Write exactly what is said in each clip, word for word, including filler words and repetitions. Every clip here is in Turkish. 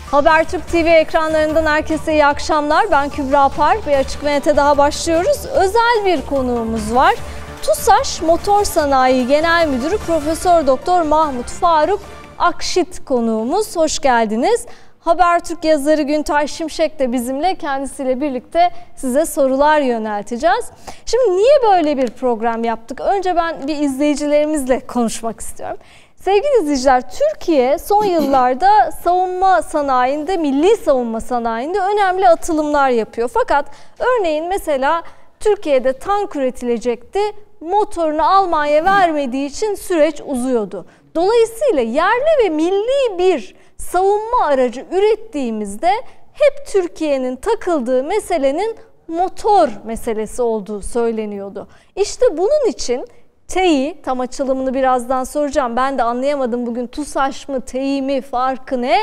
Habertürk T V ekranlarından herkese iyi akşamlar. Ben Kübra Par. Bir Açık ve Net'e daha başlıyoruz. Özel bir konuğumuz var. TUSAŞ Motor Sanayi Genel Müdürü Profesör Doktor Mahmut Faruk Akşit konuğumuz. Hoş geldiniz. Habertürk yazarı Güntay Şimşek de bizimle, kendisiyle birlikte size sorular yönelteceğiz. Şimdi niye böyle bir program yaptık? Önce ben bir izleyicilerimizle konuşmak istiyorum. Sevgili izleyiciler, Türkiye son yıllarda savunma sanayinde, milli savunma sanayinde önemli atılımlar yapıyor. Fakat örneğin mesela Türkiye'de tank üretilecekti, motorunu Almanya vermediği için süreç uzuyordu. Dolayısıyla yerli ve milli bir savunma aracı ürettiğimizde hep Türkiye'nin takıldığı meselenin motor meselesi olduğu söyleniyordu. İşte bunun için T E İ, tam açılımını birazdan soracağım. Ben de anlayamadım bugün, TUSAŞ mı, T E İ mi, farkı ne?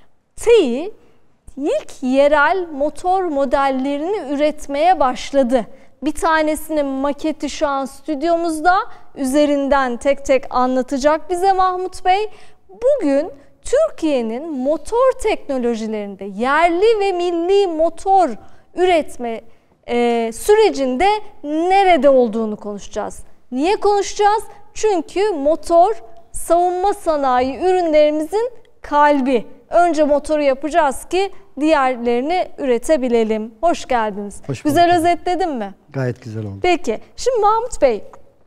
T E İ ilk yerel motor modellerini üretmeye başladı. Bir tanesinin maketi şu an stüdyomuzda. Üzerinden tek tek anlatacak bize Mahmut Bey. Bugün Türkiye'nin motor teknolojilerinde yerli ve milli motor üretme e, sürecinde nerede olduğunu konuşacağız. Niye konuşacağız? Çünkü motor savunma sanayi ürünlerimizin kalbi. Önce motoru yapacağız ki diğerlerini üretebilelim. Hoş geldiniz. Hoş güzel özetledim mi? Gayet güzel oldu. Peki. Şimdi Mahmut Bey,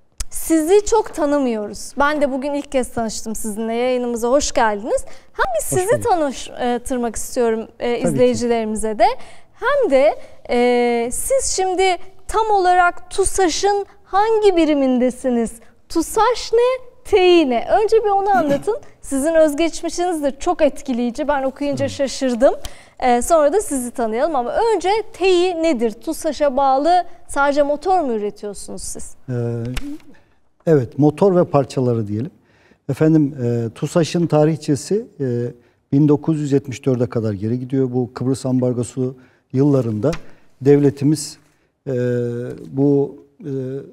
sizi çok tanımıyoruz. Ben de bugün ilk kez tanıştım sizinle. Yayınımıza hoş geldiniz. Hem biz sizi tanıştırmak istiyorum e, izleyicilerimize de. Hem de e, siz şimdi tam olarak TUSAŞ'ın hangi birimindesiniz? TUSAŞ ne? T E İ ne? Önce bir onu anlatın. Sizin özgeçmişiniz de çok etkileyici. Ben okuyunca şaşırdım. Ee, sonra da sizi tanıyalım ama önce T E İ nedir? TUSAŞ'a bağlı sadece motor mu üretiyorsunuz siz? Ee, evet, motor ve parçaları diyelim. Efendim, e, TUSAŞ'ın tarihçesi e, bin dokuz yüz yetmiş dörde kadar geri gidiyor. Bu Kıbrıs ambargosu yıllarında devletimiz e, bu e,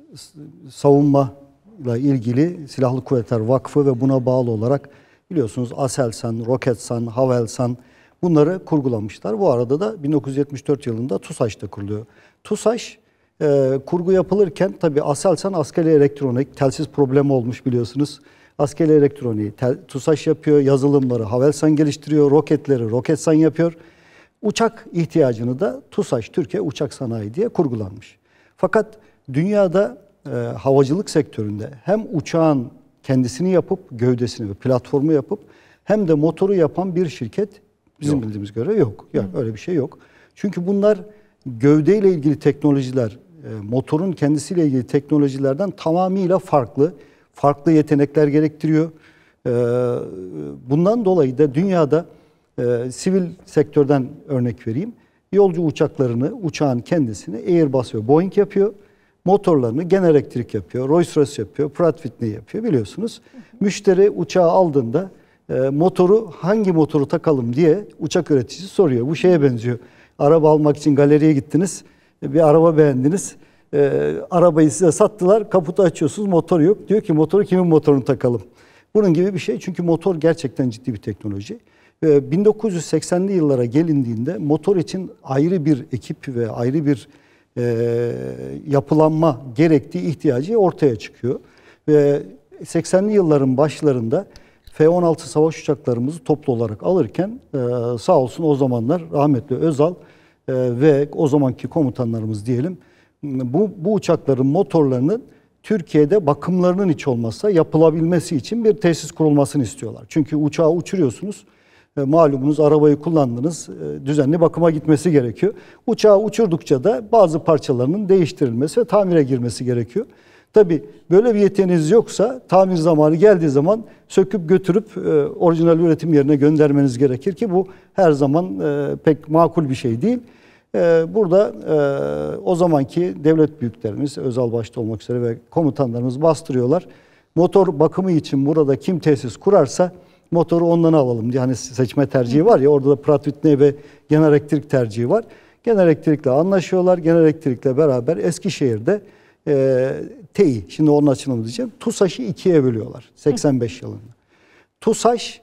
savunmayla ilgili Silahlı Kuvvetler Vakfı ve buna bağlı olarak biliyorsunuz Aselsan, Roketsan, Havelsan bunları kurgulamışlar. Bu arada da bin dokuz yüz yetmiş dört yılında TUSAŞ da kuruluyor. TUSAŞ e, kurgu yapılırken tabii Aselsan askeri elektronik, telsiz problemi olmuş biliyorsunuz. Askeri elektroniği tel, TUSAŞ yapıyor, yazılımları Havelsan geliştiriyor, roketleri Roketsan yapıyor. Uçak ihtiyacını da TUSAŞ, Türkiye Uçak Sanayi diye kurgulanmış. Fakat dünyada e, havacılık sektöründe hem uçağın kendisini yapıp, gövdesini ve platformu yapıp hem de motoru yapan bir şirket bizim yok. Bildiğimiz göre yok. Yani Hı. öyle bir şey yok. Çünkü bunlar gövdeyle ilgili teknolojiler, motorun kendisiyle ilgili teknolojilerden tamamıyla farklı. Farklı yetenekler gerektiriyor. Bundan dolayı da dünyada sivil sektörden örnek vereyim. Yolcu uçaklarını, uçağın kendisini Airbus ve Boeing yapıyor. Motorlarını General Electric yapıyor, Rolls-Royce yapıyor, Pratt Whitney yapıyor biliyorsunuz. Hı hı. Müşteri uçağı aldığında e, motoru hangi motoru takalım diye uçak üreticisi soruyor. Bu şeye benziyor. Araba almak için galeriye gittiniz, bir araba beğendiniz. E, arabayı size sattılar, kaputu açıyorsunuz, motor yok. Diyor ki motoru kimin motorunu takalım? Bunun gibi bir şey, çünkü motor gerçekten ciddi bir teknoloji. E, bin dokuz yüz seksenli yıllara gelindiğinde motor için ayrı bir ekip ve ayrı bir E, yapılanma gerektiği ihtiyacı ortaya çıkıyor. Ve seksenli yılların başlarında F on altı savaş uçaklarımızı toplu olarak alırken e, sağ olsun o zamanlar rahmetli Özal e, ve o zamanki komutanlarımız diyelim bu, bu uçakların motorlarının Türkiye'de bakımlarının hiç olmazsa yapılabilmesi için bir tesis kurulmasını istiyorlar. Çünkü uçağı uçuruyorsunuz. E, malumunuz arabayı kullandınız, e, düzenli bakıma gitmesi gerekiyor. Uçağı uçurdukça da bazı parçalarının değiştirilmesi ve tamire girmesi gerekiyor. Tabii böyle bir yeteneğiniz yoksa tamir zamanı geldiği zaman söküp götürüp e, orijinal üretim yerine göndermeniz gerekir ki bu her zaman e, pek makul bir şey değil. E, burada e, o zamanki devlet büyüklerimiz, Özal başta olmak üzere ve komutanlarımız bastırıyorlar. Motor bakımı için burada kim tesis kurarsa motoru ondan alalım diye, hani seçme tercihi var ya, orada da Pratt Whitney ve General Electric tercihi var. General Electric'le anlaşıyorlar. General Electric'le beraber Eskişehir'de e, T E İ, şimdi onun açılımı diyeceğim, TUSAŞ'ı ikiye bölüyorlar seksen beş yılında. TUSAŞ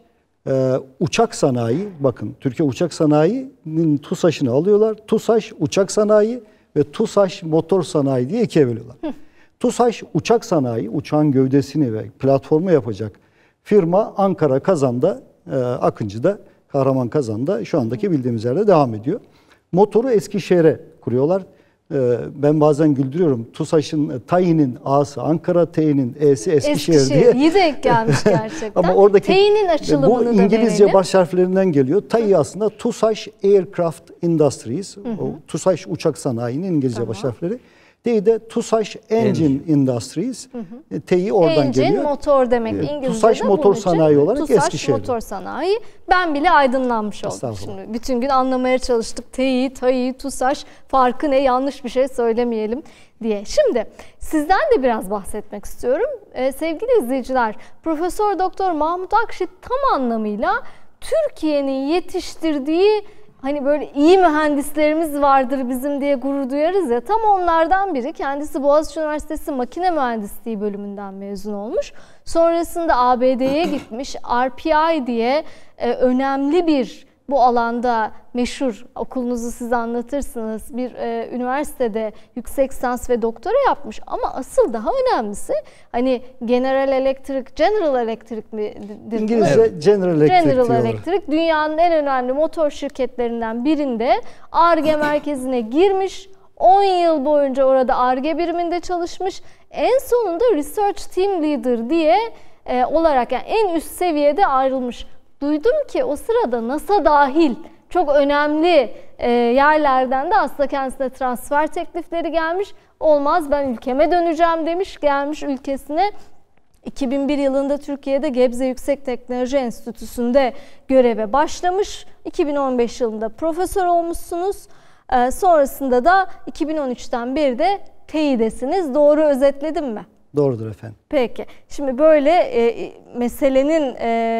Ee, uçak sanayi, bakın Türkiye uçak sanayinin TUSAŞ'ını alıyorlar. TUSAŞ uçak sanayi ve TUSAŞ motor sanayi diye ikiye bölüyorlar. TUSAŞ uçak sanayi, uçağın gövdesini ve platformu yapacak firma Ankara Kazan'da, e, Akıncı'da, Kahraman Kazan'da şu andaki bildiğimiz yerde devam ediyor. Motoru Eskişehir'e kuruyorlar. E, ben bazen güldürüyorum. TUSAŞ'ın TAİ'nin A'sı Ankara, T'nin E'si Eskişehir, Eskişehir diye. İyi denk gelmiş gerçekten. Ama oradaki TAİ'nin açılımını da bu İngilizce verelim. baş harflerinden geliyor. TAİ aslında TUSAŞ Aircraft Industries. Hı hı. O TUSAŞ uçak sanayinin İngilizce tamam. baş harfleri. T'yi de TUSAŞ Engine evet. Industries. Hı hı. T'yi oradan Engine, geliyor. Engine motor demek İngilizce'de. TUSAŞ motor sanayi olarak TUSAŞ Eskişehir'de. motor sanayi. Ben bile aydınlanmış oldum şimdi. Bütün gün anlamaya çalıştık. T'yi, TAİ, TUSAŞ farkı ne, yanlış bir şey söylemeyelim diye. Şimdi sizden de biraz bahsetmek istiyorum. Ee, sevgili izleyiciler, Profesör Doktor Mahmut Akşit tam anlamıyla Türkiye'nin yetiştirdiği, hani böyle iyi mühendislerimiz vardır bizim diye gurur duyarız ya, tam onlardan biri. Kendisi Boğaziçi Üniversitesi Makine Mühendisliği bölümünden mezun olmuş. Sonrasında A B D'ye gitmiş. R P I diye e, önemli bir, bu alanda meşhur, okulunuzu siz anlatırsınız, bir e, üniversitede yüksek lisans ve doktora yapmış. Ama asıl daha önemlisi, hani General Electric, General Electric mi? İngilizce evet. General Electric General diyorlar. Electric dünyanın en önemli motor şirketlerinden birinde Ar-Ge merkezine girmiş. on yıl boyunca orada Ar-Ge biriminde çalışmış. En sonunda Research Team Leader diye e, olarak, yani en üst seviyede ayrılmış. Duydum ki o sırada NASA dahil çok önemli e, yerlerden de aslında kendisine transfer teklifleri gelmiş. Olmaz, ben ülkeme döneceğim demiş, gelmiş ülkesine. iki bin bir yılında Türkiye'de Gebze Yüksek Teknoloji Enstitüsü'nde göreve başlamış. iki bin on beş yılında profesör olmuşsunuz. E, sonrasında da iki bin on üçten beri de TEİ'desiniz. Doğru özetledim mi? Doğrudur efendim. Peki. Şimdi böyle e, meselenin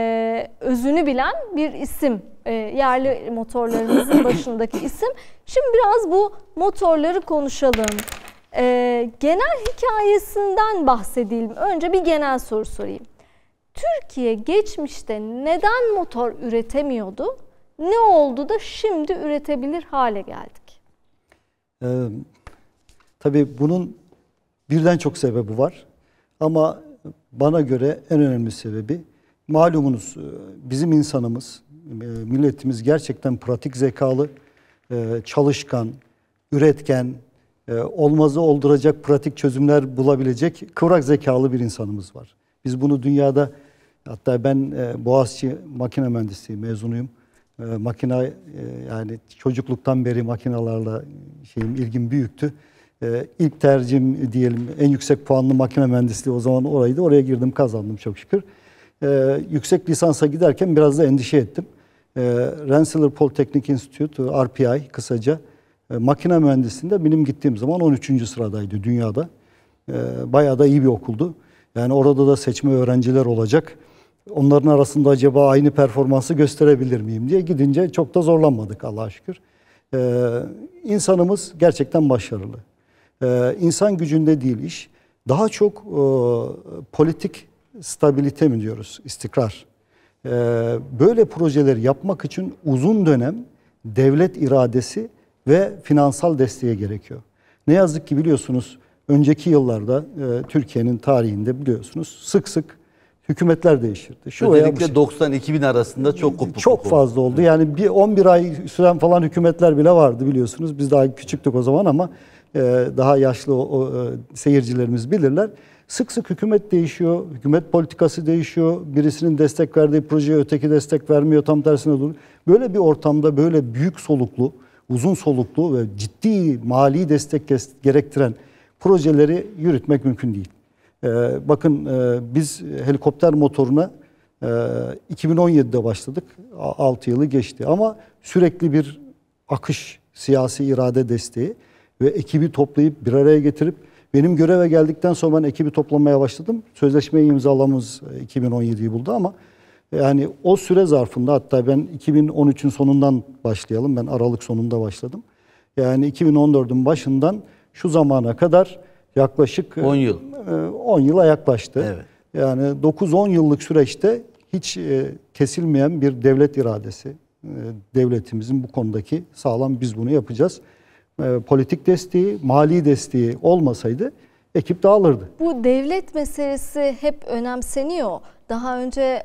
e, özünü bilen bir isim. E, yerli motorlarımızın başındaki isim. Şimdi biraz bu motorları konuşalım. E, genel hikayesinden bahsedelim. Önce bir genel soru sorayım. Türkiye geçmişte neden motor üretemiyordu? Ne oldu da şimdi üretebilir hale geldik? Ee, tabii bunun birden çok sebebi var. Ama bana göre en önemli sebebi, malumunuz bizim insanımız, milletimiz gerçekten pratik zekalı, çalışkan, üretken, olmazı olduracak pratik çözümler bulabilecek kıvrak zekalı bir insanımız var. Biz bunu dünyada, hatta ben Boğaziçi Makine Mühendisliği mezunuyum. Makine, yani çocukluktan beri makinalarla şeyim, ilgim büyüktü. Ee, ilk tercihim diyelim, en yüksek puanlı makine mühendisliği o zaman oraydı. Oraya girdim, kazandım çok şükür. Ee, yüksek lisansa giderken biraz da endişe ettim. Ee, Rensselaer Polytechnic Institute, R P I kısaca, e, makine mühendisliğinde benim gittiğim zaman on üçüncü sıradaydı dünyada. Ee, bayağı da iyi bir okuldu. Yani orada da seçme öğrenciler olacak. Onların arasında acaba aynı performansı gösterebilir miyim diye gidince çok da zorlanmadık Allah'a şükür. Ee, insanımız gerçekten başarılı. Ee, insan gücünde değil iş. Daha çok e, politik stabilite mi diyoruz, istikrar. Ee, böyle projeleri yapmak için uzun dönem devlet iradesi ve finansal desteğe gerekiyor. Ne yazık ki biliyorsunuz önceki yıllarda e, Türkiye'nin tarihinde biliyorsunuz sık sık hükümetler değişirdi. Şu özellikle doksan iki bin arasında çok kopukluk Çok fazla oldu. Yani bir on bir ay süren falan hükümetler bile vardı biliyorsunuz. Biz daha küçüktük o zaman ama e, daha yaşlı o, o, e, seyircilerimiz bilirler. Sık sık hükümet değişiyor, hükümet politikası değişiyor. Birisinin destek verdiği projeye öteki destek vermiyor, tam tersine duruyor. Böyle bir ortamda böyle büyük soluklu, uzun soluklu ve ciddi mali destek gerektiren projeleri yürütmek mümkün değil. Ee, bakın e, biz helikopter motoruna e, iki bin on yedide başladık. altı yılı geçti ama sürekli bir akış, siyasi irade desteği ve ekibi toplayıp bir araya getirip benim göreve geldikten sonra ben ekibi toplamaya başladım. Sözleşmeyi imzalamamız iki bin on yediyi buldu ama yani o süre zarfında, hatta ben iki bin on üçün sonundan başlayalım. Ben Aralık sonunda başladım. Yani iki bin on dördün başından şu zamana kadar yaklaşık on yıl. on yıla yaklaştı. Evet. Yani dokuz on yıllık süreçte hiç e, kesilmeyen bir devlet iradesi. E, devletimizin bu konudaki sağlam biz bunu yapacağız. E, politik desteği, mali desteği olmasaydı ekip dağılırdı. Bu devlet meselesi hep önemseniyor. Daha önce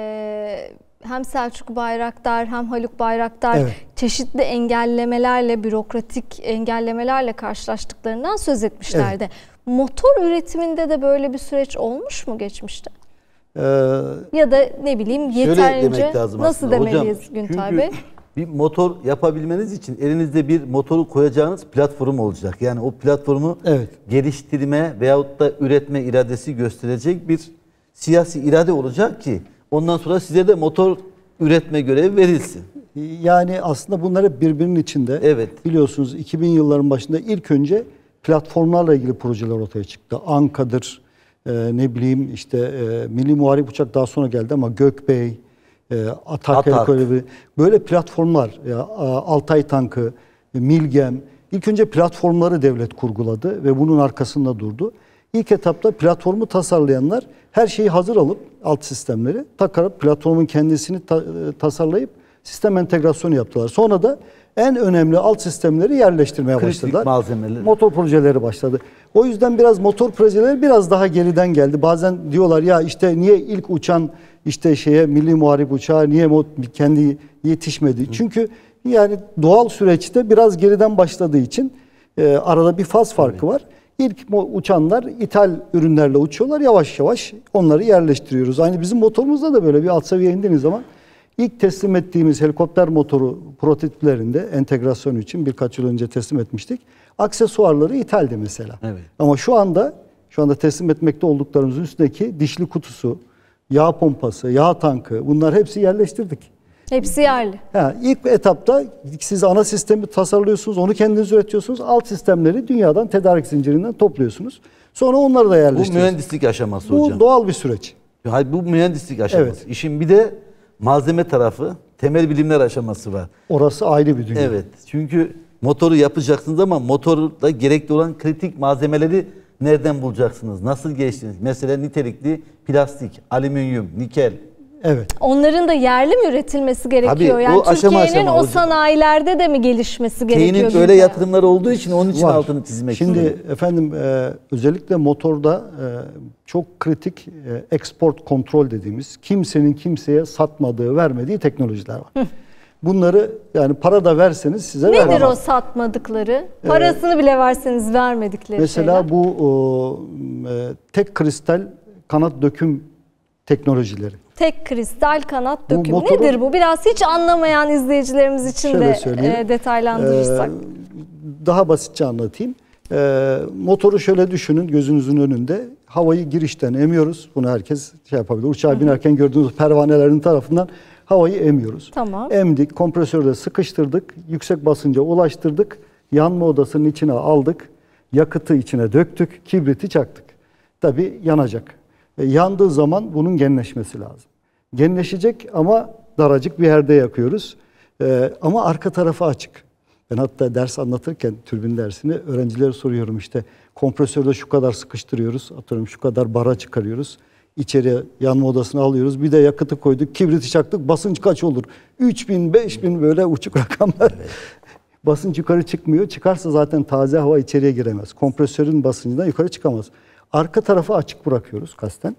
e, hem Selçuk Bayraktar hem Haluk Bayraktar Evet. çeşitli engellemelerle, bürokratik engellemelerle karşılaştıklarından söz etmişlerdi. Evet. Motor üretiminde de böyle bir süreç olmuş mu geçmişte? Ee, ya da ne bileyim yeterince nasıl demeliyiz Hocam, Güntay Bey? Bir motor yapabilmeniz için elinizde bir motoru koyacağınız platform olacak. Yani o platformu evet. geliştirme veyahut da üretme iradesi gösterecek bir siyasi irade olacak ki ondan sonra size de motor üretme görevi verilsin. Yani aslında bunlar hep birbirinin içinde. Evet. Biliyorsunuz iki bin yılların başında ilk önce platformlarla ilgili projeler ortaya çıktı. Anka'dır, e, ne bileyim işte e, Milli Muharip Uçak daha sonra geldi ama Gökbey, e, Atak, Atak. Helikopteri, böyle platformlar, ya, Altay Tankı, Milgem. İlk önce platformları devlet kurguladı ve bunun arkasında durdu. İlk etapta platformu tasarlayanlar her şeyi hazır alıp alt sistemleri takarak platformun kendisini ta tasarlayıp sistem entegrasyonu yaptılar. Sonra da en önemli alt sistemleri yerleştirmeye Kritik başladılar. malzemeleri. Motor projeleri başladı. O yüzden biraz motor projeleri biraz daha geriden geldi. Bazen diyorlar ya işte niye ilk uçan işte şeye Milli Muharip uçağı niye kendi yetişmedi? Hı. Çünkü yani doğal süreçte biraz geriden başladığı için e, arada bir faz farkı evet. var. İlk uçanlar ithal ürünlerle uçuyorlar. Yavaş yavaş onları yerleştiriyoruz. Aynı bizim motorumuzda da böyle bir alt seviye indiğiniz zaman ilk teslim ettiğimiz helikopter motoru prototiplerinde entegrasyon için birkaç yıl önce teslim etmiştik. Aksesuarları ithaldi mesela. Evet. Ama şu anda şu anda teslim etmekte olduklarımızın üstündeki dişli kutusu, yağ pompası, yağ tankı bunlar hepsi yerleştirdik. Hepsi yerli. Ha, ilk etapta siz ana sistemi tasarlıyorsunuz, onu kendiniz üretiyorsunuz. Alt sistemleri dünyadan tedarik zincirinden topluyorsunuz. Sonra onları da yerleştiriyorsunuz. Bu mühendislik aşaması bu hocam. Bu doğal bir süreç. Hayır, bu mühendislik aşaması. Evet. İşin bir de malzeme tarafı, temel bilimler aşaması var. Orası ayrı bir dünya. Evet. Çünkü motoru yapacaksınız ama motorda gerekli olan kritik malzemeleri nereden bulacaksınız? Nasıl geliştirirsiniz? Mesela nitelikli plastik, alüminyum, nikel. Evet. Onların da yerli mi üretilmesi gerekiyor? Tabii, yani Türkiye'nin o hocam. sanayilerde de mi gelişmesi gerekiyor? T'nin öyle yatırımları olduğu için onun için var. Altını çizmek Şimdi istiyorum. efendim e, özellikle motorda e, çok kritik e, export kontrol dediğimiz kimsenin kimseye satmadığı, vermediği teknolojiler var. Hı. Bunları yani para da verseniz size Nedir vermez. Nedir o satmadıkları? Parasını ee, bile verseniz vermedikleri mesela şeyler. Mesela bu o, e, tek kristal kanat döküm teknolojileri. Tek kristal kanat döküm. Motoru, nedir bu? Biraz hiç anlamayan izleyicilerimiz için de e, detaylandırırsak. Ee, daha basitçe anlatayım. Ee, motoru şöyle düşünün gözünüzün önünde. Havayı girişten emiyoruz. Bunu herkes şey yapabilir. Uçağa Hı-hı. binerken gördüğünüz pervanelerin tarafından havayı emiyoruz. Tamam. Emdik, kompresörde sıkıştırdık, yüksek basınca ulaştırdık, yanma odasının içine aldık, yakıtı içine döktük, kibriti çaktık. Tabii yanacak. E, yandığı zaman bunun genleşmesi lazım. Genleşecek ama daracık bir yerde yakıyoruz. E, ama arka tarafı açık. Ben hatta ders anlatırken türbin dersini öğrencilere soruyorum işte kompresörde şu kadar sıkıştırıyoruz, atıyorum şu kadar bara çıkarıyoruz. İçeriye yanma odasını alıyoruz. Bir de yakıtı koyduk, kibriti çaktık. Basınç kaç olur? üç bin, beş bin böyle uçuk rakamlar. Evet. Basınç yukarı çıkmıyor. Çıkarsa zaten taze hava içeriye giremez. Kompresörün basıncından yukarı çıkamaz. Arka tarafı açık bırakıyoruz kasten.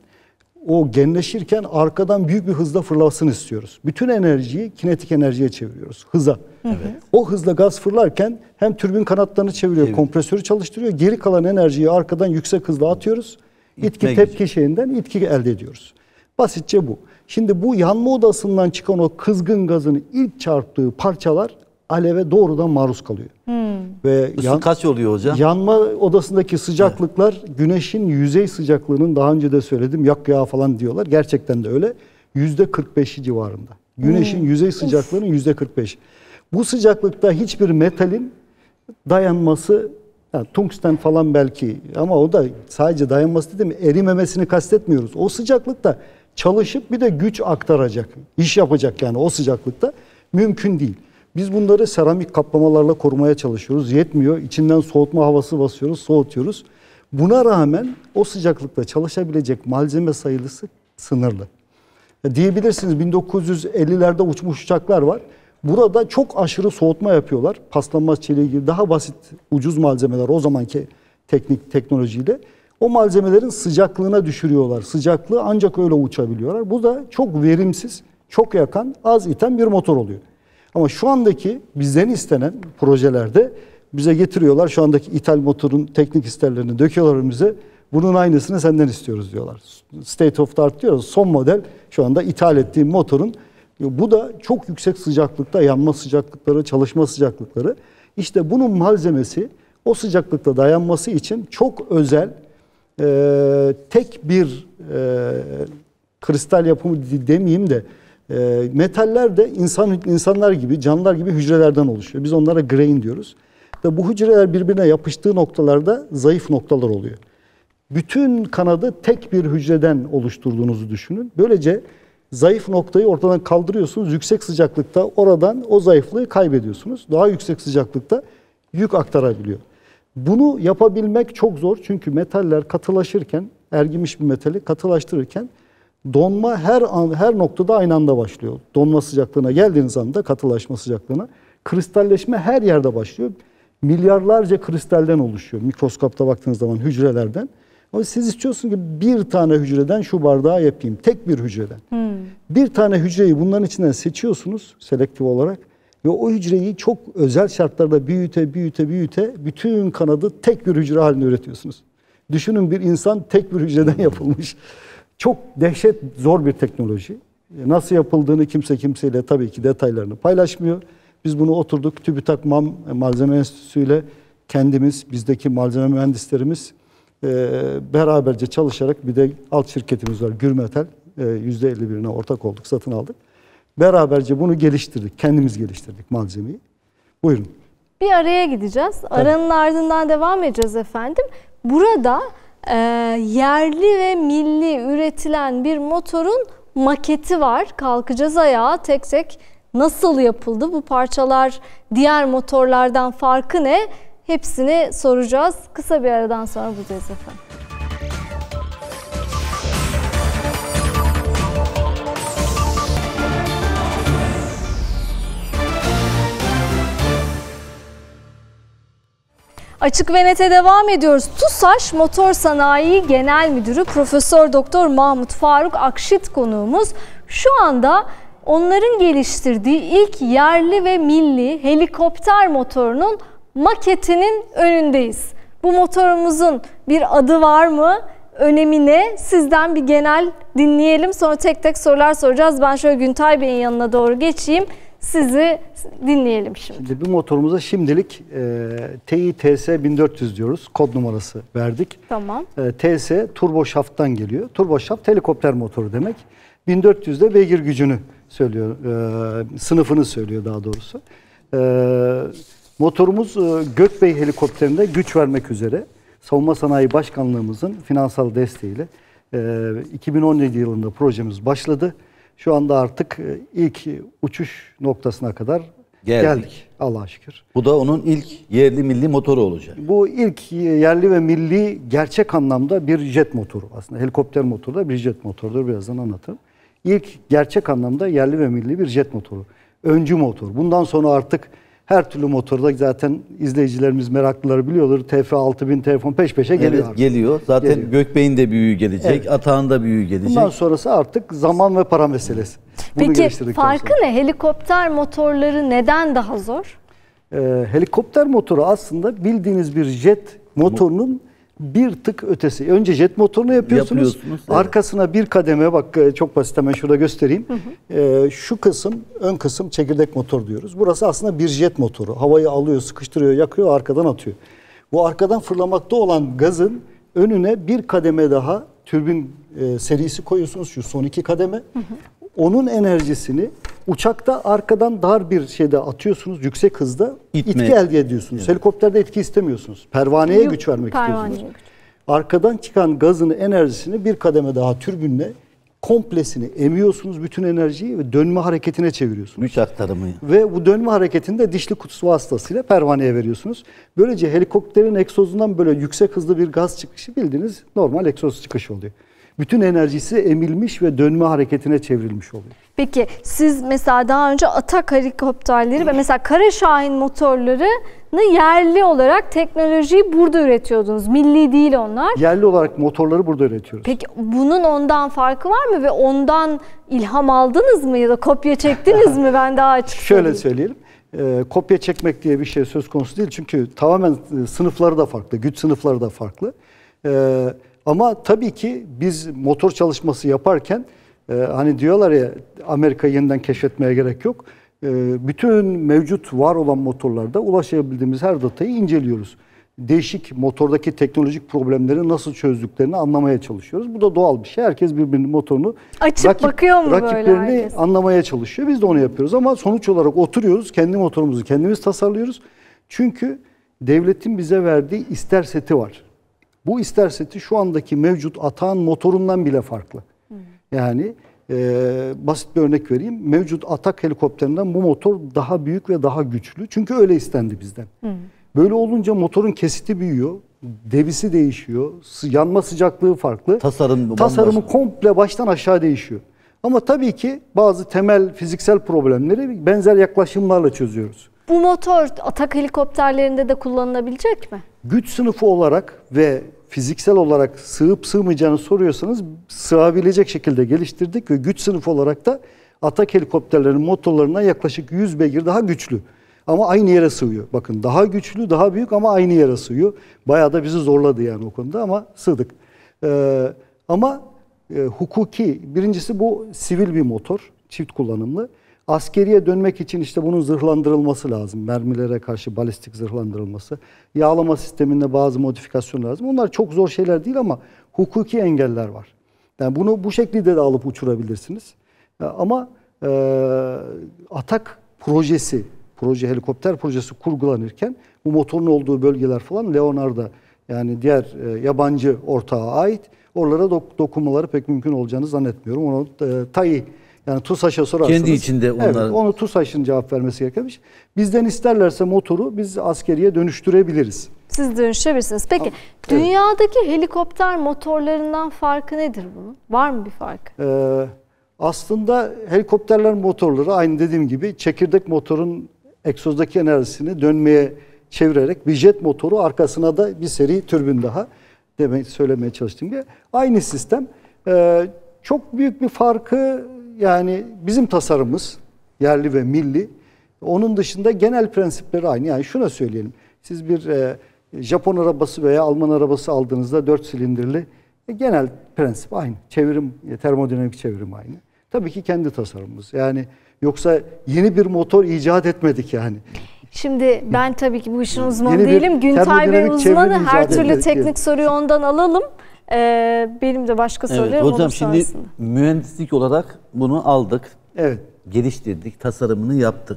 O genleşirken arkadan büyük bir hızla fırlasın istiyoruz. Bütün enerjiyi kinetik enerjiye çeviriyoruz. Hıza. Evet. O hızla gaz fırlarken hem türbin kanatlarını çeviriyor, evet. kompresörü çalıştırıyor. Geri kalan enerjiyi arkadan yüksek hızla atıyoruz. İtki tepki şeyinden itki elde ediyoruz. Basitçe bu. Şimdi bu yanma odasından çıkan o kızgın gazın ilk çarptığı parçalar aleve doğrudan maruz kalıyor. Hmm. Ve yan, kaç oluyor hocam? Yanma odasındaki sıcaklıklar evet. güneşin yüzey sıcaklığının daha önce de söyledim yak yağı falan diyorlar. Gerçekten de öyle. yüzde kırk beşi civarında. Güneşin hmm. yüzey sıcaklığının yüzde kırk beşi. Bu sıcaklıkta hiçbir metalin dayanması yani tungsten falan belki ama o da sadece dayanması değil mi? Erimemesini kastetmiyoruz. O sıcaklıkta çalışıp bir de güç aktaracak, iş yapacak yani o sıcaklıkta mümkün değil. Biz bunları seramik kaplamalarla korumaya çalışıyoruz. Yetmiyor. İçinden soğutma havası basıyoruz, soğutuyoruz. Buna rağmen o sıcaklıkta çalışabilecek malzeme sayısı sınırlı. Diyebilirsiniz bin dokuz yüz ellilerde uçmuş uçaklar var. Burada çok aşırı soğutma yapıyorlar. Paslanmaz çeliği gibi daha basit, ucuz malzemeler o zamanki teknik teknolojiyle. O malzemelerin sıcaklığına düşürüyorlar. Sıcaklığı ancak öyle uçabiliyorlar. Bu da çok verimsiz, çok yakan, az iten bir motor oluyor. Ama şu andaki bizden istenen projelerde bize getiriyorlar. Şu andaki ithal motorun teknik isterlerini döküyorlar önümüze. Bunun aynısını senden istiyoruz diyorlar. State of the art diyoruz. Son model şu anda ithal ettiğim motorun. Bu da çok yüksek sıcaklıkta yanma sıcaklıkları, çalışma sıcaklıkları. İşte bunun malzemesi o sıcaklıkta dayanması için çok özel e, tek bir e, kristal yapımı demeyeyim de e, metaller de insan insanlar gibi, canlılar gibi hücrelerden oluşuyor. Biz onlara grain diyoruz. Ve bu hücreler birbirine yapıştığı noktalarda zayıf noktalar oluyor. Bütün kanadı tek bir hücreden oluşturduğunuzu düşünün. Böylece zayıf noktayı ortadan kaldırıyorsunuz. Yüksek sıcaklıkta oradan o zayıflığı kaybediyorsunuz. Daha yüksek sıcaklıkta yük aktarabiliyor. Bunu yapabilmek çok zor. Çünkü metaller katılaşırken, ergimiş bir metali katılaştırırken donma her an, her noktada aynı anda başlıyor. Donma sıcaklığına geldiğiniz anda katılaşma sıcaklığına, kristalleşme her yerde başlıyor. Milyarlarca kristalden oluşuyor. Mikroskopta baktığınız zaman hücrelerden. Ama siz istiyorsunuz ki bir tane hücreden şu bardağı yapayım. Tek bir hücreden. Hmm. Bir tane hücreyi bunların içinden seçiyorsunuz selektif olarak. Ve o hücreyi çok özel şartlarda büyüte büyüte büyüte bütün kanadı tek bir hücre haline üretiyorsunuz. Düşünün bir insan tek bir hücreden yapılmış. Çok dehşet zor bir teknoloji. Nasıl yapıldığını kimse kimseyle tabii ki detaylarını paylaşmıyor. Biz bunu oturduk TÜBİTAK MAM Malzeme Enstitüsü'yle kendimiz, bizdeki malzeme mühendislerimiz e, beraberce çalışarak bir de alt şirketimiz var Gürmetal. E, yüzde elli birine ortak olduk, satın aldık. Beraberce bunu geliştirdik. Kendimiz geliştirdik malzemeyi. Buyurun. Bir araya gideceğiz. Tabii. Aranın ardından devam edeceğiz efendim. Burada e, yerli ve milli üretilen bir motorun maketi var. Kalkacağız ayağa tek tek. Nasıl yapıldı? Bu parçalar diğer motorlardan farkı ne? Hepsini soracağız. Kısa bir aradan sonra buradayız efendim. Açık ve Net'e devam ediyoruz. TUSAŞ Motor Sanayi Genel Müdürü Profesör Doktor Mahmut Faruk Akşit konuğumuz. Şu anda onların geliştirdiği ilk yerli ve milli helikopter motorunun maketinin önündeyiz. Bu motorumuzun bir adı var mı? Önemi ne? Sizden bir genel dinleyelim. Sonra tek tek sorular soracağız. Ben şöyle Güntay Bey'in yanına doğru geçeyim. Sizi dinleyelim şimdi. Şimdi bu motorumuza şimdilik e, T I T S bin dört yüz diyoruz. Kod numarası verdik. Tamam. E, T S turbo şafttan geliyor. Turbo şaft helikopter motoru demek. bin dört yüz de beygir gücünü söylüyor. E, sınıfını söylüyor daha doğrusu. E, motorumuz e, Gökbey helikopterinde güç vermek üzere Savunma Sanayi Başkanlığımızın finansal desteğiyle e, iki bin on yedi yılında projemiz başladı. Şu anda artık ilk uçuş noktasına kadar geldik. geldik. Allah'a şükür. Bu da onun ilk yerli milli motoru olacak. Bu ilk yerli ve milli gerçek anlamda bir jet motoru. Aslında helikopter motoru da bir jet motorudur. Birazdan anlatırım. İlk gerçek anlamda yerli ve milli bir jet motoru. Öncü motor. Bundan sonra artık her türlü motorda zaten izleyicilerimiz meraklıları biliyorlar. T F altı bin telefon peş peşe geliyor. Evet, geliyor. Zaten geliyor. Gökbey'in de büyüğü gelecek. Evet. Atağın da büyüğü gelecek. Bundan sonrası artık zaman ve para meselesi. Bunu Peki farkı sonra. ne? Helikopter motorları neden daha zor? Ee, helikopter motoru aslında bildiğiniz bir jet motorunun bir tık ötesi. Önce jet motorunu yapıyorsunuz. yapıyorsunuz arkasına evet. bir kademe, bak çok basit, hemen şurada göstereyim. Hı hı. Ee, şu kısım, ön kısım çekirdek motor diyoruz. Burası aslında bir jet motoru. Havayı alıyor, sıkıştırıyor, yakıyor, arkadan atıyor. Bu arkadan fırlamakta olan gazın önüne bir kademe daha türbin e, serisi koyuyorsunuz. Şu son iki kademe. Hı hı. Onun enerjisini uçakta arkadan dar bir şeyde atıyorsunuz, yüksek hızda İtme. itki elde ediyorsunuz. Evet. Helikopterde etki istemiyorsunuz. Pervaneye Yok, güç vermek pervaneye istiyorsunuz. Güç. Arkadan çıkan gazın enerjisini bir kademe daha türbinle komplesini emiyorsunuz, bütün enerjiyi ve dönme hareketine çeviriyorsunuz. Güç aktarımı. Ve bu dönme hareketini de dişli kutusu vasıtasıyla pervaneye veriyorsunuz. Böylece helikopterin egzozundan böyle yüksek hızlı bir gaz çıkışı bildiğiniz normal egzoz çıkışı oluyor. Bütün enerjisi emilmiş ve dönme hareketine çevrilmiş oluyor. Peki siz mesela daha önce Atak helikopterleri ve mesela Kara Şahin motorlarını yerli olarak teknolojiyi burada üretiyordunuz. Milli değil onlar. Yerli olarak motorları burada üretiyoruz. Peki bunun ondan farkı var mı ve ondan ilham aldınız mı ya da kopya çektiniz mi? Ben daha açık Şöyle söyleyelim. E, kopya çekmek diye bir şey söz konusu değil. Çünkü tamamen e, sınıfları da farklı. Güç sınıfları da farklı. E, ama tabii ki biz motor çalışması yaparken e, hani diyorlar ya Amerika'yı yeniden keşfetmeye gerek yok. E, bütün mevcut var olan motorlarda ulaşabildiğimiz her datayı inceliyoruz. Değişik motordaki teknolojik problemleri nasıl çözdüklerini anlamaya çalışıyoruz. Bu da doğal bir şey. Herkes birbirinin motorunu açıp rakip, bakıyor mu böyle rakiplerini herkes? Anlamaya çalışıyor. Biz de onu yapıyoruz ama sonuç olarak oturuyoruz. Kendi motorumuzu kendimiz tasarlıyoruz. Çünkü devletin bize verdiği ister seti var. Bu ister seti şu andaki mevcut Atak'ın motorundan bile farklı. Hmm. Yani e, basit bir örnek vereyim. Mevcut Atak helikopterinden bu motor daha büyük ve daha güçlü. Çünkü öyle istendi bizden. Hmm. Böyle olunca motorun kesiti büyüyor, debisi değişiyor, yanma sıcaklığı farklı. Tasarım Tasarımı bambaşka. komple baştan aşağı değişiyor. Ama tabii ki bazı temel fiziksel problemleri benzer yaklaşımlarla çözüyoruz. Bu motor Atak helikopterlerinde de kullanılabilecek mi? Güç sınıfı olarak ve fiziksel olarak sığıp sığmayacağını soruyorsanız sığabilecek şekilde geliştirdik ve güç sınıfı olarak da Atak helikopterlerinin motorlarına yaklaşık yüz beygir daha güçlü. Ama aynı yere sığıyor. Bakın daha güçlü, daha büyük ama aynı yere sığıyor. Bayağı da bizi zorladı yani o konuda ama sığdık. Ee, ama e, hukuki, birincisi bu sivil bir motor, çift kullanımlı. Askeriye dönmek için işte bunun zırhlandırılması lazım. Mermilere karşı balistik zırhlandırılması. Yağlama sisteminde bazı modifikasyon lazım. Onlar çok zor şeyler değil ama hukuki engeller var. Yani bunu bu şekilde de alıp uçurabilirsiniz. Ama e, Atak projesi, proje helikopter projesi kurgulanırken bu motorun olduğu bölgeler falan Leonardo yani diğer e, yabancı ortağa ait. Oralara dok- dokunmaları pek mümkün olacağını zannetmiyorum. Onu e, T A İ yani TUSAŞ'a sorarsanız. Kendi içinde onlar. Evet, onu TUSAŞ'ın cevap vermesi gerekmiş. Bizden isterlerse motoru biz askeriye dönüştürebiliriz. Siz dönüştürebilirsiniz. Peki evet. dünyadaki helikopter motorlarından farkı nedir bunun? Var mı bir fark? Ee, aslında helikopterler motorları aynı dediğim gibi çekirdek motorun egzozdaki enerjisini dönmeye çevirerek bir jet motoru arkasına da bir seri türbin daha demek söylemeye çalıştığım gibi aynı sistem. Ee, çok büyük bir farkı yani bizim tasarımımız yerli ve milli. Onun dışında genel prensipleri aynı. Yani şuna söyleyelim. Siz bir e, Japon arabası veya Alman arabası aldığınızda dört silindirli e, genel prensip aynı. Çevirim, e, termodinamik çevirim aynı. Tabii ki kendi tasarımımız. Yani yoksa yeni bir motor icat etmedik yani. Şimdi ben tabii ki bu işin uzmanı Yeni bir değilim. Güntay Bey uzmanı. Her türlü etmedik teknik yani. soruyu ondan alalım. Ee, benim de başka Evet, sorularım hocam olur şimdi sonrasında. mühendislik olarak bunu aldık. Evet. Geliştirdik, tasarımını yaptık.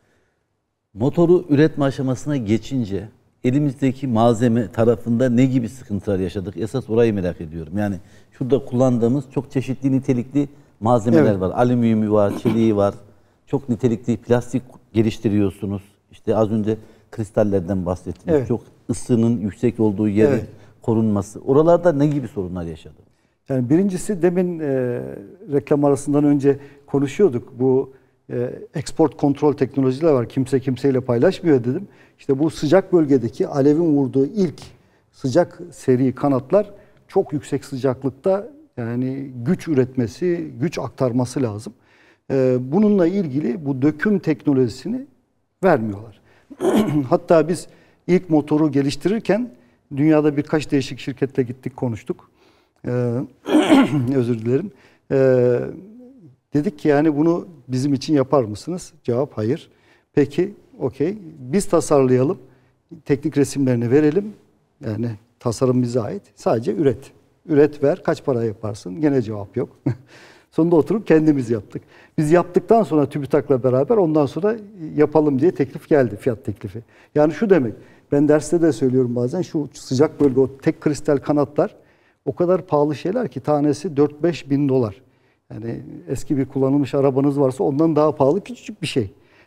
Motoru üretme aşamasına geçince elimizdeki malzeme tarafında ne gibi sıkıntılar yaşadık? Esas orayı merak ediyorum. Yani şurada kullandığımız çok çeşitli nitelikli malzemeler Evet. var. Alüminyumu var, çeliği var. Çok nitelikli plastik geliştiriyorsunuz. İşte az önce kristallerden bahsettiniz. Evet. Çok ısının yüksek olduğu yerin Evet. korunması. Oralarda ne gibi sorunlar yaşadı? Yani birincisi demin e, reklam arasından önce konuşuyorduk. Bu e, export kontrol teknolojiler var. Kimse kimseyle paylaşmıyor dedim. İşte bu sıcak bölgedeki alevin vurduğu ilk sıcak seri kanatlar çok yüksek sıcaklıkta yani güç üretmesi, güç aktarması lazım. E, bununla ilgili bu döküm teknolojisini vermiyorlar. Hatta biz ilk motoru geliştirirken dünyada birkaç değişik şirketle gittik konuştuk. Ee, özür dilerim. Ee, dedik ki yani bunu bizim için yapar mısınız? Cevap hayır. Peki, okey. Biz tasarlayalım. Teknik resimlerini verelim. Yani tasarım bize ait. Sadece üret. Üret ver. Kaç para yaparsın? Gene cevap yok. Sonunda oturup kendimiz yaptık. Biz yaptıktan sonra TÜBİTAK'la beraber ondan sonra yapalım diye teklif geldi. Fiyat teklifi. Yani şu demek. Ben derste de söylüyorum bazen şu sıcak bölge o tek kristal kanatlar o kadar pahalı şeyler ki tanesi dört beş bin dolar. Yani eski bir kullanılmış arabanız varsa ondan daha pahalı küçücük bir şey.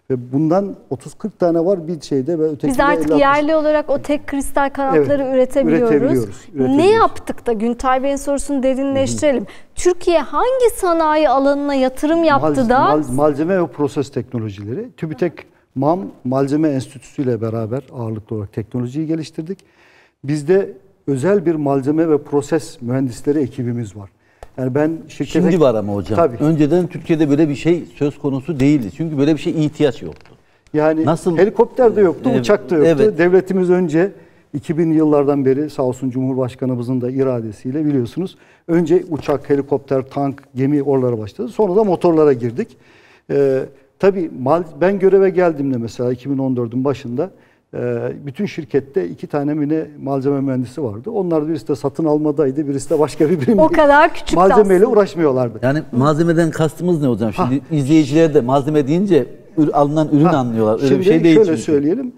Ve bundan otuz kırk tane var bir şeyde ve ötekinde Biz artık elli yerli olarak o tek kristal kanatları Evet, üretebiliyoruz. üretebiliyoruz, üretebiliyoruz. Ne yaptık da Güntay Bey'in sorusunu derinleştirelim. Hı hı. Türkiye hangi sanayi alanına yatırım yaptı Mal, da? Mal, malzeme ve proses teknolojileri. TÜBİTAK MAM Malzeme Enstitüsü ile beraber ağırlıklı olarak teknolojiyi geliştirdik. Bizde özel bir malzeme ve proses mühendisleri ekibimiz var. Yani ben şirkete... Şimdi var ama hocam. Tabii. Önceden Türkiye'de böyle bir şey söz konusu değildi. Çünkü böyle bir şey ihtiyaç yoktu. Yani Nasıl? helikopter de yoktu, Evet, uçak da yoktu. evet. Devletimiz önce iki binli yıllardan beri sağ olsun Cumhurbaşkanımızın da iradesiyle biliyorsunuz. Önce uçak, helikopter, tank, gemi oralara başladı. Sonra da motorlara girdik. Ee, tabii mal, ben göreve geldiğimde mesela iki bin on dördün başında e, bütün şirkette iki tane mi ne malzeme mühendisi vardı. Onlar birisi de satın almadaydı, birisi de başka bir birimde. O kadar küçük malzemeyle uğraşmıyorlardı. Yani malzemeden kastımız ne hocam? Şimdi ha. izleyiciler de malzeme deyince alınan ürün ha. anlıyorlar. Öyle Şimdi bir şey değil şöyle çünkü. söyleyelim.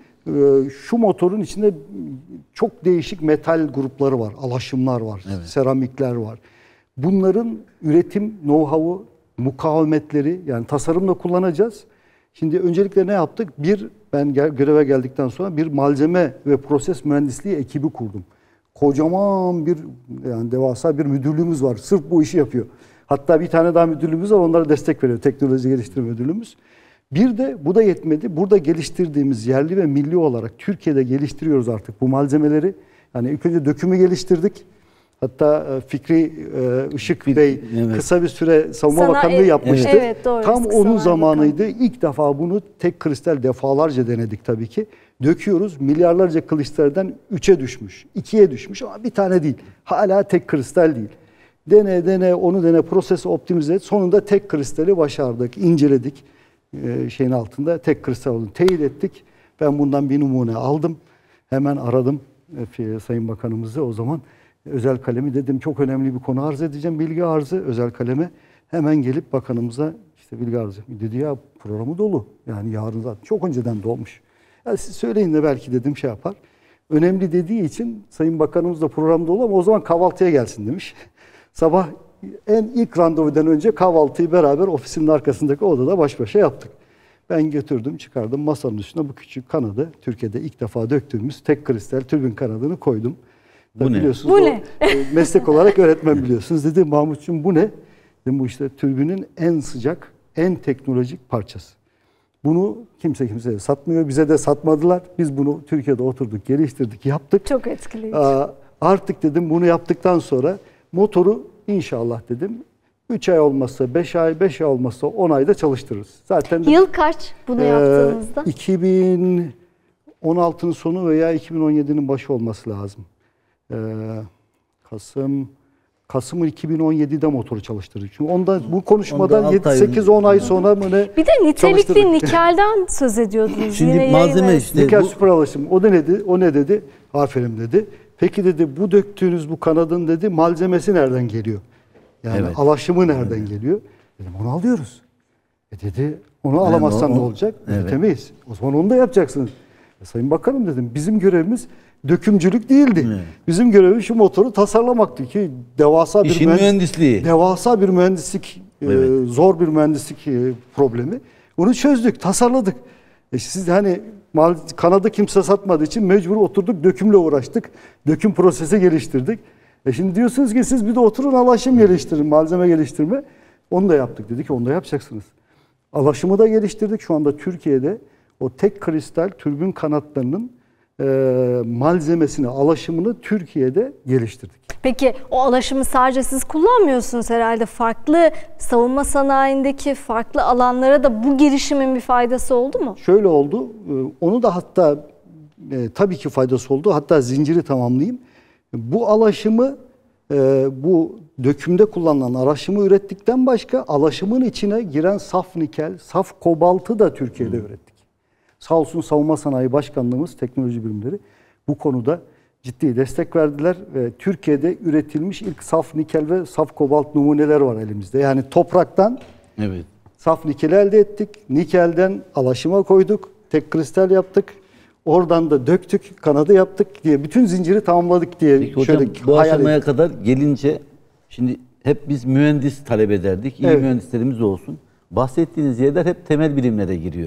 Şu motorun içinde çok değişik metal grupları var. Alaşımlar var, evet. seramikler var. Bunların üretim know-how'u, mukavemetleri yani tasarımla kullanacağız. Şimdi öncelikle ne yaptık? Bir, ben göreve geldikten sonra bir malzeme ve proses mühendisliği ekibi kurdum. Kocaman bir yani devasa bir müdürlüğümüz var. Sırf bu işi yapıyor. Hatta bir tane daha müdürlüğümüz var. Onlara destek veriyor. Teknoloji Geliştirme Müdürlüğümüz. Bir de bu da yetmedi. Burada geliştirdiğimiz yerli ve milli olarak Türkiye'de geliştiriyoruz artık bu malzemeleri. Yani ilk önce dökümü geliştirdik. Hatta Fikri Işık Bey evet. kısa bir süre Savunma Sana Bakanlığı e, yapmıştı. Evet, doğru. Tam onun zamanıydı. Bakalım. İlk defa bunu tek kristal defalarca denedik tabii ki. Döküyoruz. Milyarlarca kristalden üçe düşmüş. ikiye düşmüş ama bir tane değil. Hala tek kristal değil. Dene dene onu dene prosesi optimize et. Sonunda tek kristali başardık. İnceledik. Ee, şeyin altında tek kristal olduğunu teyit ettik. Ben bundan bir numune aldım. Hemen aradım e, Sayın Bakanımızı o zaman. Özel kalemi dedim çok önemli bir konu arz edeceğim. Bilgi arzı özel kaleme. Hemen gelip bakanımıza işte bilgi arzı. Dedi ya programı dolu. Yani yarın zaten çok önceden dolmuş. Yani siz söyleyin de belki dedim şey yapar. Önemli dediği için Sayın Bakanımız da program dolu ama o zaman kahvaltıya gelsin demiş. Sabah en ilk randevudan önce kahvaltıyı beraber ofisimin arkasındaki odada baş başa yaptık. Ben götürdüm, çıkardım masanın üstüne bu küçük kanadı Türkiye'de ilk defa döktüğümüz tek kristal türbin kanadını koydum. Bu ne? Bu o, ne? Meslek olarak öğretmen biliyorsunuz. Dedi Mahmutcuğum bu ne? Dedim bu işte türbinin en sıcak, en teknolojik parçası. Bunu kimse kimseye satmıyor. Bize de satmadılar. Biz bunu Türkiye'de oturduk, geliştirdik, yaptık. Çok etkileyici. Aa, artık dedim bunu yaptıktan sonra motoru inşallah dedim üç ay olmazsa beş ay, beş ay olmazsa on ayda çalıştırırız. Zaten yıl kaç bunu e, yaptığınızda? iki bin on altının sonu veya iki bin on yedinin başı olması lazım. Ee, Kasım Kasım iki bin on yedide motoru çalıştırdık. Çünkü onda bu konuşmadan yedi sekiz on ay sonra mı ne? Bir de nitelikli nikelden söz ediyordunuz. Şimdi yine malzeme işte nikel bu... süper alaşım. O da dedi? O ne dedi? Aferin dedi. Peki dedi bu döktüğünüz bu kanadın dedi malzemesi nereden geliyor? Yani evet. alaşımı nereden evet. geliyor? Dedim onu alıyoruz. E dedi onu yani alamazsan o, ne olacak? Evet. Üretemeyiz. O zaman onu da yapacaksınız. E, Sayın Bakanım dedim bizim görevimiz dökümcülük değildi. Evet. Bizim görevimiz şu motoru tasarlamaktı ki devasa bir İşin mühendis, mühendisliği. Devasa bir mühendislik, evet. e, zor bir mühendislik e, problemi. Onu çözdük, tasarladık. E siz hani mal, kanadı kimse satmadığı için mecbur oturduk, dökümle uğraştık. Döküm prosesi geliştirdik. E şimdi diyorsunuz ki siz bir de oturun alaşım geliştirin, malzeme geliştirme. Onu da yaptık. Dedik ki onu da yapacaksınız. Alaşımı da geliştirdik. Şu anda Türkiye'de o tek kristal türbin kanatlarının e, malzemesini, alaşımını Türkiye'de geliştirdik. Peki o alaşımı sadece siz kullanmıyorsunuz herhalde. Farklı savunma sanayindeki farklı alanlara da bu girişimin bir faydası oldu mu? Şöyle oldu. Onu da hatta e, tabii ki faydası oldu. Hatta zinciri tamamlayayım. Bu alaşımı e, bu dökümde kullanılan alaşımı ürettikten başka alaşımın içine giren saf nikel, saf kobaltı da Türkiye'de hmm. ürettik. Sağ olsun Savunma Sanayi Başkanlığımız, teknoloji birimleri bu konuda ciddi destek verdiler ve Türkiye'de üretilmiş ilk saf nikel ve saf kobalt numuneler var elimizde. Yani topraktan evet. saf nikel elde ettik, nikelden alaşıma koyduk, tek kristal yaptık. Oradan da döktük, kanadı yaptık diye bütün zinciri tamamladık diye. Peki şöyle hocam bu aşamaya kadar gelince şimdi hep biz mühendis talep ederdik. İyi evet. mühendislerimiz olsun. Bahsettiğiniz yerler hep temel bilimlere giriyor.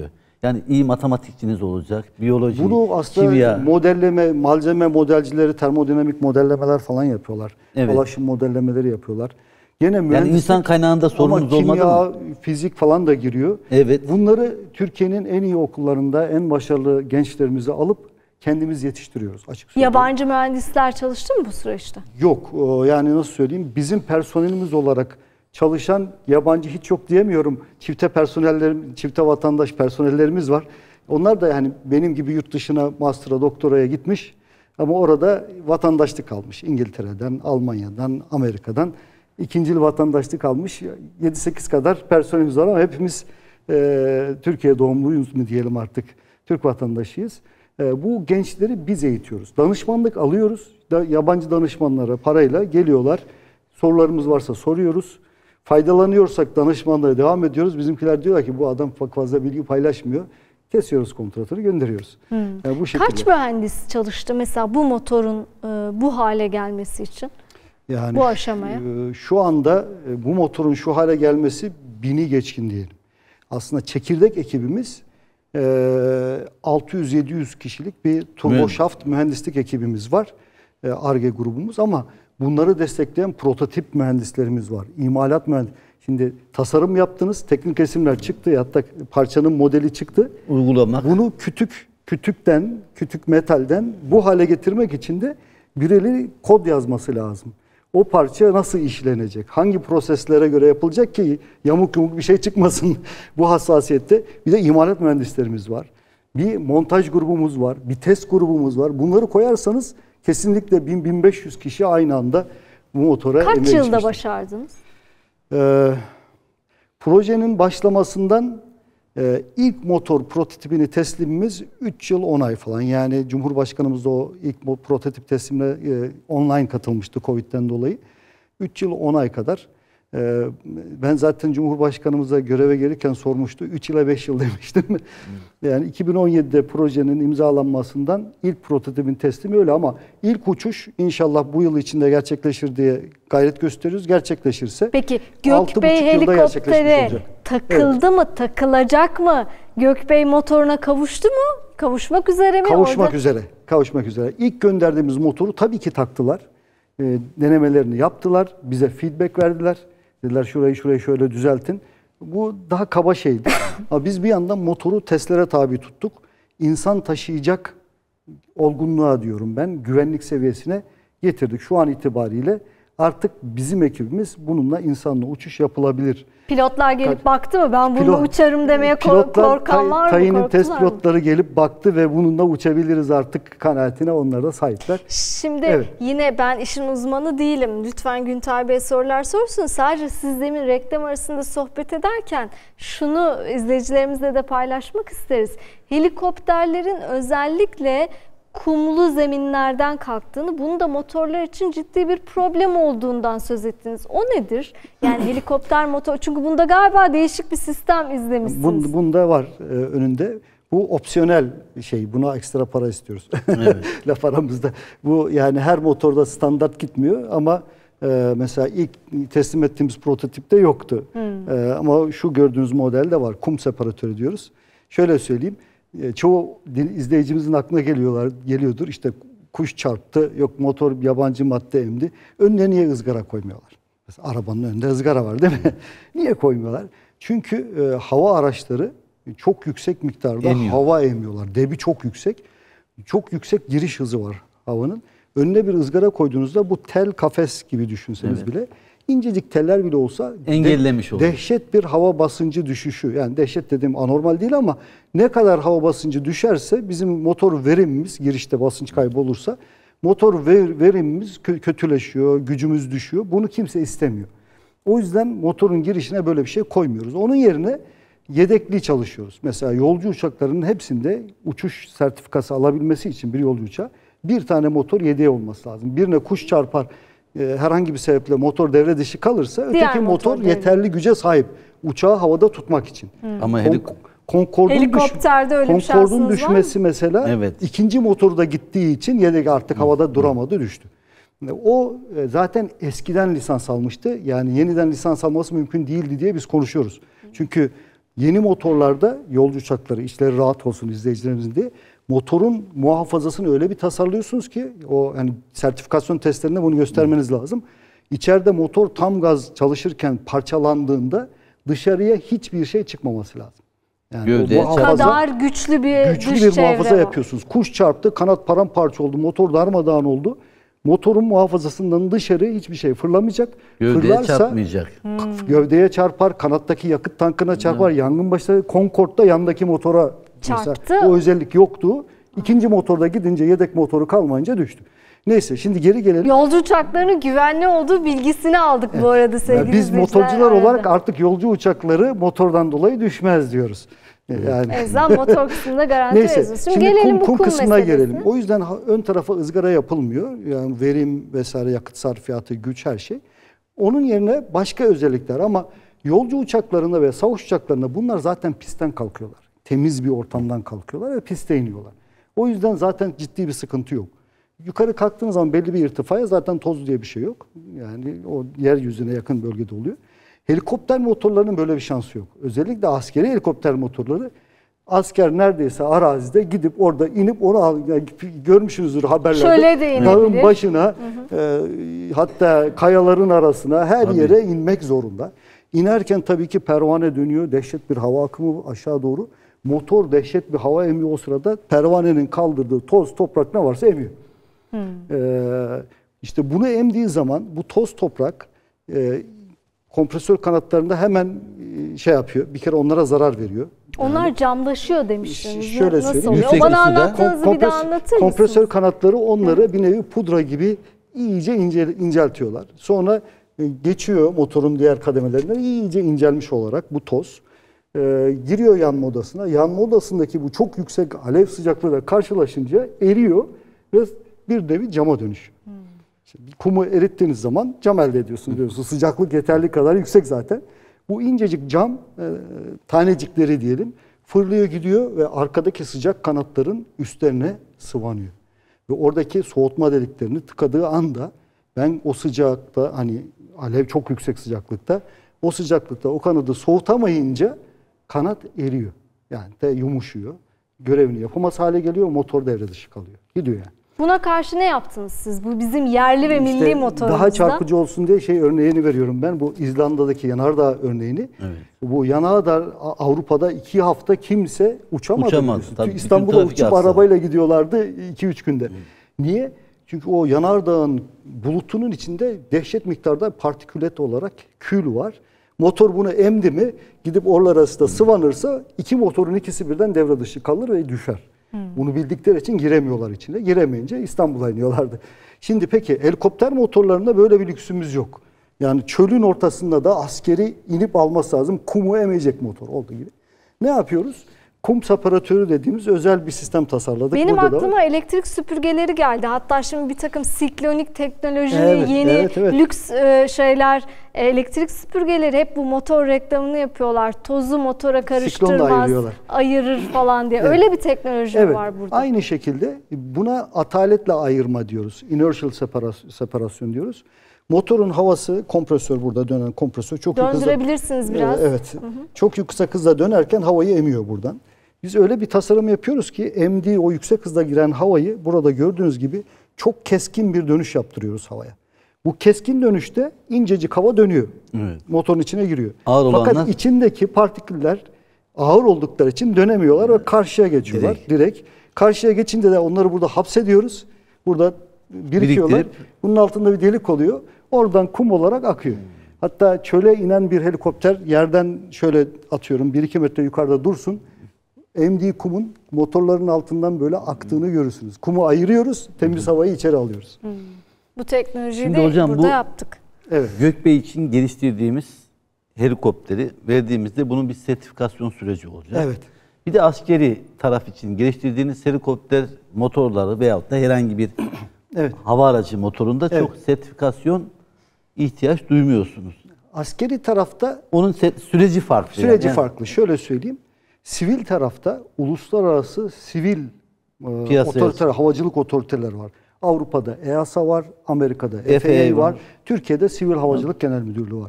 Yani iyi matematikçiniz olacak, biyoloji, Bunu aslında kimya. modelleme, malzeme modelcileri termodinamik modellemeler falan yapıyorlar. Evet. Alaşım modellemeleri yapıyorlar. Gene Yani insan kaynağında sorunuz ama olmadı kimya, mı? fizik falan da giriyor. Evet. Bunları Türkiye'nin en iyi okullarında en başarılı gençlerimizi alıp kendimiz yetiştiriyoruz açık söyleyeyim. Yabancı mühendisler çalıştı mı bu süreçte? Yok. Yani nasıl söyleyeyim? Bizim personelimiz olarak çalışan yabancı hiç yok diyemiyorum. Çifte personellerim, çifte vatandaş personellerimiz var. Onlar da yani benim gibi yurt dışına master'a, doktoraya gitmiş ama orada vatandaşlık almış. İngiltere'den, Almanya'dan, Amerika'dan ikincil vatandaşlık almış. yedi sekiz kadar personelimiz var ama hepimiz e, Türkiye doğumluyuz mu diyelim artık. Türk vatandaşıyız. E, bu gençleri biz eğitiyoruz. Danışmanlık alıyoruz. Da, yabancı danışmanlara parayla geliyorlar. Sorularımız varsa soruyoruz. Faydalanıyorsak danışmanlara devam ediyoruz. Bizimkiler diyorlar ki bu adam fazla bilgi paylaşmıyor. Kesiyoruz kontratörü, gönderiyoruz. Hmm. Yani bu şekilde. Kaç mühendis çalıştı mesela bu motorun e, bu hale gelmesi için? Yani bu aşamaya. Şu, şu anda bu motorun şu hale gelmesi bini geçkin diyelim. Aslında çekirdek ekibimiz altı yüz yedi yüz kişilik bir turboşaft mühendislik ekibimiz var. Ar-Ge grubumuz ama bunları destekleyen prototip mühendislerimiz var. İmalat mühendis. Şimdi tasarım yaptınız, teknik resimler çıktı, hatta parçanın modeli çıktı. Uygulamak. Bunu kütük, kütükten, kütük metalden bu hale getirmek için de birileri kod yazması lazım. O parça nasıl işlenecek? Hangi proseslere göre yapılacak ki yamuk yumuk bir şey çıkmasın bu hassasiyette? Bir de imalat mühendislerimiz var. Bir montaj grubumuz var. Bir test grubumuz var. Bunları koyarsanız kesinlikle bin bin beş yüz kişi aynı anda bu motora emeği Kaç yılda geçmiştir. başardınız? Ee, projenin başlamasından e, ilk motor prototipini teslimimiz üç yıl on ay falan. Yani Cumhurbaşkanımız da o ilk prototip teslimine e, online katılmıştı Covid'den dolayı. üç yıl on ay kadar. E, ben zaten Cumhurbaşkanımıza göreve gelirken sormuştu. üç yıla beş yıl demiştim. Hmm. Yani iki bin on yedide projenin imzalanmasından ilk prototipin teslimi öyle ama ilk uçuş inşallah bu yıl içinde gerçekleşir diye gayret gösteriyoruz. Gerçekleşirse Peki Gökbey helikopteri takıldı evet. mı, takılacak mı? Gökbey motoruna kavuştu mu? Kavuşmak üzere mi? Kavuşmak orada? üzere. Kavuşmak üzere. İlk gönderdiğimiz motoru tabii ki taktılar. E, denemelerini yaptılar. Bize feedback verdiler. Dediler şurayı şurayı şöyle düzeltin. Bu daha kaba şeydi. Ama biz bir yandan motoru testlere tabi tuttuk. İnsan taşıyacak olgunluğa diyorum ben. Güvenlik seviyesine getirdik. Şu an itibariyle artık bizim ekibimiz bununla insanla uçuş yapılabilir. Pilotlar gelip Ka- baktı mı? Ben bununla Pilot, uçarım demeye korkan var mı? Tayin'in test mı? pilotları gelip baktı ve bununla uçabiliriz artık kanaatine onlar da sahipler. Şimdi evet. Yine ben işin uzmanı değilim. Lütfen Günter Bey sorular sorsun. Sadece siz demin reklam arasında sohbet ederken şunu izleyicilerimizle de paylaşmak isteriz. Helikopterlerin özellikle kumlu zeminlerden kalktığını, bunu da motorlar için ciddi bir problem olduğundan söz ettiniz. O nedir? Yani helikopter motor, çünkü bunda galiba değişik bir sistem izlemişsiniz. Bunda, bunda var e, önünde. Bu opsiyonel şey. Buna ekstra para istiyoruz. Evet. Laf aramızda. Bu yani her motorda standart gitmiyor ama e, mesela ilk teslim ettiğimiz prototipte yoktu. Hmm. E, ama şu gördüğünüz modelde var. Kum separatörü diyoruz. Şöyle söyleyeyim. Çoğu izleyicimizin aklına geliyorlar, geliyordur. İşte kuş çarptı, yok motor yabancı madde emdi. Önüne niye ızgara koymuyorlar? Mesela arabanın önünde ızgara var değil mi? Niye koymuyorlar? Çünkü e, hava araçları çok yüksek miktarda Emiyor. hava emiyorlar. Debi çok yüksek. Çok yüksek giriş hızı var havanın. Önüne bir ızgara koyduğunuzda bu tel kafes gibi düşünseniz evet. bile incecik teller bile olsa engellemiş de, olur. Dehşet bir hava basıncı düşüşü. Yani dehşet dediğim anormal değil ama ne kadar hava basıncı düşerse bizim motor verimimiz, girişte basınç kaybı olursa motor ver, verimimiz kötüleşiyor, gücümüz düşüyor. Bunu kimse istemiyor. O yüzden motorun girişine böyle bir şey koymuyoruz. Onun yerine yedekli çalışıyoruz. Mesela yolcu uçaklarının hepsinde uçuş sertifikası alabilmesi için bir yolcu uçağı bir tane motor yedeği olması lazım. Birine kuş çarpar, herhangi bir sebeple motor devre dışı kalırsa Diğer öteki motor, motor yeterli güce sahip uçağı havada tutmak için. Hmm. Ama helik Concord'un helikopterde öyle bir Concord'un şansınız düşmesi mesela evet. ikinci motoru da gittiği için yedek artık havada hmm. duramadı, düştü. O zaten eskiden lisans almıştı. Yani yeniden lisans alması mümkün değildi diye biz konuşuyoruz. Hmm. Çünkü Yeni motorlarda yolcu uçakları işleri rahat olsun izleyicilerimizin diye motorun muhafazasını öyle bir tasarlıyorsunuz ki o yani sertifikasyon testlerinde bunu göstermeniz lazım. İçeride motor tam gaz çalışırken parçalandığında dışarıya hiçbir şey çıkmaması lazım. Yani Gövdeye o kadar güçlü bir güçlü dış bir çevre muhafaza var. yapıyorsunuz. Kuş çarptı, kanat paramparça oldu, motor darmadağın oldu. Motorun muhafazasından dışarı hiçbir şey fırlamayacak. Gövdeye Fırlarsa, çarpmayacak. Hmm. Gövdeye çarpar, kanattaki yakıt tankına çarpar, hmm. yangın başlar. Concorde'da yandaki motora çarptı. Mesela, o özellik yoktu. İkinci motorda gidince yedek motoru kalmayınca düştü. Neyse şimdi geri gelelim. Yolcu uçaklarının güvenli olduğu bilgisini aldık evet. bu arada sevgili yani biz izleyiciler. motorcular arada. olarak artık yolcu uçakları motordan dolayı düşmez diyoruz. Yani. En azından motor kısmında garanti Neyse, veriyorsunuz. Şimdi, şimdi gelelim kum, bu kum kum kısmına meselesine. gelelim. O yüzden ön tarafa ızgara yapılmıyor. Yani verim vesaire, yakıt sarfiyatı, güç her şey. Onun yerine başka özellikler ama yolcu uçaklarında ve savaş uçaklarında bunlar zaten pistten kalkıyorlar. Temiz bir ortamdan kalkıyorlar ve piste iniyorlar. O yüzden zaten ciddi bir sıkıntı yok. Yukarı kalktığınız zaman belli bir irtifaya zaten toz diye bir şey yok. Yani o yeryüzüne yakın bölgede oluyor. Helikopter motorlarının böyle bir şansı yok. Özellikle askeri helikopter motorları asker neredeyse arazide gidip orada inip onu al, yani görmüşsünüzdür haberlerde. Şöyle de inebilir. Dağın başına hı hı. E, hatta kayaların arasına her tabii. yere inmek zorunda. İnerken tabii ki pervane dönüyor. Dehşet bir hava akımı aşağı doğru. Motor dehşet bir hava emiyor o sırada. Pervanenin kaldırdığı toz, toprak ne varsa emiyor. Hmm. Ee, işte bunu emdiği zaman bu toz toprak e, kompresör kanatlarında hemen e, şey yapıyor. Bir kere onlara zarar veriyor. Onlar yani, camlaşıyor demiştiniz. Şöyle Nasıl söyleyeyim. oluyor? O bana anlattığınızı bir daha anlatır mısınız? Kompresör kanatları onları Hı. bir nevi pudra gibi iyice ince, inceltiyorlar. Sonra e, geçiyor motorun diğer kademelerinden iyice incelmiş olarak bu toz. E, giriyor yanma odasına. Yanma odasındaki bu çok yüksek alev sıcaklığıyla karşılaşınca eriyor ve bir nevi cama dönüşüyor. Hmm. Şimdi kumu erittiğiniz zaman cam elde ediyorsunuz biliyorsunuz. Sıcaklık yeterli kadar yüksek zaten. Bu incecik cam e, tanecikleri diyelim fırlıyor gidiyor ve arkadaki sıcak kanatların üstlerine sıvanıyor. Ve oradaki soğutma deliklerini tıkadığı anda ben o sıcakta hani alev çok yüksek sıcaklıkta o sıcaklıkta o kanadı soğutamayınca kanat eriyor. Yani de yumuşuyor. Görevini yapamaz hale geliyor. Motor devre dışı kalıyor. Gidiyor yani. Buna karşı ne yaptınız siz? Bu bizim yerli ve milli işte motorumuzdan. Daha çarpıcı olsun diye şey örneğini veriyorum ben. Bu İzlanda'daki yanardağ örneğini. Evet. Bu yanardağ Avrupa'da iki hafta kimse uçamadı. Uçamadı. İstanbul'a uçup aslında. Arabayla gidiyorlardı iki üç günde. Hı. Niye? Çünkü o yanardağın bulutunun içinde dehşet miktarda partikület olarak kül var. Motor bunu emdi mi gidip oralar arasında sıvanırsa iki motorun ikisi birden devre dışı kalır ve düşer. Hmm. Bunu bildikleri için giremiyorlar içine. Giremeyince İstanbul'a iniyorlardı. Şimdi peki helikopter motorlarında böyle bir lüksümüz yok. Yani çölün ortasında da askeri inip alması lazım. Kumu emecek motor olduğu gibi. Ne yapıyoruz? Kum separatörü dediğimiz özel bir sistem tasarladık. Benim Burada aklıma elektrik süpürgeleri geldi. Hatta şimdi bir takım siklonik teknoloji, evet, yeni evet, evet. lüks e, şeyler, elektrik süpürgeleri hep bu motor reklamını yapıyorlar. Tozu motora karıştırmaz, ayırır falan diye. Evet. Öyle bir teknoloji evet. var burada. Aynı şekilde buna ataletle ayırma diyoruz. Inertial separasyon diyoruz. Motorun havası, kompresör burada dönen kompresör çok döndürebilirsiniz hızla, biraz. Evet. Hı hı. Çok yüksek hızla dönerken havayı emiyor buradan. Biz öyle bir tasarım yapıyoruz ki emdiği o yüksek hızla giren havayı burada gördüğünüz gibi çok keskin bir dönüş yaptırıyoruz havaya. Bu keskin dönüşte incecik hava dönüyor. Evet. Motorun içine giriyor. Ağır Fakat olanlar... içindeki partiküller ağır oldukları için dönemiyorlar evet. ve karşıya geçiyorlar direkt. direkt. Karşıya geçince de onları burada hapsediyoruz. Burada birikiyorlar. Biriktirip... Bunun altında bir delik oluyor. Oradan kum olarak akıyor. Hmm. Hatta çöle inen bir helikopter yerden şöyle atıyorum bir iki metre yukarıda dursun. Emdiği kumun motorların altından böyle aktığını görürsünüz. Kumu ayırıyoruz, temiz havayı içeri alıyoruz. Hmm. Bu teknolojiyi Şimdi de hocam, burada bu yaptık. Evet. Gökbey için geliştirdiğimiz helikopteri verdiğimizde bunun bir sertifikasyon süreci olacak. Evet. Bir de askeri taraf için geliştirdiğiniz helikopter motorları veyahut da herhangi bir evet. hava aracı motorunda evet. çok sertifikasyon ihtiyaç duymuyorsunuz. Askeri tarafta onun süreci farklı. Süreci yani. farklı. Şöyle söyleyeyim. Sivil tarafta uluslararası sivil e, otoriter, havacılık otoriteler var. Avrupa'da E A S A var, Amerika'da F A A var, var, Türkiye'de Sivil Havacılık Genel Müdürlüğü var.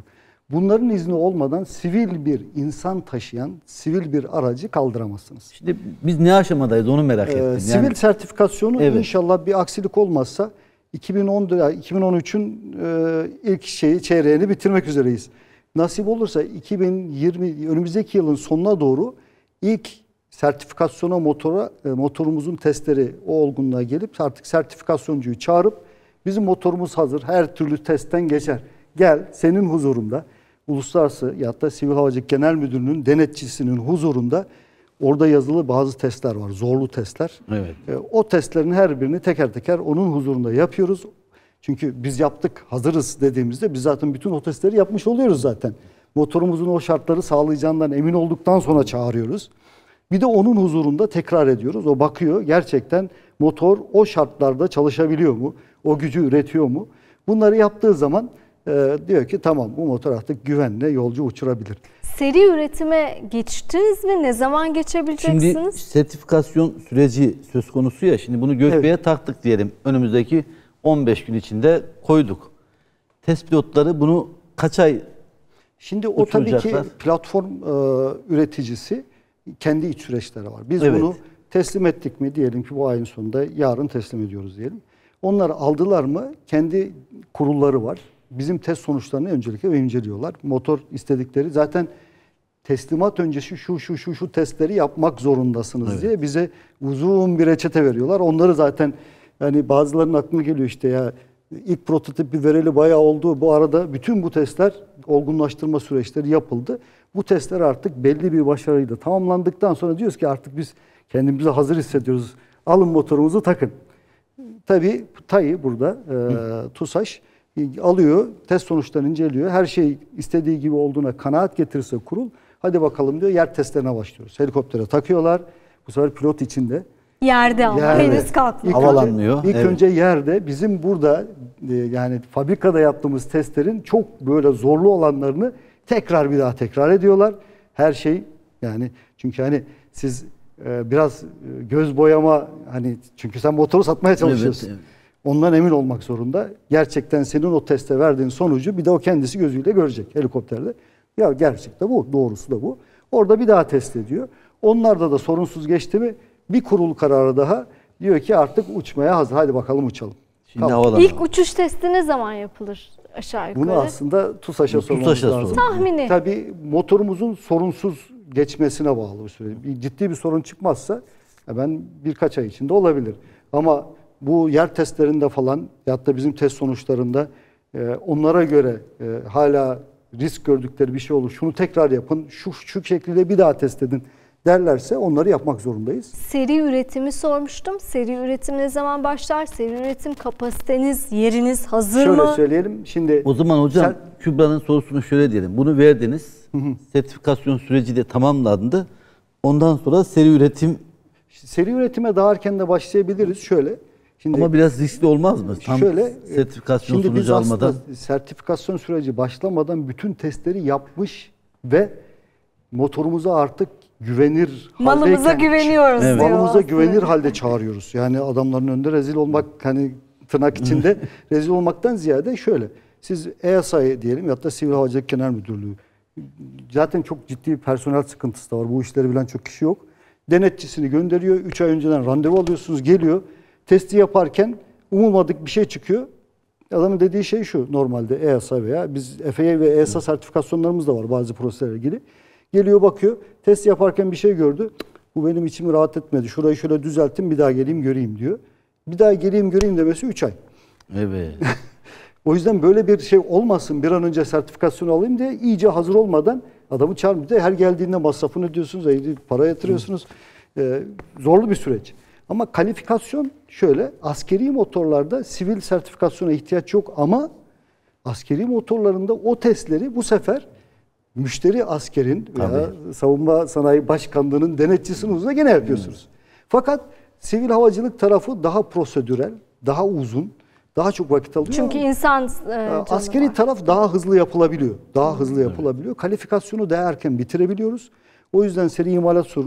Bunların izni olmadan sivil bir insan taşıyan sivil bir aracı kaldıramazsınız. Şimdi biz ne aşamadayız onu merak ettim. Ee, sivil yani, sertifikasyonu evet. inşallah bir aksilik olmazsa iki bin on iki bin on üçün e, ilk şeyi çeyreğini bitirmek üzereyiz. Nasip olursa iki bin yirmi önümüzdeki yılın sonuna doğru ilk sertifikasyona motora e, motorumuzun testleri o olgunluğa gelip artık sertifikasyoncuyu çağırıp bizim motorumuz hazır, her türlü testten geçer. Gel senin huzurunda uluslararası ya da Sivil Havacılık Genel Müdürlüğü'nün denetçisinin huzurunda orada yazılı bazı testler var. Zorlu testler. Evet. E, o testlerin her birini teker teker onun huzurunda yapıyoruz. Çünkü biz yaptık, hazırız dediğimizde biz zaten bütün o testleri yapmış oluyoruz zaten. Motorumuzun o şartları sağlayacağından emin olduktan sonra çağırıyoruz. Bir de onun huzurunda tekrar ediyoruz. O bakıyor gerçekten motor o şartlarda çalışabiliyor mu? O gücü üretiyor mu? Bunları yaptığı zaman e, diyor ki tamam bu motor artık güvenle yolcu uçurabilir. Seri üretime geçtiniz mi? Ne zaman geçebileceksiniz? Şimdi sertifikasyon süreci söz konusu ya. Şimdi bunu gökbeye Evet. taktık diyelim. Önümüzdeki on beş gün içinde koyduk. Test pilotları bunu kaç ay Şimdi o tabii ki uçuracaklar? platform e, üreticisi kendi iç süreçleri var. Biz Evet. bunu teslim ettik mi diyelim ki bu ayın sonunda yarın teslim ediyoruz diyelim. Onları aldılar mı kendi kurulları var. Bizim test sonuçlarını öncelikle inceliyorlar. Motor istedikleri zaten teslimat öncesi şu şu şu şu testleri yapmak zorundasınız Evet. diye bize uzun bir reçete veriyorlar. Onları zaten yani bazılarının aklına geliyor işte ya ilk prototipi vereli bayağı oldu. Bu arada bütün bu testler olgunlaştırma süreçleri yapıldı. Bu testler artık belli bir başarıyla tamamlandıktan sonra diyoruz ki artık biz kendimizi hazır hissediyoruz. Alın motorumuzu takın. Tabii TAİ burada e, TUSAŞ alıyor, test sonuçlarını inceliyor. Her şey istediği gibi olduğuna kanaat getirirse kurul, hadi bakalım diyor, yer testlerine başlıyoruz. Helikoptere takıyorlar. Bu sefer pilot içinde. Yerde ama Yerde. henüz kalkmıyor. İlk Havalanmıyor. Önce, ilk Evet. önce yerde bizim burada e, yani fabrikada yaptığımız testlerin çok böyle zorlu olanlarını tekrar bir daha tekrar ediyorlar. Her şey yani çünkü hani siz e, biraz e, göz boyama hani çünkü sen motoru satmaya çalışıyorsun. Evet, evet. Ondan emin olmak zorunda. Gerçekten senin o teste verdiğin sonucu bir de o kendisi gözüyle görecek helikopterde. Ya gerçekten bu, doğrusu da bu. Orada bir daha test ediyor. Onlarda da sorunsuz geçti mi bir kurul kararı daha diyor ki artık uçmaya hazır. Hadi bakalım uçalım. Şimdi Kalk. havalanalım. İlk uçuş testi ne zaman yapılır aşağı yukarı? Bunu aslında TUSAŞ'a sormamız TUSAŞ'a lazım. sorun. Tahmini. Tabii motorumuzun sorunsuz geçmesine bağlı bir süre. Bir, ciddi bir sorun çıkmazsa ben birkaç ay içinde olabilir. Ama bu yer testlerinde falan ya da bizim test sonuçlarında e, onlara göre e, hala risk gördükleri bir şey olur. Şunu tekrar yapın, şu şu şekilde bir daha test edin derlerse onları yapmak zorundayız. Seri üretimi sormuştum. Seri üretim ne zaman başlar? Seri üretim kapasiteniz, yeriniz hazır Şöyle mı? söyleyelim. Şimdi O zaman hocam sen- Kübra'nın sorusunu şöyle diyelim. Bunu verdiniz. Sertifikasyon süreci de tamamlandı. Ondan sonra seri üretim seri üretime daha erken de başlayabiliriz. Şöyle. Şimdi ama biraz riskli olmaz mı? Tam şöyle sertifikasyon şimdi biz sonucu almadan. aslında sertifikasyon süreci başlamadan bütün testleri yapmış ve motorumuza artık güvenir Malımıza haldeyken- güveniyoruz Evet. diyor Malımıza aslında. güvenir halde çağırıyoruz. Yani adamların önünde rezil olmak hani tırnak içinde rezil olmaktan ziyade şöyle. Siz E A S A diyelim ya da Sivil Havacılık Genel Müdürlüğü. Zaten çok ciddi bir personel sıkıntısı da var. Bu işleri bilen çok kişi yok. Denetçisini gönderiyor. üç ay önceden randevu alıyorsunuz. Geliyor. Testi yaparken umulmadık bir şey çıkıyor. Adamın dediği şey şu normalde E A S A veya biz F A A ve E S A sertifikasyonlarımız da var bazı proseslerle ilgili. Geliyor bakıyor. Test yaparken bir şey gördü. Bu benim içimi rahat etmedi. Şurayı şöyle düzelttim bir daha geleyim göreyim diyor. Bir daha geleyim göreyim demesi üç ay. Evet. O yüzden böyle bir şey olmasın bir an önce sertifikasyonu alayım diye iyice hazır olmadan adamı çağırmıyor. Her geldiğinde masrafını ödüyorsunuz, para yatırıyorsunuz. Ee, zorlu bir süreç. Ama kalifikasyon şöyle, askeri motorlarda sivil sertifikasyona ihtiyaç yok ama askeri motorlarında o testleri bu sefer müşteri askerin veya Tabii. savunma sanayi başkanlığının denetçisinin huzurunda gene yapıyorsunuz. Fakat sivil havacılık tarafı daha prosedürel, daha uzun, daha çok vakit alıyor. Çünkü insan e, canı Askeri var. taraf daha hızlı yapılabiliyor. Daha hızlı yapılabiliyor. Kalifikasyonu daha erken bitirebiliyoruz. O yüzden seri imalat sorunuz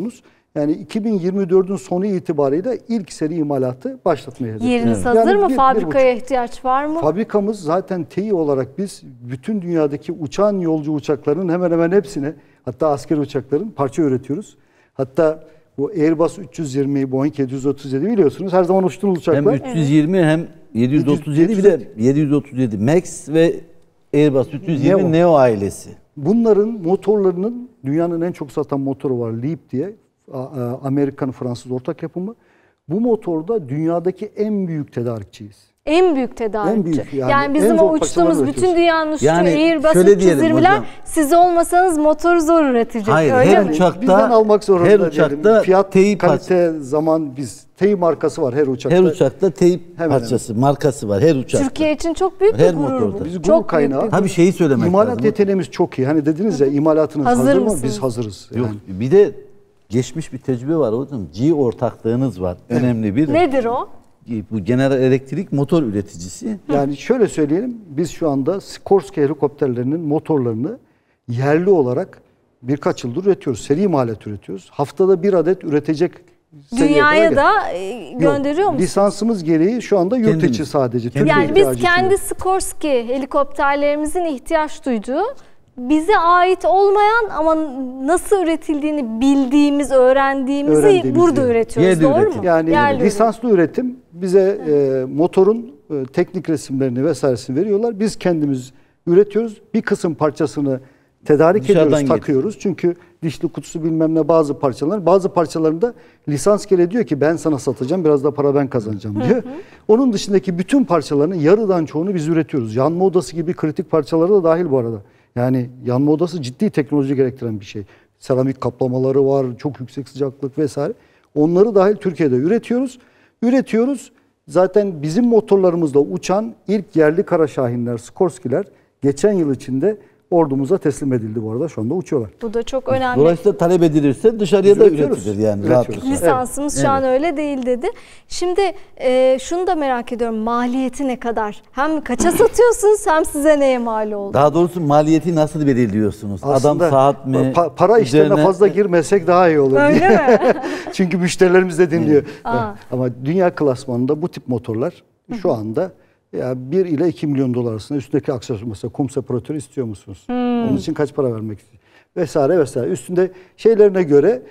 Yani iki bin yirmi dördün sonu itibariyle ilk seri imalatı başlatmaya hedefliyoruz. Yeriniz Evet. hazır Yani mı? bir- bir Fabrikaya buçuk. ihtiyaç var mı? Fabrikamız zaten T İ olarak biz bütün dünyadaki uçan yolcu uçaklarının hemen hemen hepsine, hatta askeri uçakların parça üretiyoruz. Hatta bu Airbus üç yüz yirmi, Boeing yedi yüz otuz yedi biliyorsunuz her zaman uçtuğumuz uçaklar. Hem üç yüz yirmi hem yedi yüz otuz yedi bir de yedi yüz otuz yedi Max ve Airbus üç yüz yirmi Neo. Neo ailesi. Bunların motorlarının dünyanın en çok satan motoru var Leap diye. Amerikan Fransız ortak yapımı. Bu motorda dünyadaki en büyük tedarikçiyiz. En büyük tedarikçi. En büyük, yani yani en bizim zor o uçtuğumuz parçaları bütün üretiyoruz. dünyanın uçtuğu Yani Airbus şöyle üç yüz diyelim yirmiler hocam. siz olmasanız motoru zor üretecek. Hayır, öyle her mi? uçakta Bizden almak zorunda her diyelim. uçakta Fiyat, teyip kalite, zaman biz. Teyip markası var her uçakta. her uçakta teyip Hemen parçası, markası var her uçakta. Türkiye için çok büyük Her bir gurur motorda. bu. Biz gurur Çok büyük kaynağı. bir Tabii şeyi söylemek İmalat lazım. yeteneğimiz çok iyi. Hani dediniz ya imalatınız Hazır hazır, mı? mısınız? Biz hazırız. Yok, Yani. bir de geçmiş bir tecrübe var hocam. G ortaklığınız var. Önemli bir. Nedir o? Bu General Electric motor üreticisi. Yani şöyle söyleyelim, biz şu anda Sikorsky helikopterlerinin motorlarını yerli olarak birkaç yıldır üretiyoruz. Seri imalat üretiyoruz. Haftada bir adet üretecek seviyeye Dünyaya kadar da e, Yok, gönderiyor musunuz? Lisansımız gereği şu anda yurt Kendimiz. içi sadece. Kendimiz. Türkiye Yani biz ihtiyacı için. kendi Sikorsky helikopterlerimizin ihtiyaç duyduğu, bize ait olmayan ama nasıl üretildiğini bildiğimiz, öğrendiğimizi Öğrendiğimiz burada yer. üretiyoruz. Yerli Doğru üretim. mu? Yani Yerli lisanslı üretim bize e, motorun e, teknik resimlerini vesairesini veriyorlar. Biz kendimiz üretiyoruz. Bir kısım parçasını tedarik Dışarıdan ediyoruz, getiriyor. takıyoruz. Çünkü dişli kutusu bilmem ne bazı parçalar. Bazı parçalarında lisans gereği diyor ki ben sana satacağım, biraz da para ben kazanacağım diyor. Onun dışındaki bütün parçalarını yarıdan çoğunu biz üretiyoruz. Yanma odası gibi kritik parçaları da dahil bu arada. Yani yanma odası ciddi teknoloji gerektiren bir şey. Seramik kaplamaları var, çok yüksek sıcaklık vesaire. Onları dahil Türkiye'de üretiyoruz. Üretiyoruz. Zaten bizim motorlarımızda uçan ilk yerli kara şahinler, Sikorsky'ler geçen yıl içinde ordumuza teslim edildi bu arada. Şu anda uçuyorlar. Bu da çok önemli. Dolayısıyla talep edilirse dışarıya Biz da üretiyoruz. üretilir yani Üretiyoruz. rahatlıkla. Lisansımız Evet. şu an öyle değil dedi. Şimdi e, şunu da merak ediyorum. Maliyeti ne kadar? Hem kaça satıyorsunuz hem size neye mal oldu? Daha doğrusu maliyeti nasıl belirliyorsunuz? Adam Aslında saat mi? pa- para işlerine Üzerine- fazla girmesek daha iyi olur. Öyle mi? Çünkü müşterilerimiz de dinliyor. Aa. Ama dünya klasmanında bu tip motorlar şu anda ya bir ile iki milyon dolar arasında, üstündeki aksesuar mesela kum separatörü istiyor musunuz? Onun için kaç para vermek istiyor? Vesaire vesaire. Üstünde şeylerine göre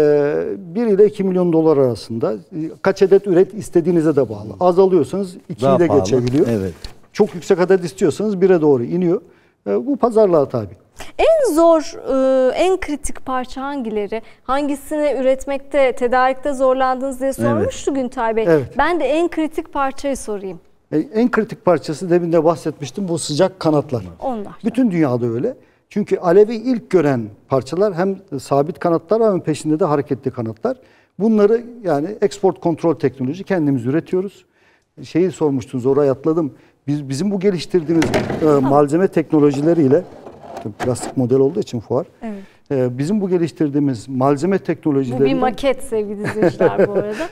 bir ile iki milyon dolar arasında, kaç adet üret istediğinize de bağlı. Az alıyorsanız ikiyi Daha de pahalı. geçebiliyor. Evet. Çok yüksek adet istiyorsanız bire doğru iniyor. E, Bu pazarlığa tabi. En zor, e, en kritik parça hangileri? Hangisini üretmekte, tedarikte zorlandınız diye sormuştu Güntay Bey. Evet. Ben de en kritik parçayı sorayım. E, En kritik parçası demin de bahsetmiştim, bu sıcak kanatlar. Onlar. Bütün dünyada öyle. Çünkü alevi ilk gören parçalar hem sabit kanatlar hem peşinde de hareketli kanatlar. Bunları yani export kontrol teknoloji kendimiz üretiyoruz. Şeyi sormuştunuz, oraya atladım. Biz bizim bu geliştirdiğimiz e, malzeme teknolojileriyle, plastik model olduğu için fuar. Evet. e, bizim bu geliştirdiğimiz malzeme Bu teknolojilerini bir maket sevgili izleyiciler bu arada.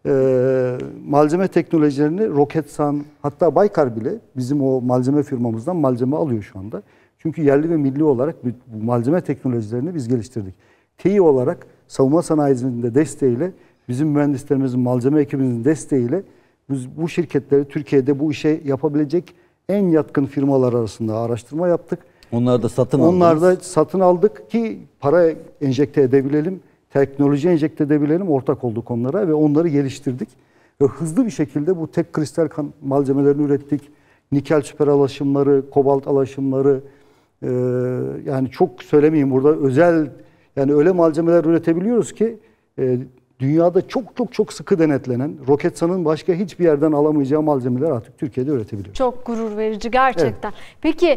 Ee, malzeme teknolojilerini Roketsan, hatta Baykar bile bizim o malzeme firmamızdan malzeme alıyor şu anda. Çünkü yerli ve milli olarak bu malzeme teknolojilerini biz geliştirdik. T İ olarak savunma sanayisinin de desteğiyle, bizim mühendislerimizin, malzeme ekibimizin desteğiyle biz bu şirketleri Türkiye'de bu işe yapabilecek en yatkın firmalar arasında araştırma yaptık. Onları da satın aldınız. Onlar da satın aldık ki para enjekte edebilelim, teknoloji enjekte edebilelim, ortak olduk onlara ve onları geliştirdik. Ve hızlı bir şekilde bu tek kristal kan malzemelerini ürettik. Nikel süper alaşımları, kobalt alaşımları, e, yani çok söylemeyeyim burada, özel yani öyle malzemeler üretebiliyoruz ki e, dünyada çok çok çok sıkı denetlenen, Roketsan'ın başka hiçbir yerden alamayacağı malzemeler artık Türkiye'de üretebiliyoruz. Çok gurur verici gerçekten. Peki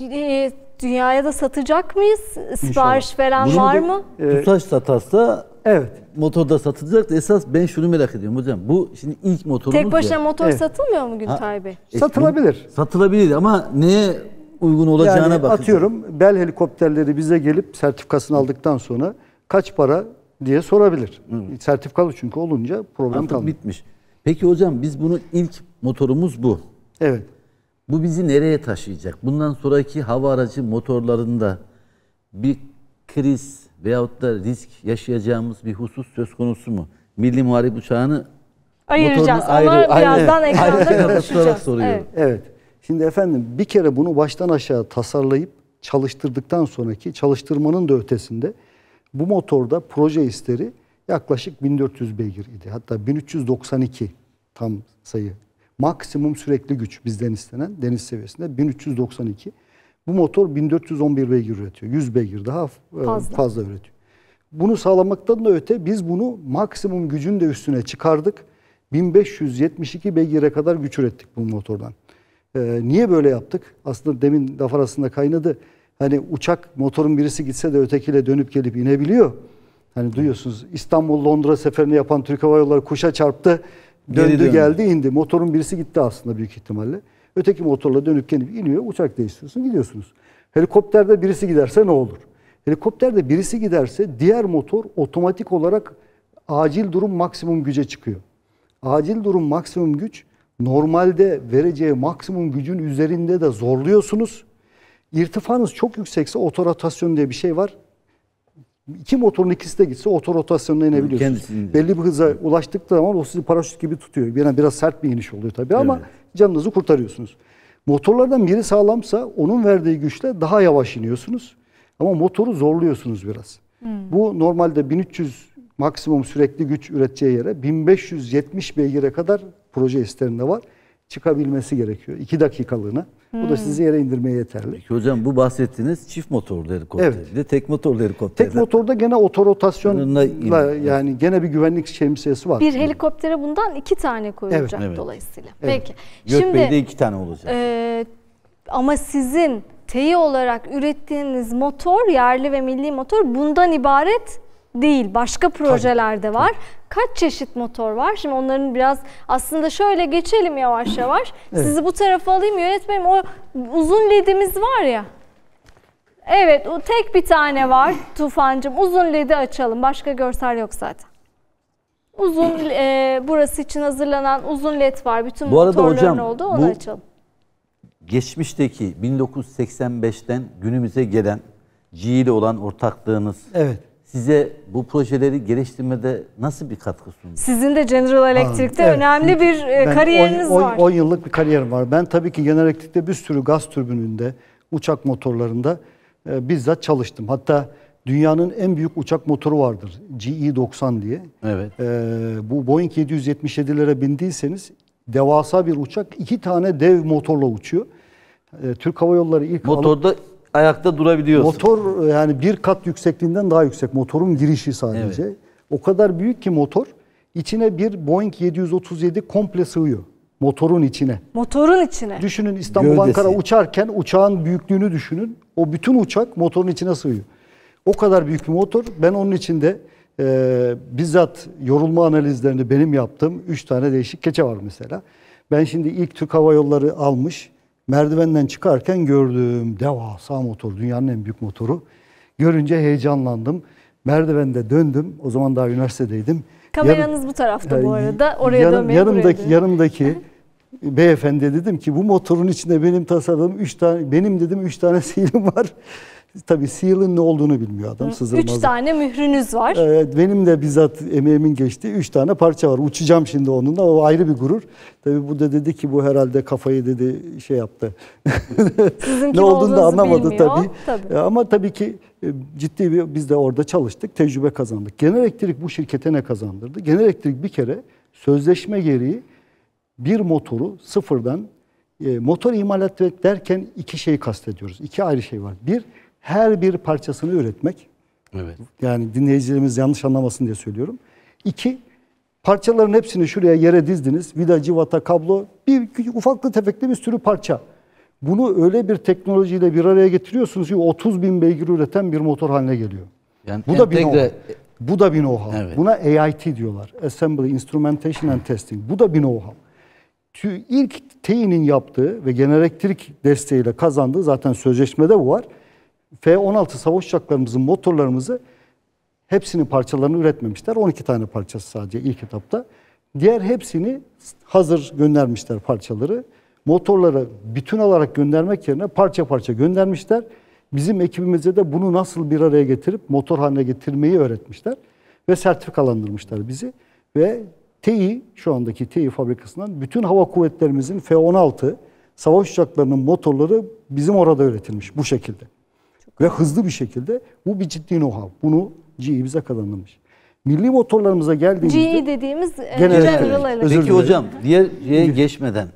e, dünyaya da satacak mıyız? Sipariş veren Bunu var da- mı? TUSAŞ satarsa Evet. motorda satılacak da esas ben şunu merak ediyorum hocam. Bu şimdi ilk motorumuz Tek başına ya. motor Evet. satılmıyor mu Güntay Bey? E, Satılabilir. bu Satılabilir ama neye uygun olacağına Yani bakacağız. atıyorum Bell helikopterleri bize gelip sertifikasını aldıktan sonra kaç para diye sorabilir. Sertifikalı çünkü olunca problem Artık kalmıyor. bitmiş. Peki hocam biz bunu ilk motorumuz bu. Evet. Bu bizi nereye taşıyacak? Bundan sonraki hava aracı motorlarında bir kriz veyahut da risk yaşayacağımız bir husus söz konusu mu? Milli Muharip Uçağı'nı ayıracağız. Onu ayrı, birazdan ayrı, ekranda ayrı konuşacağız. soruyorum. Evet. Evet. Şimdi efendim bir kere bunu baştan aşağı tasarlayıp çalıştırdıktan sonraki çalıştırmanın da ötesinde bu motorda proje isteri yaklaşık bin dört yüz beygir idi. Hatta bin üç yüz doksan iki tam sayı. Maksimum sürekli güç bizden istenen deniz seviyesinde bin üç yüz doksan iki. Bu motor bin dört yüz on bir beygir üretiyor. yüz beygir daha fazla. fazla üretiyor. Bunu sağlamaktan da öte biz bunu maksimum gücün de üstüne çıkardık. bin beş yüz yetmiş iki beygire kadar güç ürettik bu motordan. Ee, niye böyle yaptık? Aslında demin laf arasında kaynadı. Hani uçak motorun birisi gitse de ötekiyle dönüp gelip inebiliyor. Hani duyuyorsunuz İstanbul-Londra seferini yapan Türk Hava Yolları kuşa çarptı. Döndü, döndü geldi indi. Motorun birisi gitti aslında büyük ihtimalle. Öteki motorla dönüp gelip iniyor. Uçak değiştiriyorsun gidiyorsunuz. Helikopterde birisi giderse ne olur? Helikopterde birisi giderse diğer motor otomatik olarak acil durum maksimum güce çıkıyor. Acil durum maksimum güç normalde vereceği maksimum gücün üzerinde de zorluyorsunuz. İrtifanız çok yüksekse otorotasyon diye bir şey var. İki motorun ikisi de gitse otorotasyonuna inebiliyorsunuz. Kendisinde. Belli bir hıza ulaştıkları zaman o sizi paraşüt gibi tutuyor. Yani biraz sert bir iniş oluyor tabii ama Evet. canınızı kurtarıyorsunuz. Motorlardan biri sağlamsa onun verdiği güçle daha yavaş iniyorsunuz. Ama motoru zorluyorsunuz biraz. Hmm. Bu normalde bin üç yüz maksimum sürekli güç üreteceği yere bin beş yüz yetmiş beygire kadar proje isterinde var. Çıkabilmesi gerekiyor. iki dakikalığına. Hmm. Bu da sizi yere indirmeye yeterli. Peki hocam bu bahsettiğiniz çift motorlu helikopter. Evet. Bir de tek motorlu helikopter. Tek motorda gene otorotasyonla yani gene bir güvenlik şemsiyesi var. Bir helikoptere bundan iki tane koyulacak evet. dolayısıyla. Evet. Peki. Gökbey'de iki tane olacak. E, ama sizin TEİ olarak ürettiğiniz motor, yerli ve milli motor bundan ibaret değil. Başka projelerde var. Kaç çeşit motor var? Şimdi onların biraz aslında şöyle geçelim yavaş yavaş. Evet. Sizi bu tarafa alayım yönetmenim. O uzun ledimiz var ya. Evet, o tek bir tane var Tufancığım. Uzun ledi açalım. Başka görsel yok zaten. Uzun e, burası için hazırlanan uzun led var. Bütün bu motorların hocam, olduğu. Onu bu açalım. Geçmişteki bin dokuz yüz seksen beşten günümüze gelen G E ile olan ortaklığınız. Evet. Size bu projeleri geliştirmede nasıl bir katkı sundu? Sizin de General Electric'te evet. önemli bir ben kariyeriniz on, var. on yıllık bir kariyerim var. Ben tabii ki General Electric'te bir sürü gaz türbininde, uçak motorlarında e, bizzat çalıştım. Hatta dünyanın en büyük uçak motoru vardır. G E doksan diye. Evet. E, bu Boeing yedi yüz yetmiş yedilere bindiyseniz devasa bir uçak iki tane dev motorla uçuyor. E, Türk Hava Yolları ilk motorda alıp, ayakta durabiliyorsun. Motor yani bir kat yüksekliğinden daha yüksek. Motorun girişi sadece. Evet. O kadar büyük ki motor. İçine bir Boeing yedi yüz otuz yedi komple sığıyor. Motorun içine. Motorun içine. Düşünün İstanbul Ankara uçarken uçağın büyüklüğünü düşünün. O bütün uçak motorun içine sığıyor. O kadar büyük bir motor. Ben onun içinde e, bizzat yorulma analizlerini benim yaptığım üç tane değişik keçe var mesela. Ben şimdi ilk Türk Hava Yolları almış. Merdivenden çıkarken gördüm devasa motor, dünyanın en büyük motoru. Görünce heyecanlandım. Merdivende döndüm. O zaman daha üniversitedeydim. Kameranız Yarın, bu tarafta bu arada. Oraya yarın, dönmeye yanımdaki, yanımdaki beyefendi dedim ki bu motorun içinde benim tasarladığım üç tane, benim dedim üç tane sealim var. Tabii seal'ın ne olduğunu bilmiyor adam. Üç tane mührünüz var. Evet, benim de bizzat emeğimin geçtiği üç tane parça var. Uçacağım şimdi onunla. O ayrı bir gurur. Tabii bu da dedi ki bu herhalde kafayı dedi şey yaptı. Ne olduğunu da anlamadı tabii. tabii. Ama tabii ki ciddi bir biz de orada çalıştık. Tecrübe kazandık. Genel Elektrik bu şirkete ne kazandırdı? Genel Elektrik bir kere sözleşme gereği bir motoru sıfırdan e, motor imalat derken iki şeyi kastediyoruz. İki ayrı şey var. Bir, her bir parçasını üretmek. Evet. Yani dinleyicilerimiz yanlış anlamasın diye söylüyorum. İki, parçaların hepsini şuraya yere dizdiniz. Vida, civata, kablo, bir ufaklı tefekli bir sürü parça. Bunu öyle bir teknolojiyle bir araya getiriyorsunuz ki otuz bin beygir üreten bir motor haline geliyor. Yani bu da bir know-how. Bu da bir know-how. Evet. Buna A I T diyorlar. Assembly, Instrumentation and Testing. Bu da bir know-how. İlk TEİ'nin yaptığı ve Genel Elektrik desteğiyle kazandığı zaten sözleşmede bu var. F on altı savaş uçaklarımızın motorlarımızı hepsinin parçalarını üretmemişler. on iki tane parçası sadece ilk etapta. Diğer hepsini hazır göndermişler parçaları. Motorları bütün olarak göndermek yerine parça parça göndermişler. Bizim ekibimize de bunu nasıl bir araya getirip motor haline getirmeyi öğretmişler ve sertifikalandırmışlar bizi. Ve T İ, şu andaki T İ fabrikasından bütün hava kuvvetlerimizin F on altı savaş uçaklarının motorları bizim orada üretilmiş bu şekilde. Ve hızlı bir şekilde. Bu bir ciddi know-how. Bunu G E bize kazandırmış. Milli motorlarımıza geldiğimizde... G E diğimiz General General Electric. Electric. Peki hocam, diğer şeye geçmeden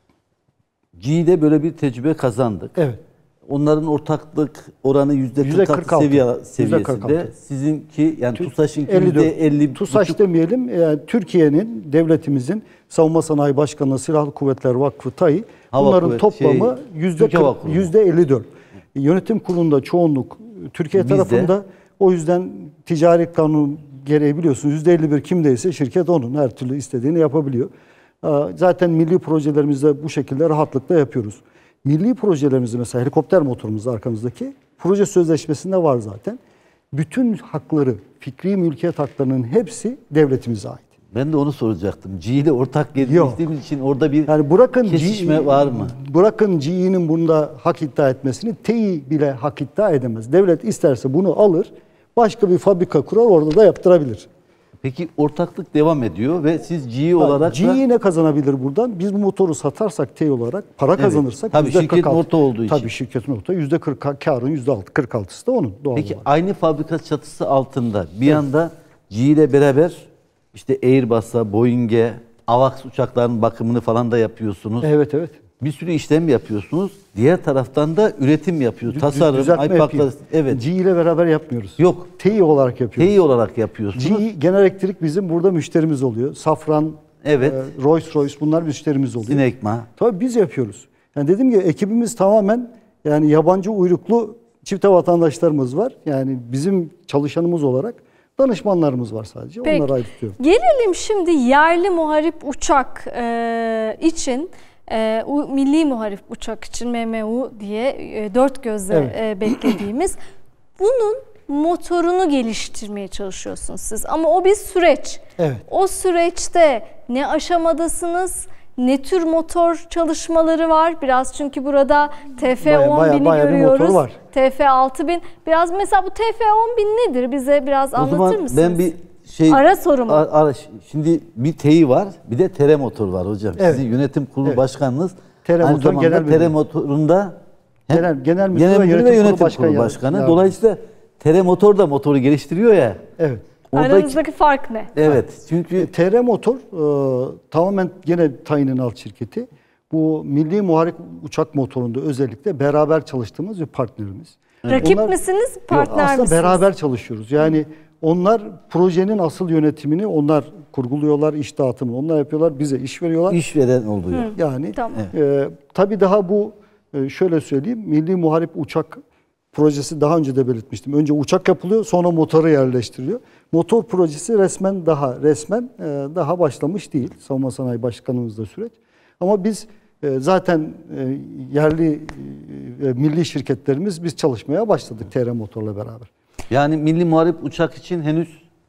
G E'de böyle bir tecrübe kazandık. Evet. Onların ortaklık oranı yüzde kırk altı seviye, seviyesinde. Sizinki yani TUSAŞ'ınki yüzde elli. TUSAŞ demeyelim. Yani Türkiye'nin, devletimizin Savunma Sanayi Başkanlığı, Silahlı Kuvvetler Vakfı, T A İ Hava bunların kuvvet, toplamı şey, yüzde kırk, yüzde elli dört. Yönetim kurulunda çoğunluk Türkiye Bizde. tarafında. O yüzden ticari kanun gereği biliyorsunuz yüzde elli bir kimdeyse şirket onun. Her türlü istediğini yapabiliyor. Zaten milli projelerimizde bu şekilde rahatlıkla yapıyoruz. Milli projelerimizde mesela helikopter motorumuz arkamızdaki proje sözleşmesinde var zaten. Bütün hakları, fikri mülkiyet haklarının hepsi devletimize ait. Ben de onu soracaktım. G E ile ortak geliştiğimiz için orada bir yani bırakın kesişme G E, var mı? Bırakın G E'nin bunda hak iddia etmesini, T İ bile hak iddia edemez. Devlet isterse bunu alır, başka bir fabrika kurar, orada da yaptırabilir. Peki ortaklık devam ediyor ve siz G E olarak G E da... ne kazanabilir buradan? Biz bu motoru satarsak T İ olarak, para Evet. kazanırsak Tabii yüzde kırk altı. şirketin ortağı olduğu için. Tabii şirketin ortağı. yüzde kırk karın yüzde kırk altısı da onun doğal Peki olarak. aynı fabrika çatısı altında bir yanda G E ile beraber işte Airbus'a, Boeing'e, AVAX uçaklarının bakımını falan da yapıyorsunuz. Evet evet. Bir sürü işlem yapıyorsunuz. Diğer taraftan da üretim yapıyor. Dü- Tasarım, düzeltme iPad'lar. yapayım. Evet. G E ile beraber yapmıyoruz. Yok. T İ olarak T yapıyoruz. İ olarak yapıyorsunuz. G E Genel Elektrik bizim burada müşterimiz oluyor. Safran, Evet. e, Rolls-Royce bunlar müşterimiz oluyor. Sinekma. Tabii biz yapıyoruz. Yani dediğim gibi ekibimiz tamamen yani yabancı uyruklu çifte vatandaşlarımız var. Yani bizim çalışanımız olarak danışmanlarımız var sadece. Peki. Onları ayrıtıyorum. Gelelim şimdi yerli muharip uçak e, için, e, u, milli muharip uçak için M M U diye e, dört gözle Evet. e, beklediğimiz bunun motorunu geliştirmeye çalışıyorsunuz siz. Ama o bir süreç. Evet. O süreçte ne aşamadasınız? Ne tür motor çalışmaları var? Biraz çünkü burada T F Baya- on baya- bini baya bir görüyoruz. motor var. T F altı bin. Biraz mesela bu T F on bin nedir? Bize biraz O anlatır zaman mısınız? ben bir şey... Ara soru mu? Ara, ara- şimdi bir T İ var, bir de T R motor var hocam. Evet. Sizin yönetim kurulu Evet. başkanınız. T R aynı motor zamanda genel T R müdürü. motorunda hem Genel- genel müdür genel ve müdür yönetim kurulu başkanı kurulu yani. başkanı. Yani. Dolayısıyla T R motor da motoru geliştiriyor ya. Evet. Oradaki- Aranızdaki fark ne? Evet. Çünkü T R Motor e, tamamen gene T A İ'nin alt şirketi. Bu milli muharip uçak motorunda özellikle beraber çalıştığımız bir partnerimiz. Rakip Onlar- misiniz, Yok, partner aslında misiniz? beraber çalışıyoruz. Yani onlar projenin asıl yönetimini onlar kurguluyorlar, iş dağıtımını onlar yapıyorlar, bize iş veriyorlar. işveren oluyor. Yani Tamam. e, tabii daha bu e, şöyle söyleyeyim, milli muharip uçak projesi daha önce de belirtmiştim. Önce uçak yapılıyor, sonra motoru yerleştiriliyor. Motor projesi resmen daha resmen e, daha başlamış değil. Savunma Sanayi Başkanımızda süreç. Ama biz e, zaten e, yerli e, milli şirketlerimiz biz çalışmaya başladık T R Motor'la beraber. Yani milli muharip uçak için henüz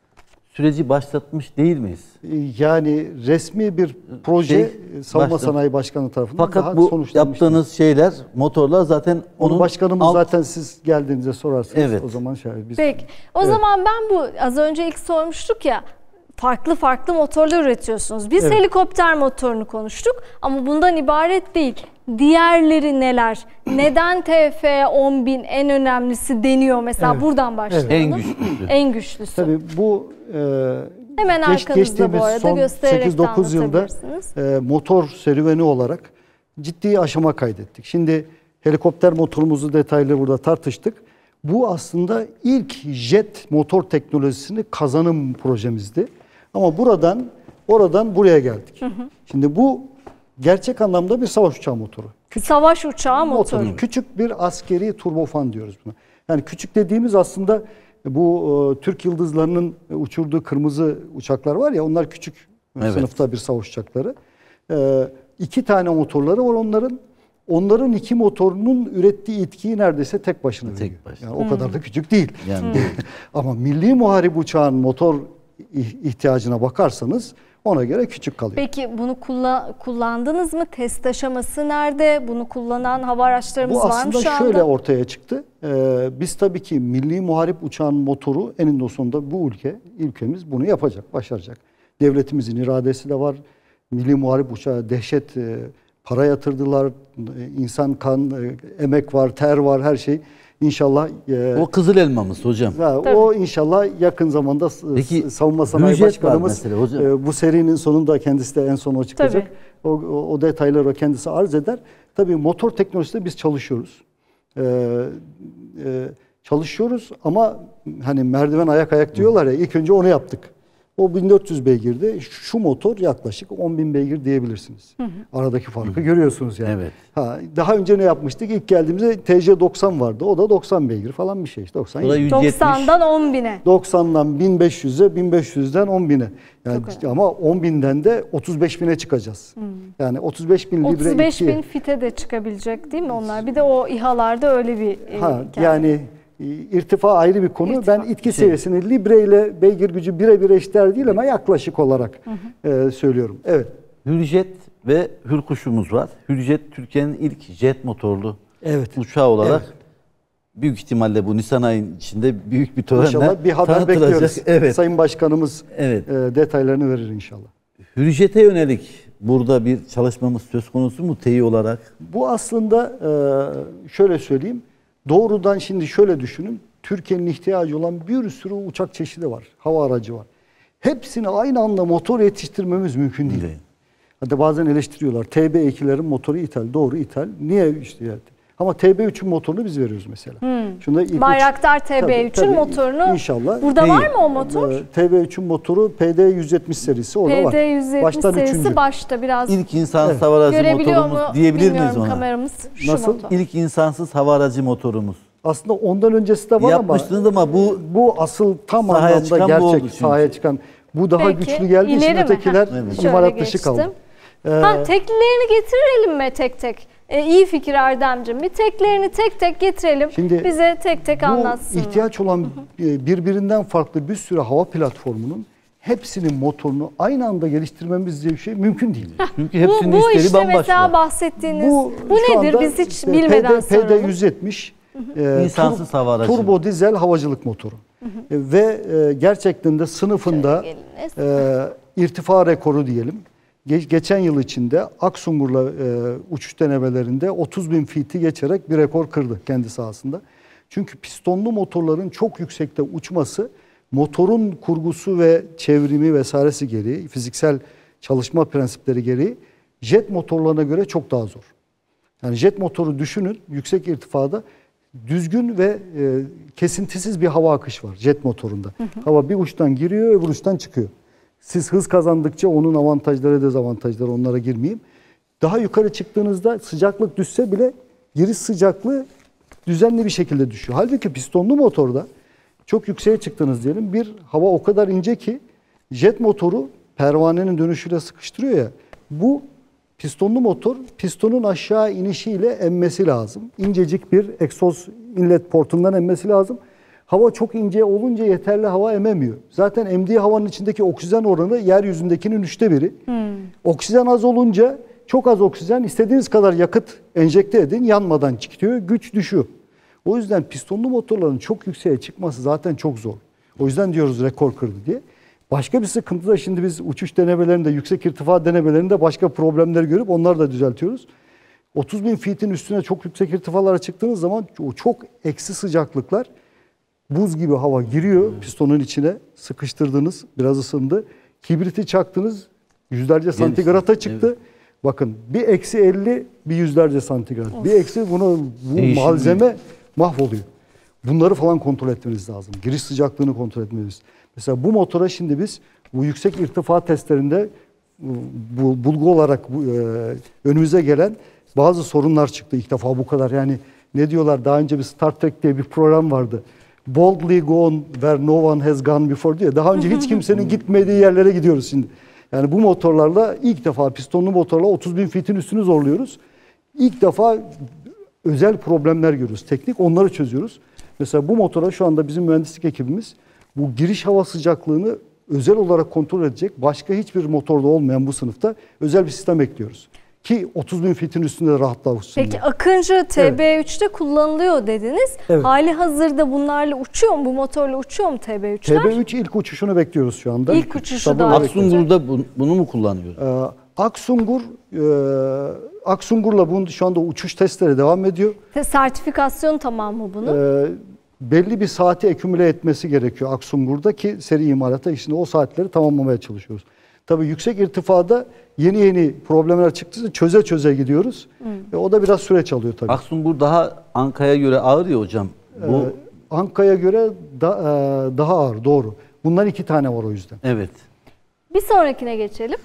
süreci başlatmış değil miyiz? E, Yani resmi bir proje Şey, e, Savunma başladı. Sanayi Başkanı tarafından Fakat daha bu sonuçlanmış. yaptığınız şeyler, motorlar zaten Onu onun başkanımız alt- zaten siz geldiğinizde sorarsınız. Evet. O zaman şey biz Peki. O Evet. zaman ben bu az önce ilk sormuştuk ya, farklı farklı motorlar üretiyorsunuz. Biz Evet. helikopter motorunu konuştuk ama bundan ibaret değil. Diğerleri neler? Neden T F on bin en önemlisi deniyor mesela? Evet. Buradan başlayalım. en güçlüsü. En güçlüsü. Tabii bu e, Hemen geç- arkanızda geçtiğimiz bu arada son göstererek sekiz de dokuz yılda anlatabilirsiniz. e, motor serüveni olarak ciddi aşama kaydettik. Şimdi helikopter motorumuzu detaylı burada tartıştık. Bu aslında ilk jet motor teknolojisini kazanım projemizdi. Ama buradan oradan buraya geldik. Hı hı. Şimdi bu gerçek anlamda bir savaş uçağı motoru. Savaş uçağı Motor. motoru. Küçük bir askeri turbofan diyoruz buna. Yani küçük dediğimiz aslında bu e, Türk Yıldızları'nın uçurduğu kırmızı uçaklar var ya, onlar küçük Evet. sınıfta bir savaş uçakları. E, iki tane motorları var onların. Onların iki motorunun ürettiği etkiyi neredeyse tek başına Tek veriyor. başına. Yani o kadar da küçük değil. Yani Ama milli muharip uçağın motor ihtiyacına bakarsanız Ona göre küçük kalıyor. Peki bunu kullan, kullandınız mı? Test aşaması nerede? Bunu kullanan hava araçlarımız Bu var mı şu anda? aslında şöyle ortaya çıktı. Ee, biz tabii ki milli muharip uçağın motoru eninde sonunda bu ülke, ülkemiz bunu yapacak, başaracak. Devletimizin iradesi de var. Milli muharip uçağı dehşet e, para yatırdılar. E, insan kan, e, emek var, ter var, her şey. İnşallah e, O kızıl elmamız hocam. Ha, o inşallah yakın zamanda Peki, Savunma Sanayi Hürjet var Başkanımız mesela hocam. e, bu serinin sonunda kendisi de en son o çıkacak. O, o, o detayları o kendisi arz eder. Tabii motor teknolojisinde biz çalışıyoruz. Ee, e, çalışıyoruz ama hani merdiven ayak ayak diyorlar ya, ilk önce onu yaptık. O bin dört yüz beygirdi. Şu motor yaklaşık on bin beygir diyebilirsiniz. Hı hı. Aradaki farkı hı. görüyorsunuz yani. Evet. Ha, daha önce ne yapmıştık? İlk geldiğimizde T C doksan vardı. O da doksan beygir falan bir şey. doksan, doksandan on bine. doksandan bin beş yüze, bin beş yüzden on bine. Yani işte ama on binden de otuz beş bine çıkacağız. Hmm. Yani otuz beş bin libre otuz beş iki. bin fite de çıkabilecek değil mi onlar? Bir de o İHA'larda öyle bir ha, yani irtifa ayrı bir konu. İrtifa. Ben itki şey. seviyesini libre ile beygir gücü birebir eşdeğer değil ama yaklaşık olarak hı hı. E, söylüyorum. Evet. Hürjet ve Hürkuş'umuz var. Hürjet Türkiye'nin ilk jet motorlu evet. uçağı olarak evet. büyük ihtimalle bu Nisan ayının içinde büyük bir törenle İnşallah bir haber bekliyoruz. Evet. Sayın Başkanımız evet. e, detaylarını verir inşallah. Hürjet'e yönelik burada bir çalışmamız söz konusu mu TEİ olarak? Bu aslında e, şöyle söyleyeyim. Doğrudan şimdi şöyle düşünün. Türkiye'nin ihtiyacı olan bir sürü uçak çeşidi var. Hava aracı var. Hepsini aynı anda motor yetiştirmemiz mümkün değil. değil. Hatta bazen eleştiriyorlar. T B ikilerin motoru ithal. Doğru ithal. Niye işte yani? Ama T B üçün motorunu biz veriyoruz mesela. Hmm. Şunda ilk Bayraktar uç... T B üçün motorunu inşallah. Burada değil. Var mı o motor? T B üçün motoru P D yüz yetmiş serisi orada P D var. P D yüz yetmiş baştan serisi üçüncü. Başta biraz. İlk insansız evet. hava aracı motorumuz diyebilir miyiz ona? Kameramız şu Nasıl? Motor. İlk insansız hava aracı motorumuz. Aslında ondan öncesi de var yapmıştınız ama, ama bu bu asıl tam anlamda gerçek sahaya çıkan. Bu daha Peki, güçlü geldiği için ötekiler evet. imalat dışı kaldı. Ee, ha, teklerini getirelim mi tek tek? Ee, iyi fikir Erdemciğim. Bir teklerini tek tek getirelim. Şimdi bize tek tek anlatsınlar. Bu ihtiyaç olan birbirinden farklı bir sürü hava platformunun hepsinin motorunu aynı anda geliştirmemiz diye bir şey mümkün değil. Çünkü hepsinin bu, bu işleri işte bambaşka. Mesela bahsettiğiniz bu, bu nedir? Biz hiç işte bilmeden soralım. P D yüz yetmiş e, İnsansız tur, hava aracı. Turbo dizel havacılık motoru. Hı hı. E, ve e, gerçekten de sınıfında e, irtifa rekoru diyelim. Ge- geçen yıl içinde Aksungur'la e, uçuş denemelerinde otuz bin feet'i geçerek bir rekor kırdı kendi sahasında. Çünkü pistonlu motorların çok yüksekte uçması motorun kurgusu ve çevrimi vesairesi gereği, fiziksel çalışma prensipleri gereği jet motorlarına göre çok daha zor. Yani jet motoru düşünün, yüksek irtifada düzgün ve e, kesintisiz bir hava akışı var jet motorunda. Hı hı. Hava bir uçtan giriyor, öbür uçtan çıkıyor. Siz hız kazandıkça onun avantajları, dezavantajları, onlara girmeyeyim. Daha yukarı çıktığınızda sıcaklık düşse bile giriş sıcaklığı düzenli bir şekilde düşüyor. Halbuki pistonlu motorda çok yükseğe çıktınız diyelim. Bir hava o kadar ince ki jet motoru pervanenin dönüşüyle sıkıştırıyor ya. Bu pistonlu motor pistonun aşağı inişiyle emmesi lazım. İncecik bir egzoz inlet portundan emmesi lazım. Hava çok ince olunca yeterli hava ememiyor. Zaten emdiği havanın içindeki oksijen oranı yeryüzündekinin üçte biri. Hmm. Oksijen az olunca çok az oksijen istediğiniz kadar yakıt enjekte edin yanmadan çıkıyor. Güç düşüyor. O yüzden pistonlu motorların çok yükseğe çıkması zaten çok zor. O yüzden diyoruz rekor kırdı diye. Başka bir sıkıntı da şimdi biz uçuş denemelerinde, yüksek irtifa denemelerinde başka problemler görüp onları da düzeltiyoruz. otuz bin feet'in üstüne çok yüksek irtifalara çıktığınız zaman o çok eksi sıcaklıklar, buz gibi hava giriyor pistonun içine, sıkıştırdınız, biraz ısındı. Kibriti çaktınız, yüzlerce santigrata çıktı. Evet. Bakın bir eksi elli, bir yüzlerce santigrat. Of. Bir eksi bunu bu Değişim malzeme değil. Mahvoluyor. Bunları falan kontrol etmeniz lazım. Giriş sıcaklığını kontrol etmeniz. Mesela bu motora şimdi biz bu yüksek irtifa testlerinde bu bulgu olarak bu, e, önümüze gelen bazı sorunlar çıktı ilk defa bu kadar. Yani ne diyorlar, daha önce bir Star Trek diye bir program vardı. Boldly go on where no one has gone before diye. Daha önce hiç kimsenin gitmediği yerlere gidiyoruz şimdi. Yani bu motorlarla ilk defa pistonlu motorla otuz bin feet'in üstünü zorluyoruz. İlk defa özel problemler görüyoruz. Teknik onları çözüyoruz. Mesela bu motora şu anda bizim mühendislik ekibimiz bu giriş hava sıcaklığını özel olarak kontrol edecek başka hiçbir motorda olmayan bu sınıfta özel bir sistem ekliyoruz. Ki otuz bin fitin üstünde rahatlığa uçsun. Peki Akıncı T B üç'te evet. kullanılıyor dediniz. Evet. Hali hazırda bunlarla uçuyor mu? Bu motorla uçuyor mu T B üç'ler? T B üç ilk uçuşunu bekliyoruz şu anda. İlk uçuşu da. Aksungur'da bunu, bunu mu kullanıyoruz? Ee, Aksungur, e, Aksungur'la bunun şu anda uçuş testleri devam ediyor. Sertifikasyon tamam mı bunun? Ee, belli bir saati ekümüle etmesi gerekiyor Aksungur'da ki seri imalata içinde o saatleri tamamlamaya çalışıyoruz. Tabii yüksek irtifada yeni yeni problemler çıktıysa çöze çöze gidiyoruz. Hmm. E, o da biraz süreç alıyor tabii. Aksungur daha Anka'ya göre ağır ya hocam. Bu ee, Anka'ya göre da, e, daha ağır, doğru. Bundan iki tane var o yüzden. Evet. Bir sonrakine geçelim.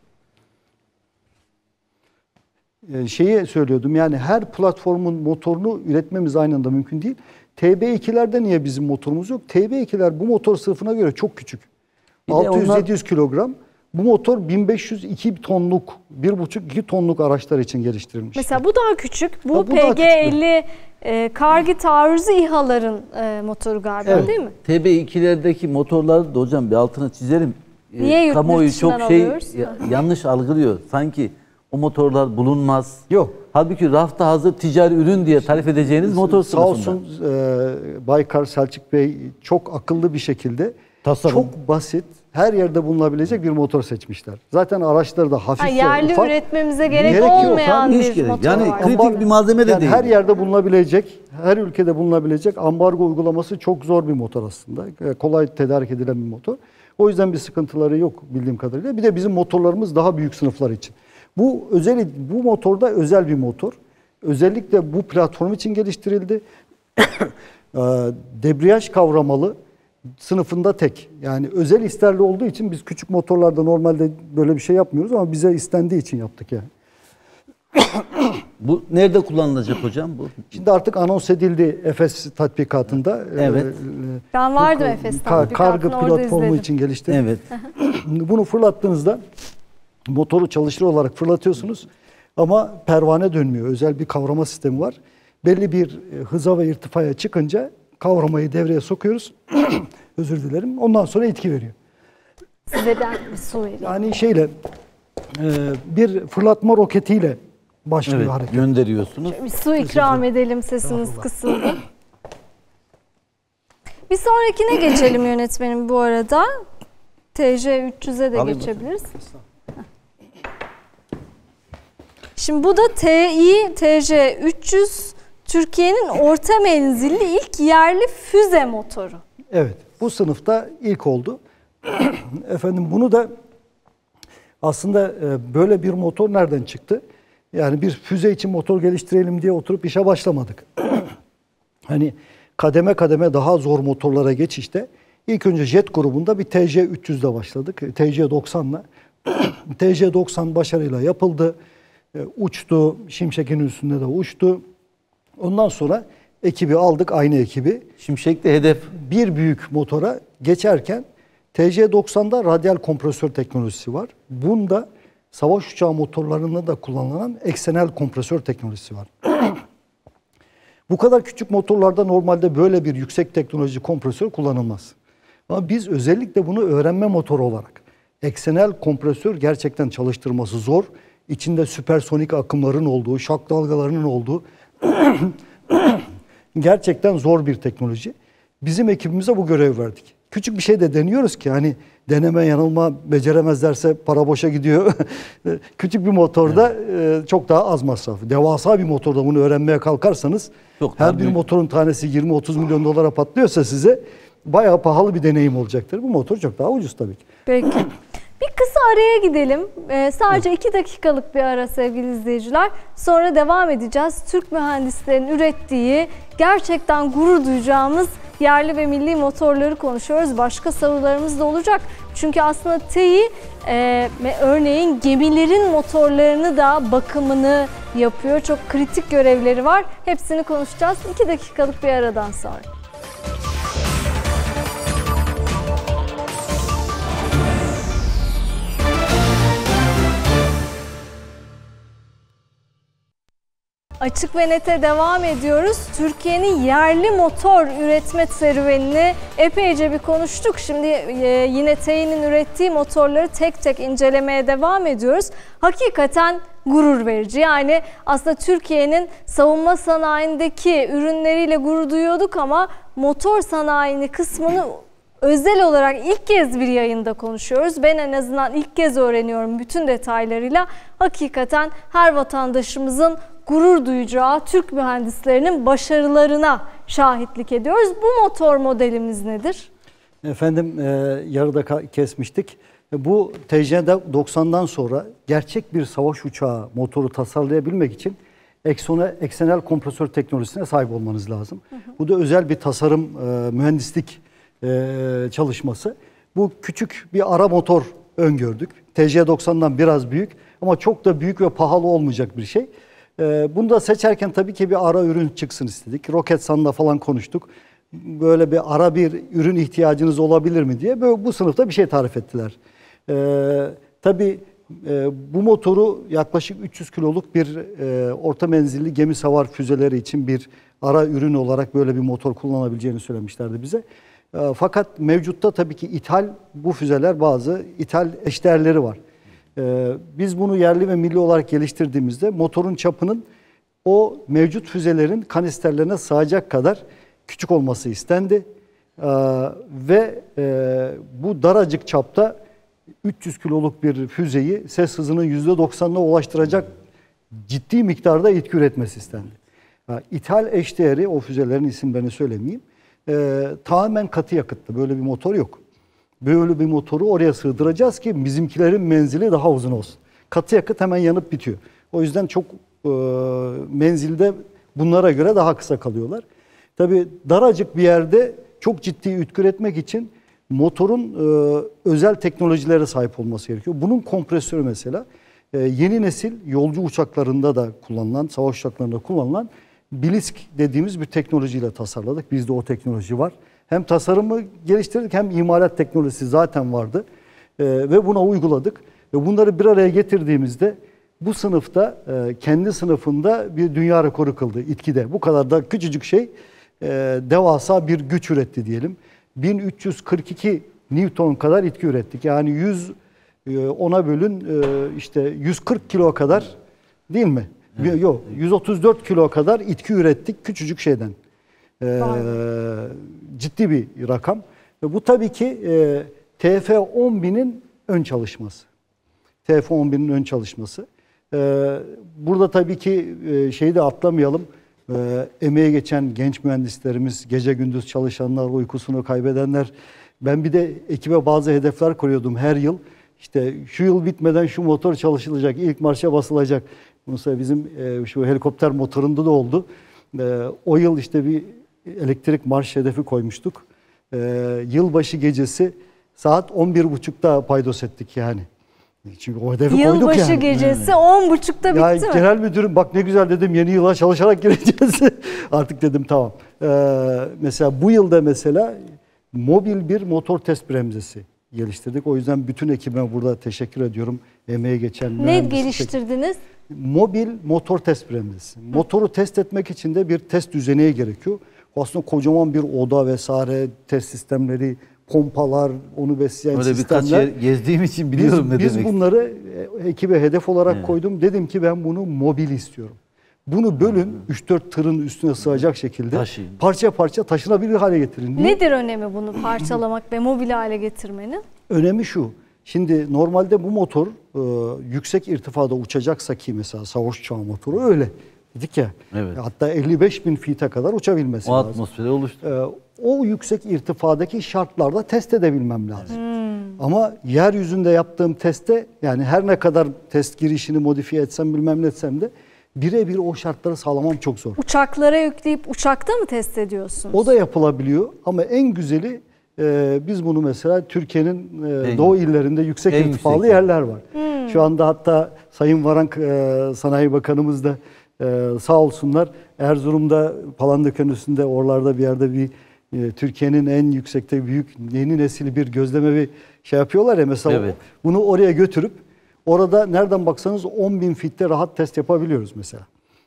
Ee, şeyi söylüyordum, yani her platformun motorunu üretmemiz aynı anda mümkün değil. T B ikilerde niye bizim motorumuz yok? T B ikiler bu motor sınıfına göre çok küçük. altı yüz yedi yüz kilogram. Bu motor bin beş yüz iki tonluk, bir buçuk iki tonluk araçlar için geliştirilmiş. Mesela bu daha küçük. Bu, bu P G elli e, kargi taarruzu İHA'ların e, motoru galiba, evet, değil mi? T B ikilerdeki motorları da hocam bir altına çizelim. Niye e, kamuoyu çok şey ya, yanlış algılıyor. Sanki o motorlar bulunmaz. Yok. Halbuki rafta hazır ticari ürün diye tarif edeceğiniz motor sınıfında. Sağ olsun e, Baykar Selçuk Bey çok akıllı bir şekilde tasarım, çok basit, her yerde bulunabilecek bir motor seçmişler. Zaten araçları da hafif ve yerli ufak. üretmemize gerek, gerek olmayan bir gerek. motor yani var. kritik Ambar, bir malzeme de yani değil. Her yerde bulunabilecek, her ülkede bulunabilecek, ambargo uygulaması çok zor bir motor aslında. Kolay tedarik edilen bir motor. O yüzden bir sıkıntıları yok bildiğim kadarıyla. Bir de bizim motorlarımız daha büyük sınıflar için. Bu özel, bu motorda özel bir motor. Özellikle bu platform için geliştirildi. Debriyaj kavramalı, sınıfında tek. Yani özel isterli olduğu için biz küçük motorlarda normalde böyle bir şey yapmıyoruz ama bize istendiği için yaptık yani. Bu nerede kullanılacak hocam bu? Şimdi artık anons edildi Efes tatbikatında. Evet. Ben vardım Efes tatbikatında, kargı platformu için gelişti. Evet. Bunu fırlattığınızda motoru çalışır olarak fırlatıyorsunuz ama pervane dönmüyor. Özel bir kavrama sistemi var. Belli bir hıza ve irtifaya çıkınca kavramayı devreye sokuyoruz. Özür dilerim. Ondan sonra etki veriyor. Size ben bir su vereyim. Yani şeyle bir fırlatma roketiyle başlıyor evet, hareket. Gönderiyorsunuz. Bir su ikram edelim, sesiniz kısıldı. Bir sonrakine geçelim yönetmenim bu arada. T J üç yüze de Alayım geçebiliriz. Bakalım. Şimdi bu da T I T J üç yüz, Türkiye'nin orta menzilli ilk yerli füze motoru. Evet, bu sınıfta ilk oldu. Efendim bunu da aslında böyle bir motor nereden çıktı? Yani bir füze için motor geliştirelim diye oturup işe başlamadık. Hani kademe kademe daha zor motorlara geçişte ilk önce jet grubunda bir T J üç yüz'de başladık. T J doksan'la. T J doksan başarıyla yapıldı. Uçtu. Şimşek'in üstünde de uçtu. Ondan sonra ekibi aldık, aynı ekibi. Şimşek'te hedef. Bir büyük motora geçerken T J doksan'da radyal kompresör teknolojisi var. Bunda savaş uçağı motorlarında da kullanılan eksenel kompresör teknolojisi var. Bu kadar küçük motorlarda normalde böyle bir yüksek teknoloji kompresör kullanılmaz. Ama biz özellikle bunu öğrenme motoru olarak, eksenel kompresör gerçekten çalıştırması zor. İçinde süpersonik akımların olduğu, şok dalgalarının olduğu gerçekten zor bir teknoloji. Bizim ekibimize bu görev verdik. Küçük bir şey de deniyoruz ki hani deneme yanılma beceremezlerse para boşa gidiyor. Küçük bir motorda evet. çok daha az masraf. Devasa bir motorda bunu öğrenmeye kalkarsanız çok her bir büyük. Motorun tanesi yirmi otuz milyon dolara patlıyorsa size bayağı pahalı bir deneyim olacaktır. Bu motor çok daha ucuz tabii ki. Peki. Bir kısa araya gidelim. Ee, sadece iki dakikalık bir ara sevgili izleyiciler. Sonra devam edeceğiz. Türk mühendislerin ürettiği gerçekten gurur duyacağımız yerli ve milli motorları konuşuyoruz. Başka sorularımız da olacak. Çünkü aslında T İ e, örneğin gemilerin motorlarını da bakımını yapıyor. Çok kritik görevleri var. Hepsini konuşacağız. iki dakikalık bir aradan sonra. Açık ve Net'e devam ediyoruz. Türkiye'nin yerli motor üretme serüvenini epeyce bir konuştuk. Şimdi yine TEİ'nin ürettiği motorları tek tek incelemeye devam ediyoruz. Hakikaten gurur verici. Yani aslında Türkiye'nin savunma sanayindeki ürünleriyle gurur duyuyorduk ama motor sanayini kısmını özel olarak ilk kez bir yayında konuşuyoruz. Ben en azından ilk kez öğreniyorum bütün detaylarıyla. Hakikaten her vatandaşımızın gurur duyacağı Türk mühendislerinin başarılarına şahitlik ediyoruz. Bu motor modelimiz nedir? Efendim e, yarıda kesmiştik. Bu T J doksandan sonra gerçek bir savaş uçağı motoru tasarlayabilmek için eksone, eksenel kompresör teknolojisine sahip olmanız lazım. Hı hı. Bu da özel bir tasarım, e, mühendislik e, çalışması. Bu küçük bir ara motor öngördük. T J doksandan biraz büyük ama çok da büyük ve pahalı olmayacak bir şey. E, bunu da seçerken tabii ki bir ara ürün çıksın istedik. Roketsan'da falan konuştuk. Böyle bir ara bir ürün ihtiyacınız olabilir mi diye böyle bu sınıfta bir şey tarif ettiler. Ee, tabii e, bu motoru yaklaşık üç yüz kiloluk bir e, orta menzilli gemi savar füzeleri için bir ara ürün olarak böyle bir motor kullanabileceğini söylemişlerdi bize. E, fakat mevcutta tabii ki ithal bu füzeler bazı ithal eşdeğerleri var. E, biz bunu yerli ve milli olarak geliştirdiğimizde motorun çapının o mevcut füzelerin kanisterlerine sığacak kadar küçük olması istendi. E, ve e, bu daracık çapta üç yüz kiloluk bir füzeyi ses hızının yüzde doksanına ulaştıracak ciddi miktarda etki üretmesi istendi. Yani İthal eşdeğeri, o füzelerin isimlerini söylemeyeyim, e, tamamen katı yakıtlı. Böyle bir motor yok. Böyle bir motoru oraya sığdıracağız ki bizimkilerin menzili daha uzun olsun. Katı yakıt hemen yanıp bitiyor. O yüzden çok e, menzilde bunlara göre daha kısa kalıyorlar. Tabii daracık bir yerde çok ciddi etki üretmek için motorun e, özel teknolojilere sahip olması gerekiyor. Bunun kompresörü mesela e, yeni nesil yolcu uçaklarında da kullanılan, savaş uçaklarında kullanılan Blisk dediğimiz bir teknolojiyle tasarladık. Bizde o teknoloji var. Hem tasarımı geliştirdik hem imalat teknolojisi zaten vardı. E, ve buna uyguladık. Ve bunları bir araya getirdiğimizde bu sınıfta e, kendi sınıfında bir dünya rekoru kıldı İTKİ'de. Bu kadar da küçücük şey e, devasa bir güç üretti diyelim. bin üç yüz kırk iki Newton kadar etki ürettik. Yani yüz ona bölün işte yüz kırk kilo kadar değil mi? Evet. Yok, yüz otuz dört kilo kadar etki ürettik küçücük şeyden. Ee, ciddi bir rakam. Ve bu tabii ki e, T F on binin ön çalışması. T F on binin ön çalışması. Ee, burada tabii ki e, şeyi de atlamayalım. E, emeğe geçen genç mühendislerimiz, gece gündüz çalışanlar, uykusunu kaybedenler. Ben bir de ekibe bazı hedefler koyuyordum her yıl. İşte şu yıl bitmeden şu motor çalışılacak, ilk marşa basılacak. Mesela bizim e, şu helikopter motorunda da oldu. E, o yıl işte bir elektrik marş hedefi koymuştuk. E, yılbaşı gecesi saat on bir buçukta paydos ettik yani. Çünkü o hedefi Yılbaşı koyduk yani. Yılbaşı gecesi on buçukta bitti ya, mi? Genel müdürüm bak ne güzel dedim, yeni yıla çalışarak gireceğiz. Artık dedim tamam. Ee, mesela bu yılda mesela mobil bir motor test bremzesi geliştirdik. O yüzden bütün ekibime burada teşekkür ediyorum. Emeğe geçen. Ne geliştirdiniz? Mobil motor test bremzesi. Hı. Motoru test etmek için de bir test düzeneği gerekiyor. Aslında kocaman bir oda vesaire, test sistemleri, pompalar, onu besleyen öyle sistemler. Birkaç yer gezdiğim için biliyorum biz, ne biz demek. Biz bunları ekibe hedef olarak evet. koydum. Dedim ki ben bunu mobil istiyorum. Bunu bölün, üç dört tırın üstüne sığacak şekilde Taşıyın. parça parça taşınabilir hale getirin. Niye? Nedir önemi bunu parçalamak ve mobil hale getirmenin? Önemi şu. Şimdi normalde bu motor e, yüksek irtifada uçacaksa ki mesela savaş uçağı motoru öyle. Dedik ya. Evet. Hatta elli beş bin feet'e kadar uçabilmesi o lazım. O atmosfere oluştu. E, o yüksek irtifadaki şartlarda test edebilmem lazım. Hmm. Ama yeryüzünde yaptığım testte yani her ne kadar test girişini modifiye etsem bilmem ne etsem de birebir o şartları sağlamam çok zor. Uçaklara yükleyip uçakta mı test ediyorsunuz? O da yapılabiliyor ama en güzeli e, biz bunu mesela Türkiye'nin e, doğu illerinde yüksek irtifalı yüksek yerler var. Hmm. Şu anda hatta Sayın Varank e, Sanayi Bakanımız da e, sağ olsunlar Erzurum'da Palandöken üstünde oralarda bir yerde bir e, Türkiye'nin en yüksekte büyük yeni nesil bir gözleme bir şey yapıyorlar ya mesela evet. Bunu oraya götürüp orada nereden baksanız on bin fitte rahat test yapabiliyoruz mesela.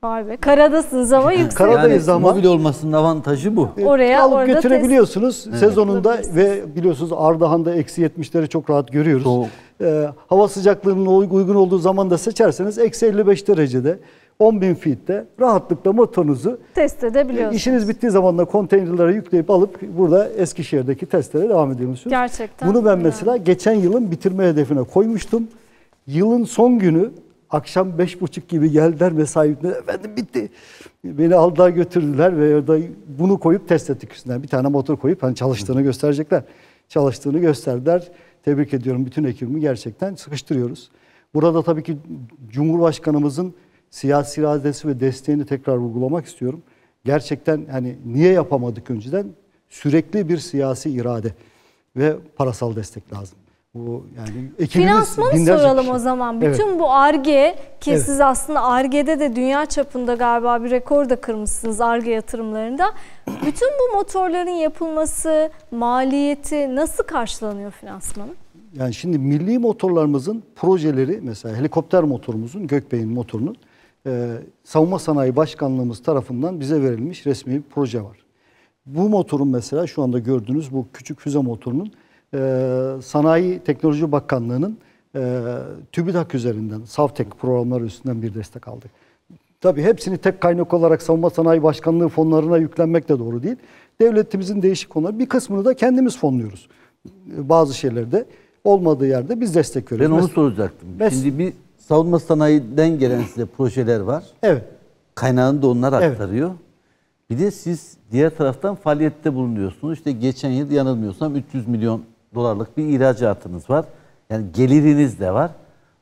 Vay be, karadasınız ama yüksek. Karadayız yani, ama. Mobil olmasının avantajı bu. Oraya, alıp orada götürebiliyorsunuz test sezonunda ve biliyorsunuz Ardahan'da eksi yetmişleri çok rahat görüyoruz. Soğuk. Ee, hava sıcaklığının uygun olduğu zaman da seçerseniz eksi elli beş derecede on bin feet'te rahatlıkla motorunuzu test edebiliyorsunuz. İşiniz bittiği zaman da konteynerlere yükleyip alıp burada Eskişehir'deki testlere devam ediyorsunuz. Gerçekten. Bunu ben yani. mesela geçen yılın bitirme hedefine koymuştum. Yılın son günü akşam beş buçuk gibi geldiler mesaimde. Efendim bitti. Beni aldılar götürdüler ve orada bunu koyup test ettik üstünden. Bir tane motor koyup hani çalıştığını gösterecekler. Çalıştığını gösterdiler. Tebrik ediyorum bütün ekibimi, gerçekten sıkıştırıyoruz. Burada tabii ki Cumhurbaşkanımızın siyasi iradesi ve desteğini tekrar vurgulamak istiyorum. Gerçekten hani niye yapamadık önceden? Sürekli bir siyasi irade ve parasal destek lazım. Bu yani ekibimiz Finansmanı binlerce soralım kişi. o zaman. Evet. Bütün bu Ar-Ge ki Evet. siz aslında Ar-Ge'de de dünya çapında galiba bir rekor da kırmışsınız Ar-Ge yatırımlarında. Bütün bu motorların yapılması, maliyeti nasıl karşılanıyor finansmanı? Yani şimdi milli motorlarımızın projeleri, mesela helikopter motorumuzun, Gökbey'in motorunun e, Savunma Sanayi Başkanlığımız tarafından bize verilmiş resmi bir proje var. Bu motorun mesela şu anda gördüğünüz bu küçük füze motorunun e, Sanayi Teknoloji Bakanlığı'nın e, TÜBİTAK üzerinden, SAVTEK programları üstünden bir destek aldık. Tabii hepsini tek kaynak olarak Savunma Sanayi Başkanlığı fonlarına yüklenmek de doğru değil. Devletimizin değişik konuları, bir kısmını da kendimiz fonluyoruz. Bazı şeylerde olmadığı yerde biz destek veriyoruz. Ben onu Mes- soracaktım. mes- Şimdi bir savunma sanayiden gelen size projeler var. Evet. Kaynağını da onlar Evet. aktarıyor. Bir de siz diğer taraftan faaliyette bulunuyorsunuz. İşte geçen yıl yanılmıyorsam üç yüz milyon dolarlık bir ihracatınız var. Yani geliriniz de var.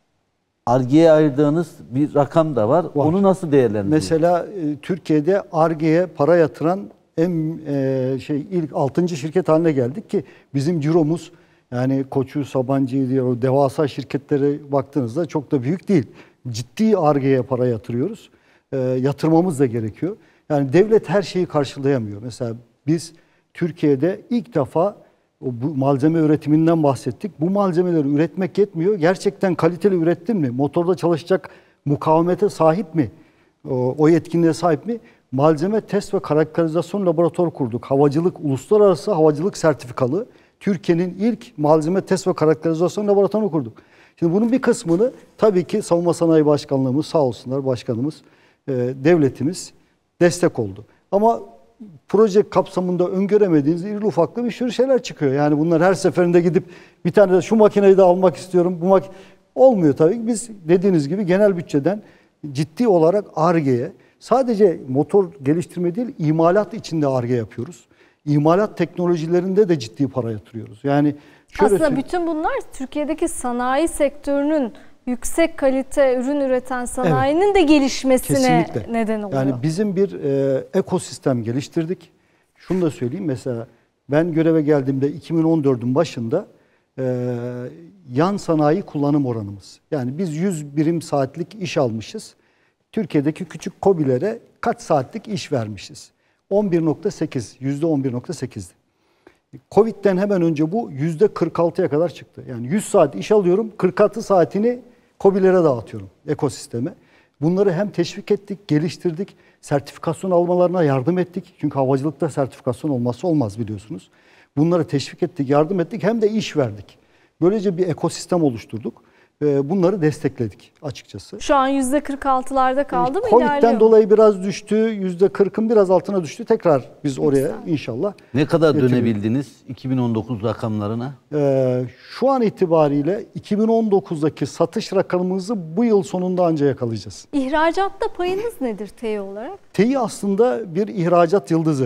Ar-Ge'ye ayırdığınız bir rakam da var. Var. Onu nasıl değerlendiriyorsunuz? Mesela e, Türkiye'de Ar-Ge'ye para yatıran en e, şey ilk altıncı şirket haline geldik ki bizim ciromuz, yani Koçu, Sabancı diye o devasa şirketlere baktığınızda çok da büyük değil. Ciddi Ar-Ge'ye para yatırıyoruz. E, yatırmamız da gerekiyor. Yani devlet her şeyi karşılayamıyor. Mesela biz Türkiye'de ilk defa o bu malzeme üretiminden bahsettik. Bu malzemeleri üretmek yetmiyor. Gerçekten kaliteli ürettin mi? Motorda çalışacak mukavemete sahip mi? O, o yetkinliğe sahip mi? Malzeme test ve karakterizasyon laboratuvarı kurduk. Havacılık, uluslararası havacılık sertifikalı Türkiye'nin ilk malzeme test ve karakterizasyon laboratuvarını kurduk. Şimdi bunun bir kısmını tabii ki Savunma Sanayi Başkanlığımız, sağ olsunlar başkanımız, e, devletimiz destek oldu. Ama proje kapsamında öngöremediğiniz irili ufaklı bir sürü şeyler çıkıyor. Yani bunlar her seferinde gidip bir tane de şu makineyi de almak istiyorum. Bu mak olmuyor tabii. Biz dediğiniz gibi genel bütçeden ciddi olarak Ar-Ge'ye, sadece motor geliştirme değil, imalat içinde Ar-Ge yapıyoruz. İmalat teknolojilerinde de ciddi para yatırıyoruz. Yani şöyle Aslında bütün bunlar Türkiye'deki sanayi sektörünün yüksek kalite ürün üreten sanayinin evet. de gelişmesine Kesinlikle. neden oluyor. Yani bizim bir e, ekosistem geliştirdik. Şunu da söyleyeyim, mesela ben göreve geldiğimde iki bin on dördün başında e, yan sanayi kullanım oranımız. Yani biz yüz birim saatlik iş almışız. Türkiye'deki küçük KOBİ'lere kaç saatlik iş vermişiz? on bir nokta sekiz, yüzde on bir nokta sekizdi. Covid'den hemen önce bu yüzde kırk altıya kadar çıktı. Yani yüz saat iş alıyorum, kırk altı saatini KOBİ'lere dağıtıyorum, ekosisteme. Bunları hem teşvik ettik, geliştirdik, sertifikasyon almalarına yardım ettik. Çünkü havacılıkta sertifikasyon olmazsa olmaz biliyorsunuz. Bunları teşvik ettik, yardım ettik, hem de iş verdik. Böylece bir ekosistem oluşturduk. Bunları destekledik açıkçası. Şu an yüzde kırk altılarda kaldı mı? Covid'den dolayı biraz düştü. yüzde kırkın biraz altına düştü. Tekrar biz oraya inşallah. Ne kadar getiriyoruz. dönebildiniz iki bin on dokuz rakamlarına? Ee, şu an itibariyle iki bin on dokuzdaki satış rakamımızı bu yıl sonunda anca yakalayacağız. İhracatta payınız nedir T E İ olarak? T E İ aslında bir ihracat yıldızı.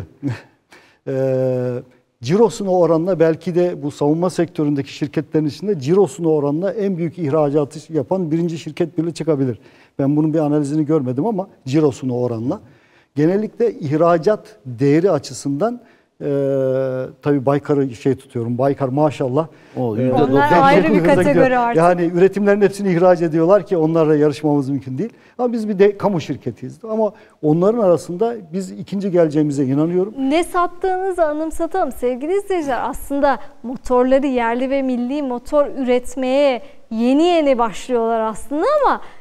ee, Cirosuna oranla belki de bu savunma sektöründeki şirketlerin içinde cirosuna oranla en büyük ihracatı yapan birinci şirket bile çıkabilir. Ben bunun bir analizini görmedim ama cirosuna oranla. Genellikle ihracat değeri açısından e, tabii Baykar'ı şey tutuyorum. Baykar maşallah. O, e, Onlar ayrı bir kategori artık. Yani üretimlerin hepsini ihraç ediyorlar ki onlarla yarışmamız mümkün değil. Ama biz bir de kamu şirketiyiz. Ama onların arasında biz ikinci geleceğimize inanıyorum. Ne sattığınızı anımsatalım sevgili izleyiciler. Aslında motorları yerli ve milli motor üretmeye yeni yeni başlıyorlar aslında ama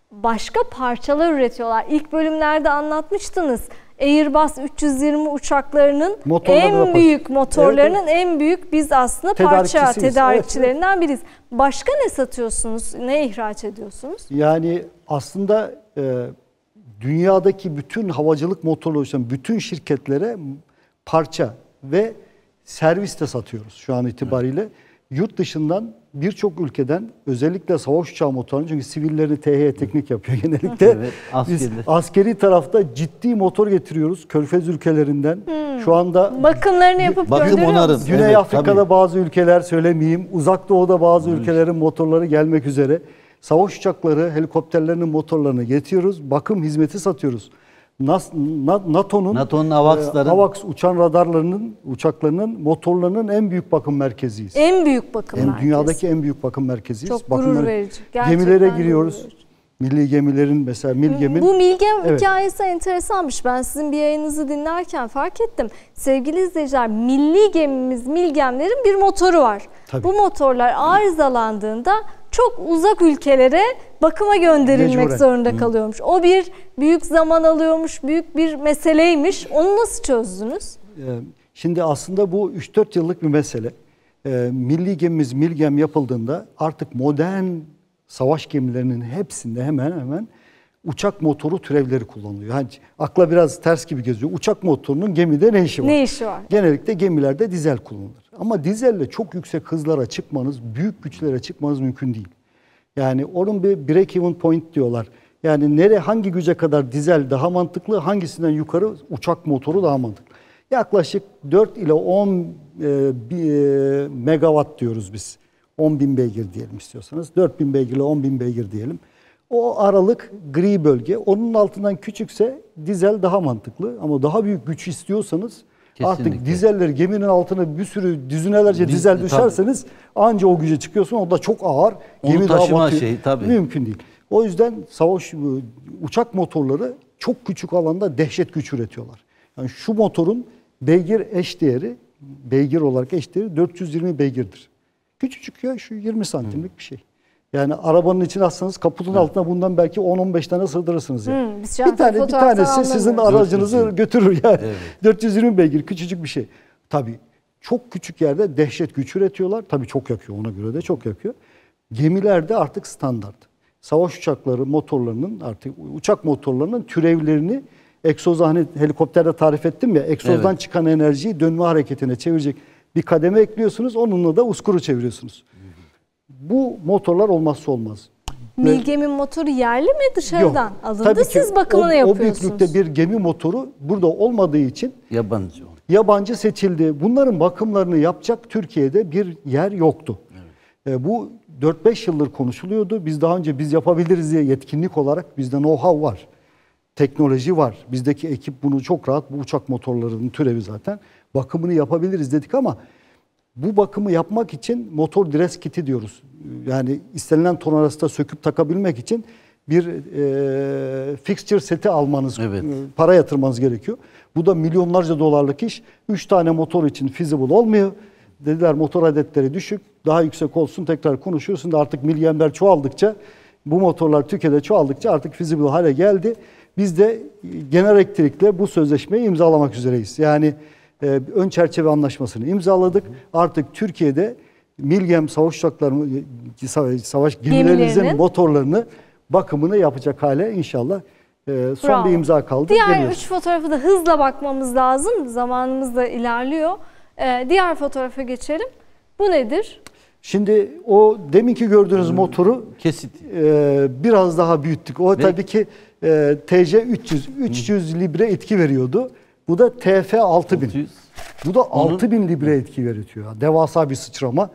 başka parçalar üretiyorlar. İlk bölümlerde anlatmıştınız. Airbus üç yüz yirmi uçaklarının en büyük motorlarının evet, evet. en büyük biz aslında parça tedarikçilerinden biriyiz. Başka ne satıyorsunuz? Ne ihraç ediyorsunuz? Yani aslında e, dünyadaki bütün havacılık motorları oluşturan bütün şirketlere parça ve servis de satıyoruz şu an itibariyle. Evet. Yurt dışından birçok ülkeden özellikle savaş uçağı motorunu, çünkü sivilleri T H teknik yapıyor genellikle. Evet, biz askeri tarafta ciddi motor getiriyoruz Körfez ülkelerinden. Hmm. Şu anda bakımlarını yapıp gönderiyoruz. Güney evet, Afrika'da tabii. bazı ülkeler, söylemeyeyim, Uzak Doğu'da bazı evet. ülkelerin motorları gelmek üzere. Savaş uçakları, helikopterlerinin motorlarını getiriyoruz. Bakım hizmeti satıyoruz. NATO'nun NATO'nun AVAX'ların e, AVAX uçan radarlarının, uçaklarının motorlarının en büyük bakım merkeziyiz. En büyük bakım en, merkezi. Dünyadaki en büyük bakım merkeziyiz. Çok bakım gurur verici. Gerçekten gemilere giriyoruz. Milli gemilerin mesela Milgem'in. Bu Milgem evet. hikayesi enteresanmış. Ben sizin bir yayınınızı dinlerken fark ettim. Sevgili izleyiciler, milli gemimiz Milgemlerin bir motoru var. Tabii. Bu motorlar arızalandığında çok uzak ülkelere bakıma gönderilmek Mecburen. zorunda Hı. kalıyormuş. O bir büyük zaman alıyormuş, büyük bir meseleymiş. Onu nasıl çözdünüz? Şimdi aslında bu üç dört yıllık bir mesele. Milli gemimiz Milgem yapıldığında artık modern savaş gemilerinin hepsinde hemen hemen uçak motoru türevleri kullanılıyor. Yani akla biraz ters gibi geziyor. Uçak motorunun gemide ne işi var? Ne işi var? Genellikle gemilerde dizel kullanılır. Ama dizelle çok yüksek hızlara çıkmanız, büyük güçlere çıkmanız mümkün değil. Yani onun bir break-even point diyorlar. Yani nereye, hangi güce kadar dizel daha mantıklı, hangisinden yukarı uçak motoru daha mantıklı. Yaklaşık dört ile on e, e, megawatt diyoruz biz. on bin beygir diyelim istiyorsanız. dört bin beygir ile on bin beygir diyelim. O aralık gri bölge. Onun altından küçükse dizel daha mantıklı. Ama daha büyük güç istiyorsanız kesinlikle. Artık dizeller, geminin altına bir sürü düzinelerce Biz, dizel düşerseniz tabii. anca o güce çıkıyorsun. O da çok ağır. Onu Gemi taşıma daha batıyor. şey tabii. Mümkün değil. O yüzden savaş uçak motorları çok küçük alanda dehşet güç üretiyorlar. Yani şu motorun beygir eşdeğeri, beygir olarak eşdeğeri dört yüz yirmi beygirdir. Küçücük ya, şu yirmi santimlik hmm. bir şey. Yani arabanın içine atsanız kaputun hmm. altına bundan belki on on beş tane sığdırırsınız. Yani. Hmm, bir tane bir tanesi sizin aracınızı götürür yani. Evet. dört yüz yirmi beygir küçücük bir şey. Tabii çok küçük yerde dehşet güç üretiyorlar. Tabii çok yakıyor, ona göre de çok yakıyor. Gemilerde artık standart. Savaş uçakları motorlarının, artık uçak motorlarının türevlerini egzoza, hani helikopterde tarif ettim ya, egzozdan evet. çıkan enerjiyi dönme hareketine çevirecek bir kademe ekliyorsunuz. Onunla da uskuru çeviriyorsunuz. Bu motorlar olmazsa olmaz. Milgem'in motoru yerli mi, dışarıdan Yok, alındı? Siz bakımını o, yapıyorsunuz. O büyüklükte bir gemi motoru burada olmadığı için yabancı yabancı seçildi. Bunların bakımlarını yapacak Türkiye'de bir yer yoktu. Evet. E, bu dört beş yıldır konuşuluyordu. Biz daha önce biz yapabiliriz diye yetkinlik olarak bizde know-how var. Teknoloji var. Bizdeki ekip bunu çok rahat, bu uçak motorlarının türevi zaten, bakımını yapabiliriz dedik ama bu bakımı yapmak için motor dires kiti diyoruz. Yani istenilen ton arasında söküp takabilmek için bir e, fixture seti almanız, evet. e, para yatırmanız gerekiyor. Bu da milyonlarca dolarlık iş. Üç tane motor için feasible olmuyor. Dediler motor adetleri düşük, daha yüksek olsun, tekrar konuşuyorsun da artık milgemler çoğaldıkça, bu motorlar Türkiye'de çoğaldıkça artık feasible hale geldi. Biz de Genel Elektrik'le bu sözleşmeyi imzalamak üzereyiz. Yani e, ön çerçeve anlaşmasını imzaladık. Artık Türkiye'de Milgem savaş uçaklarının, savaş gemilerimizin motorlarını bakımını yapacak hale inşallah e, son Bravo. bir imza kaldı. Diğer Geliyoruz. üç fotoğrafı da hızla bakmamız lazım. Zamanımız da ilerliyor. E, diğer fotoğrafa geçelim. Bu nedir? Şimdi o deminki gördüğünüz hmm. motoru kesit e, biraz daha büyüttük. O Ve... tabii ki e, T C üç yüz, üç yüz hmm. libre etki veriyordu. Bu da T F altı bin. altı yüz. Bu da Onun... altı bin libre etki veriyor. Devasa bir sıçrama.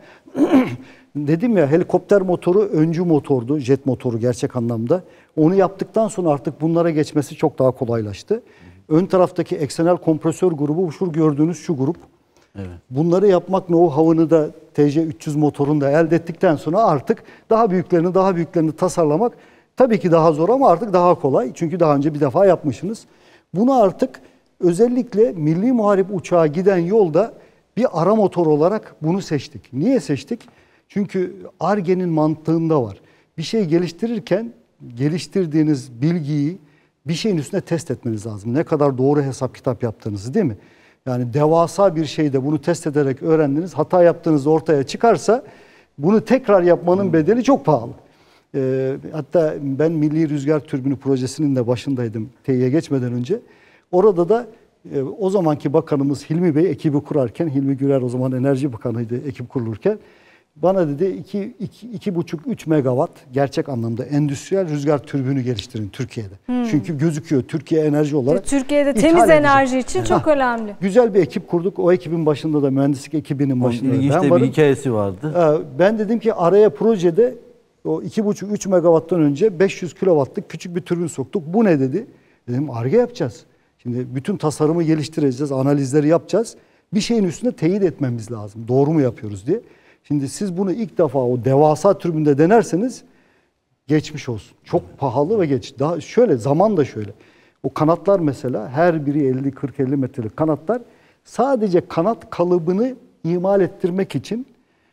Dedim ya, helikopter motoru öncü motordu. Jet motoru gerçek anlamda. Onu yaptıktan sonra artık bunlara geçmesi çok daha kolaylaştı. Ön taraftaki eksenel kompresör grubu, şu gördüğünüz şu grup. Evet. Bunları yapmak know-how'ını da T C üç yüz motorunda elde ettikten sonra artık daha büyüklerini daha büyüklerini tasarlamak tabii ki daha zor ama artık daha kolay. Çünkü daha önce bir defa yapmışsınız. Bunu artık özellikle milli muharip uçağa giden yolda bir ara motor olarak bunu seçtik. Niye seçtik? Çünkü Ar-Ge'nin mantığında var. Bir şey geliştirirken geliştirdiğiniz bilgiyi bir şeyin üstüne test etmeniz lazım. Ne kadar doğru hesap kitap yaptığınızı, değil mi? Yani devasa bir şeyde bunu test ederek öğrendiniz. Hata yaptığınız ortaya çıkarsa bunu tekrar yapmanın bedeli çok pahalı. Ee, hatta ben Milli Rüzgar Türbünü projesinin de başındaydım T İ'ye geçmeden önce. Orada da e, o zamanki bakanımız Hilmi Bey ekibi kurarken, Hilmi Güler o zaman Enerji Bakanıydı ekip kurulurken, bana dedi iki, iki, iki buçuk, üç megawatt gerçek anlamda endüstriyel rüzgar türbünü geliştirin Türkiye'de. Hmm. Çünkü gözüküyor Türkiye enerji olarak. Türkiye'de temiz enerji için ha, çok önemli. Güzel bir ekip kurduk. O ekibin başında da mühendislik ekibinin başında ben varım. bir hikayesi vardı. Ben dedim ki araya projede o iki buçuk, üç megawatttan önce beş yüz kilowattlık küçük bir türbün soktuk. Bu ne dedi? Dedim Ar-Ge yapacağız. Şimdi bütün tasarımı geliştireceğiz, analizleri yapacağız. Bir şeyin üstüne teyit etmemiz lazım. Doğru mu yapıyoruz diye. Şimdi siz bunu ilk defa o devasa türbünde denerseniz geçmiş olsun. Çok pahalı ve geç. Daha şöyle, zaman da şöyle. O kanatlar mesela her biri elli kırk elli metrelik kanatlar sadece kanat kalıbını imal ettirmek için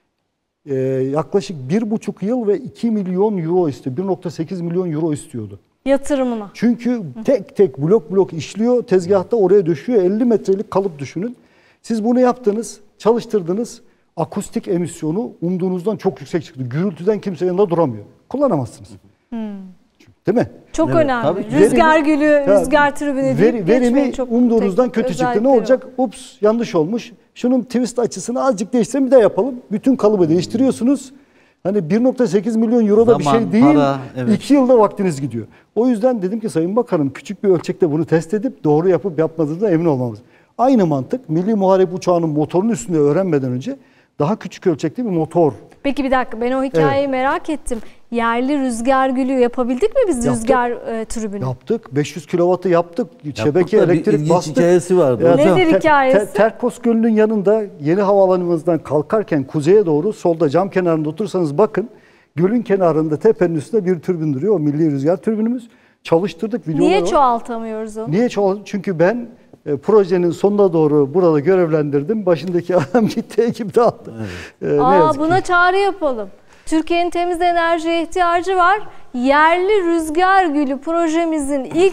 e, yaklaşık bir buçuk yıl ve iki milyon euro istiyor. bir nokta sekiz milyon euro istiyordu. Yatırımına. Çünkü tek tek blok blok işliyor. Tezgahta oraya düşüyor. elli metrelik kalıp düşünün. Siz bunu yaptınız, çalıştırdınız. Akustik emisyonu umduğunuzdan çok yüksek çıktı. Gürültüden kimse yanında duramıyor. Kullanamazsınız. Hmm. Değil mi? Çok evet, önemli. Tabii. Rüzgar Verimi, gülü, ya, rüzgar tribünü veri, verimi çok umduğunuzdan kötü çıktı. Ne olacak? Var. Ups yanlış olmuş. Şunun twist açısını azıcık değiştirelim, bir daha yapalım. Bütün kalıbı değiştiriyorsunuz. Hani bir nokta sekiz milyon euro da bir şey değil. Para, evet. iki yılda vaktiniz gidiyor. O yüzden dedim ki Sayın Bakanım küçük bir ölçekte bunu test edip doğru yapıp yapmadığınızda emin olmamız. Aynı mantık Milli Muharip Uçağı'nın motorunun üstünde öğrenmeden önce daha küçük ölçekli bir motor. Peki bir dakika, ben o hikayeyi evet. merak ettim. Yerli rüzgar gülü yapabildik mi biz yaptık. Rüzgar e, tribünü? Yaptık. beş yüz kilowattı yaptık. Yaptık Şebeke elektrik bastık. Hikayesi vardı. Ya, nedir te, hikayesi? Te, Terkos Gölü'nün yanında yeni havaalanımızdan kalkarken kuzeye doğru solda cam kenarında otursanız bakın. Gölün kenarında tepenin üstünde bir türbün duruyor. O milli rüzgar türbünümüz. Çalıştırdık. Niye çoğaltamıyoruz onu? Niye çoğaltamıyoruz? Çünkü ben E, projenin sonuna doğru burada görevlendirdim. Başındaki adam gitti, ekip dağıttı. Evet. E, Aa, buna ki. çağrı yapalım. Türkiye'nin temiz enerjiye ihtiyacı var. Yerli rüzgar gülü projemizin ilk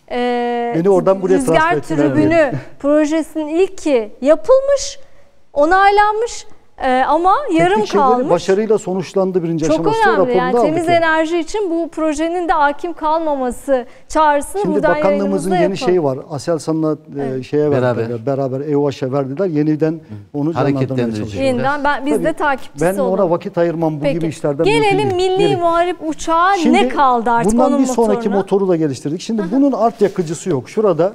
e, Beni oradan buraya rüzgar tribünü projesinin ilki yapılmış, onaylanmış. Ee, ama yarım kalmış. Başarıyla sonuçlandı birinci çok aşaması. Çok önemli. Yani temiz enerji için bu projenin de hakim kalmaması çağrısını şimdi buradan yayınımızda yapalım. Şimdi bakanlığımızın yeni şeyi var. Aselsan'la evet. şeye beraber. verdiler. Beraber E U H'a verdiler. Yeniden onu canlandırmaya çalışıyorlar. Yeniden ben, biz Tabii, de takipçisi ben olalım. Ben ona vakit ayırmam bu Peki. gibi işlerden. Gelelim Milli Gelin. Muharip Uçağı şimdi, ne kaldı artık onun motoruna? Bundan bir sonraki motoru da geliştirdik. Şimdi bunun art yakıcısı yok. Şurada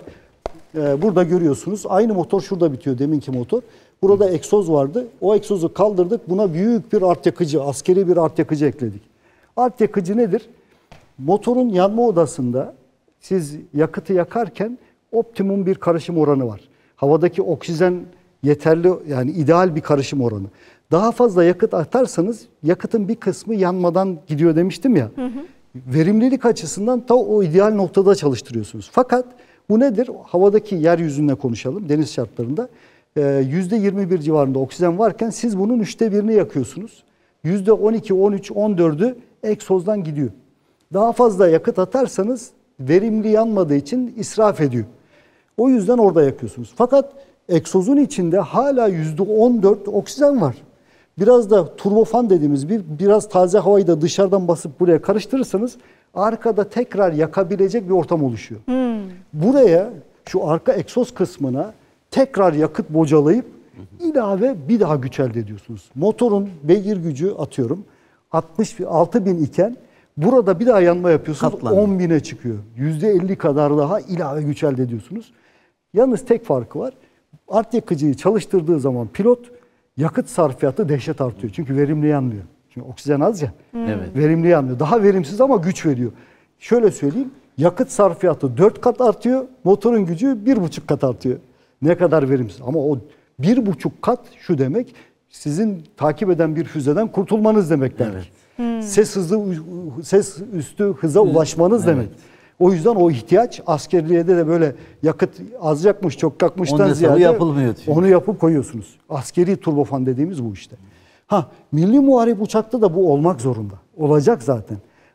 e, burada görüyorsunuz. Aynı motor şurada bitiyor, deminki motor. Burada egzoz vardı. O egzozu kaldırdık. Buna büyük bir art yakıcı, askeri bir art yakıcı ekledik. Art yakıcı nedir? Motorun yanma odasında siz yakıtı yakarken optimum bir karışım oranı var. Havadaki oksijen yeterli, yani ideal bir karışım oranı. Daha fazla yakıt atarsanız yakıtın bir kısmı yanmadan gidiyor demiştim ya. Hı hı. Verimlilik açısından ta o ideal noktada çalıştırıyorsunuz. Fakat bu nedir? Havadaki yeryüzünde konuşalım, deniz şartlarında. yüzde yirmi bir civarında oksijen varken siz bunun üçte birini yakıyorsunuz. yüzde on iki, on üç, on dördü egzozdan gidiyor. Daha fazla yakıt atarsanız verimli yanmadığı için israf ediyor. O yüzden orada yakıyorsunuz. Fakat egzozun içinde hala yüzde on dört oksijen var. Biraz da turbofan dediğimiz bir biraz taze havayı da dışarıdan basıp buraya karıştırırsanız arkada tekrar yakabilecek bir ortam oluşuyor. Hmm. Buraya şu arka egzoz kısmına tekrar yakıt bocalayıp ilave bir daha güç elde ediyorsunuz. Motorun beygir gücü atıyorum altmış altı bin iken burada bir daha yanma yapıyorsunuz. Katlanıyor. on bine çıkıyor. yüzde elli kadar daha ilave güç elde ediyorsunuz. Yalnız tek farkı var. Art yakıcıyı çalıştırdığı zaman pilot yakıt sarfiyatı dehşet artıyor. Çünkü verimli yanmıyor. Çünkü oksijen az ya. Evet. Verimli yanmıyor. Daha verimsiz ama güç veriyor. Şöyle söyleyeyim. Yakıt sarfiyatı dört kat artıyor. Motorun gücü bir buçuk kat artıyor. Ne kadar verimsiz. Ama o bir buçuk kat şu demek, sizin takip eden bir füzeden kurtulmanız demek demek. Evet. Hmm. Ses hızı, ses üstü hıza ulaşmanız evet. demek. O yüzden o ihtiyaç askeriyede de böyle yakıt az yakmış, çok yakmıştan ziyade yapılmıyor çünkü. Onu yapıp koyuyorsunuz. Askeri turbofan dediğimiz bu işte. Ha, milli muharip uçakta da bu olmak zorunda. Olacak zaten.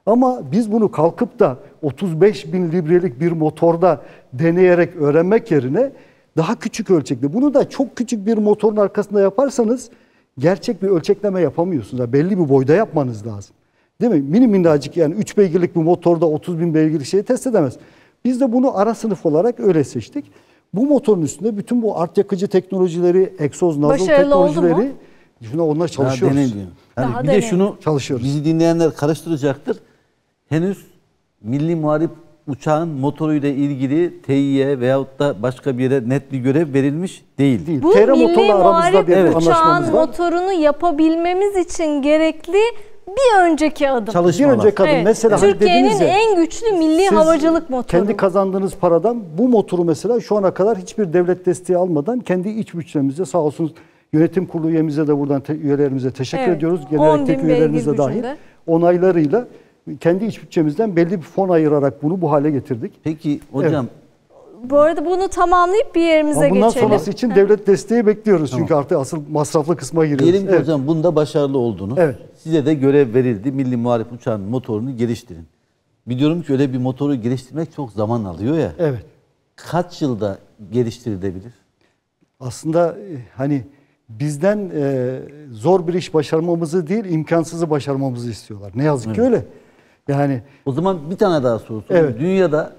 Ama biz bunu kalkıp da otuz beş bin librelik bir motorda deneyerek öğrenmek yerine daha küçük ölçekli. Bunu da çok küçük bir motorun arkasında yaparsanız gerçek bir ölçekleme yapamıyorsunuz. Yani belli bir boyda yapmanız lazım. Değil mi? Mini minnacık yani üç beygirlik bir motorda otuz bin beygirlik şeyi test edemez. Biz de bunu ara sınıf olarak öyle seçtik. Bu motorun üstünde bütün bu art yakıcı teknolojileri, egzoz, nozzle teknolojileri, şuna onlar çalışıyoruz. Yani Daha bir deneyim. de şunu Çalışıyoruz. bizi dinleyenler karıştıracaktır. Henüz Milli Muharip uçağın motoruyla ilgili T İ Y'ye veyahut da başka bir yere net bir görev verilmiş değil. Değil. Bu T R Milli motorla aramızda Muharip bir Evet. anlaşmamız uçağın var. motorunu yapabilmemiz için gerekli bir önceki adım. Bir Çalışmalar. önceki adım Evet. mesela hani Türkiye'nin dediniz ya, en güçlü milli siz havacılık motoru. kendi kazandığınız paradan bu motoru mesela şu ana kadar hiçbir devlet desteği almadan kendi iç bütçemizde sağ olsun yönetim kurulu üyemize de buradan te- üyelerimize teşekkür Evet. ediyoruz. on Genel bin tek beygir üyelerimize dahil gücünde. onaylarıyla kendi iç bütçemizden belli bir fon ayırarak bunu bu hale getirdik. Peki hocam Bu arada bunu tamamlayıp bir yerimize Ama bundan geçelim. sonrası için devlet desteği bekliyoruz. Çünkü artık asıl masraflı kısma giriyoruz. diyelim ki Evet. hocam bunda başarılı oldunuz. Evet. Size de görev verildi. Milli Muharip uçağın motorunu geliştirin. Biliyorum ki öyle bir motoru geliştirmek çok zaman alıyor ya. Evet. Kaç yılda geliştirilebilir? Aslında e, hani bizden e, zor bir iş başarmamızı değil, imkansızı başarmamızı istiyorlar. Ne yazık ki öyle. Yani O zaman bir tane daha soru sorayım. Evet. Dünyada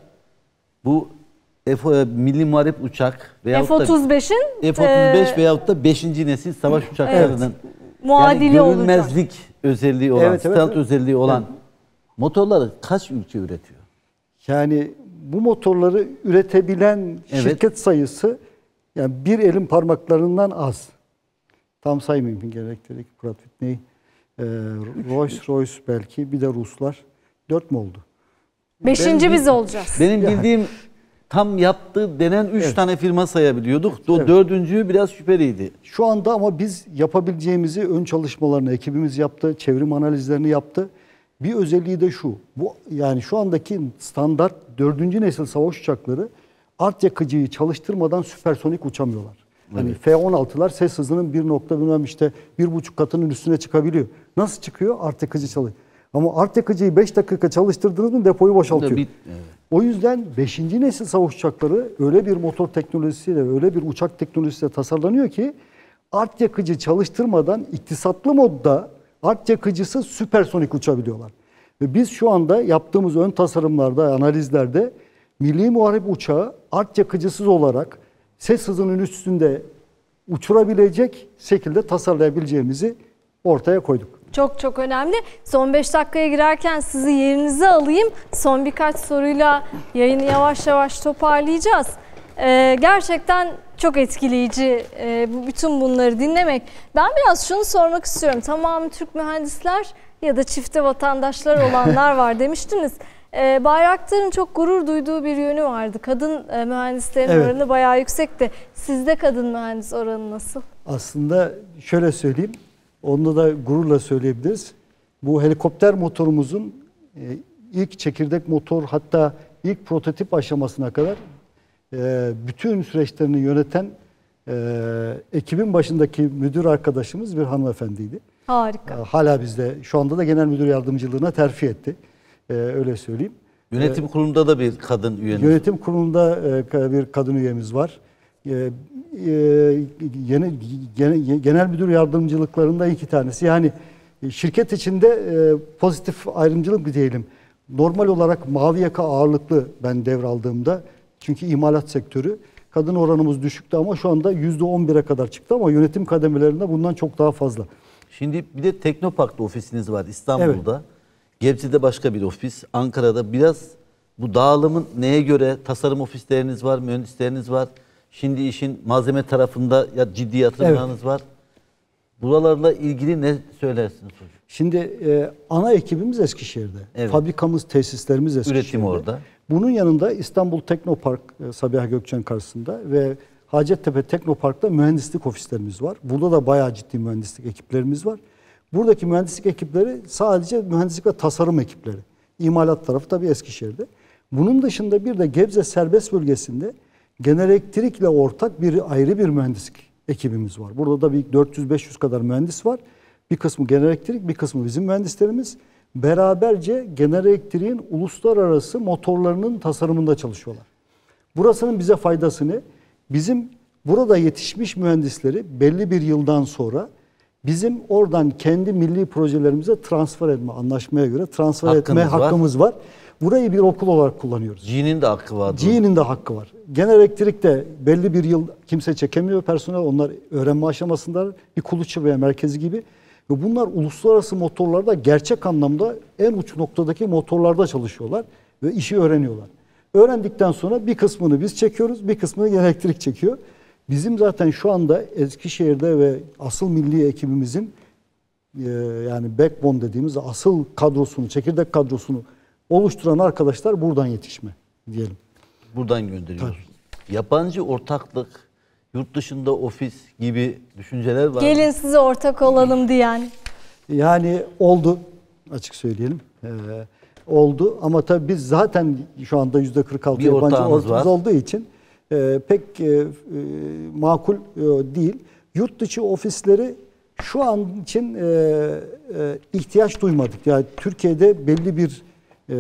bu F- Milli Muharip uçak veyahut F otuz beşin da F otuz beş veyahut da beşinci nesil savaş uçaklarının muadili yani olacak. görünmezlik özelliği olan, Evet, evet, stealth evet. özelliği olan motorları kaç ülke üretiyor? yani bu motorları üretebilen Evet. şirket sayısı yani bir elin parmaklarından az. Tam saymayayım gerektirecek Pratt Whitney, e, Rolls-Royce belki bir de Ruslar. Dört mü oldu? Beşinci Ben- biz olacağız. Benim bildiğim tam yaptığı denen üç Evet. tane firma sayabiliyorduk. O Evet. dördüncüyü biraz şüpheliydi. Şu anda ama biz yapabileceğimizi ön çalışmalarını ekibimiz yaptı, çevrim analizlerini yaptı. Bir özelliği de şu. Bu yani şu andaki standart dördüncü nesil savaş uçakları art yakıcıyı çalıştırmadan süpersonik uçamıyorlar. Hani F on altılar ses hızının bir nokta bilmem işte bir buçuk katının üstüne çıkabiliyor. Nasıl çıkıyor? Art yakıcı çalışıyor. Ama art yakıcıyı beş dakika çalıştırdınız mı depoyu boşaltıyor. Bir- evet. O yüzden beşinci nesil savaş uçakları öyle bir motor teknolojisiyle, öyle bir uçak teknolojisiyle tasarlanıyor ki art yakıcı çalıştırmadan iktisatlı modda art yakıcısı süpersonik uçabiliyorlar. Ve biz şu anda yaptığımız ön tasarımlarda, analizlerde Milli Muharip uçağı art yakıcısız olarak ses hızının üstünde uçurabilecek şekilde tasarlayabileceğimizi ortaya koyduk. Çok çok önemli. Son beş dakikaya girerken sizi yerinize alayım. Son birkaç soruyla yayını yavaş yavaş toparlayacağız. Ee, gerçekten çok etkileyici e, bu bütün bunları dinlemek. Ben biraz şunu sormak istiyorum. Tamam Türk mühendisler ya da çifte vatandaşlar olanlar var demiştiniz. Ee, Bayraktar'ın çok gurur duyduğu bir yönü vardı. Kadın e, mühendislerin Evet. oranı bayağı yüksekti. Sizde kadın mühendis oranı nasıl? Aslında şöyle söyleyeyim, onu da gururla söyleyebiliriz. Bu helikopter motorumuzun e, ilk çekirdek motor hatta ilk prototip aşamasına kadar e, bütün süreçlerini yöneten e, ekibin başındaki müdür arkadaşımız bir hanımefendiydi. Harika. E, Hala bizde, şu anda da genel müdür yardımcılığına terfi etti. E, öyle söyleyeyim. Yönetim kurulunda da bir kadın üyeniz. Yönetim kurulunda e, bir kadın üyemiz var. E, e, Genel, genel, genel müdür yardımcılıklarında iki tanesi. Yani e, şirket içinde e, pozitif ayrımcılık diyelim. Normal olarak mavi yaka ağırlıklı ben devraldığımda. Çünkü imalat sektörü. Kadın oranımız düşüktü ama şu anda yüzde on bire kadar çıktı ama yönetim kademelerinde bundan çok daha fazla. Şimdi bir de Teknopark'ta ofisiniz var İstanbul'da. Evet. Gebze'de başka bir ofis. Ankara'da biraz bu dağılımın neye göre tasarım ofisleriniz var, mühendisleriniz var. Şimdi işin malzeme tarafında ya ciddi yatırımlarınız evet. var. Buralarla ilgili ne söylersiniz hocam? Şimdi e, ana ekibimiz Eskişehir'de. Evet. Fabrikamız, tesislerimiz Eskişehir'de. Üretim orada. Bunun yanında İstanbul Teknopark, e, Sabiha Gökçen karşısında ve Hacettepe Teknopark'ta mühendislik ofislerimiz var. Burada da bayağı ciddi mühendislik ekiplerimiz var. Buradaki mühendislik ekipleri sadece mühendislik ve tasarım ekipleri. İmalat tarafı tabii Eskişehir'de. Bunun dışında bir de Gebze serbest bölgesinde genel elektrikle ortak bir ayrı bir mühendislik ekibimiz var. Burada da bir dört yüz beş yüz kadar mühendis var. Bir kısmı genel elektrik, bir kısmı bizim mühendislerimiz. beraberce General Electric'in uluslararası motorlarının tasarımında çalışıyorlar. Burasının bize faydası ne? Bizim burada yetişmiş mühendisleri belli bir yıldan sonra bizim oradan kendi milli projelerimize transfer etme, anlaşmaya göre transfer Hakkınız etme var. hakkımız var. Burayı bir okul olarak kullanıyoruz. G'nin de hakkı var. G'nin de hakkı var. General Electric'te belli bir yıl kimse çekemiyor personel. Onlar öğrenme aşamasında bir kuluçka veya merkezi gibi. Ve bunlar uluslararası motorlarda gerçek anlamda en uç noktadaki motorlarda çalışıyorlar ve işi öğreniyorlar. Öğrendikten sonra bir kısmını biz çekiyoruz, bir kısmını General Electric çekiyor. Bizim zaten şu anda Eskişehir'de ve asıl milli ekibimizin e, yani backbone dediğimiz asıl kadrosunu, çekirdek kadrosunu oluşturan arkadaşlar buradan yetişme diyelim. Buradan gönderiyoruz. Tabii. Yabancı ortaklık, yurt dışında ofis gibi düşünceler var. Gelin size ortak olalım diyen. Yani oldu, açık söyleyelim. Ee, oldu ama tabii biz zaten şu anda yüzde kırk altı yabancı ortağımız olduğu için e, pek e, e, makul e, değil. Yurt dışı ofisleri şu an için e, e, ihtiyaç duymadık. Yani Türkiye'de belli bir e,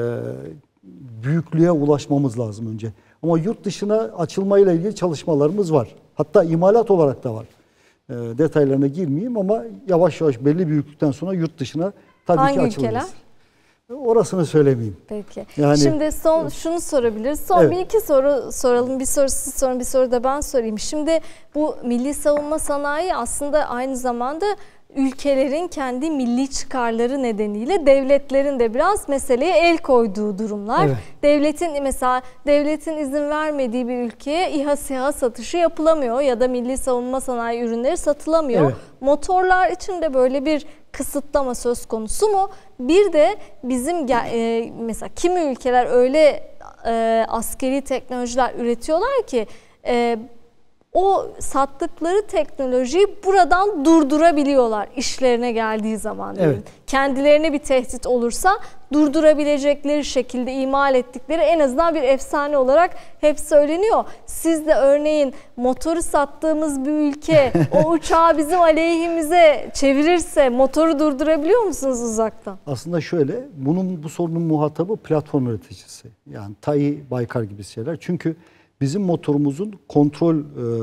büyüklüğe ulaşmamız lazım önce. Ama yurt dışına açılmayla ilgili çalışmalarımız var. Hatta imalat olarak da var. E, detaylarına girmeyeyim ama yavaş yavaş belli büyüklükten sonra yurt dışına tabii Hangi ki açılırız. ülkeler? Orasını söylemeyeyim. Peki. Yani, Şimdi son şunu sorabiliriz. Son evet. bir iki soru soralım. Bir soru siz sorun, bir soru da ben sorayım. Şimdi bu milli savunma sanayi aslında aynı zamanda ülkelerin kendi milli çıkarları nedeniyle devletlerin de biraz meseleye el koyduğu durumlar. Evet. Devletin mesela devletin izin vermediği bir ülkeye İHA SİHA satışı yapılamıyor ya da milli savunma sanayi ürünleri satılamıyor. Evet. Motorlar için de böyle bir kısıtlama söz konusu mu? Bir de bizim e, mesela kimi ülkeler öyle e, askeri teknolojiler üretiyorlar ki e, o sattıkları teknolojiyi buradan durdurabiliyorlar işlerine geldiği zaman. Evet. Kendilerine bir tehdit olursa durdurabilecekleri şekilde imal ettikleri en azından bir efsane olarak hep söyleniyor. Siz de örneğin motoru sattığımız bir ülke o uçağı bizim aleyhimize çevirirse motoru durdurabiliyor musunuz uzaktan? Aslında şöyle, bunun bu sorunun muhatabı platform üreticisi. Yani T A İ, Baykar gibi şeyler. Çünkü bizim motorumuzun kontrol e,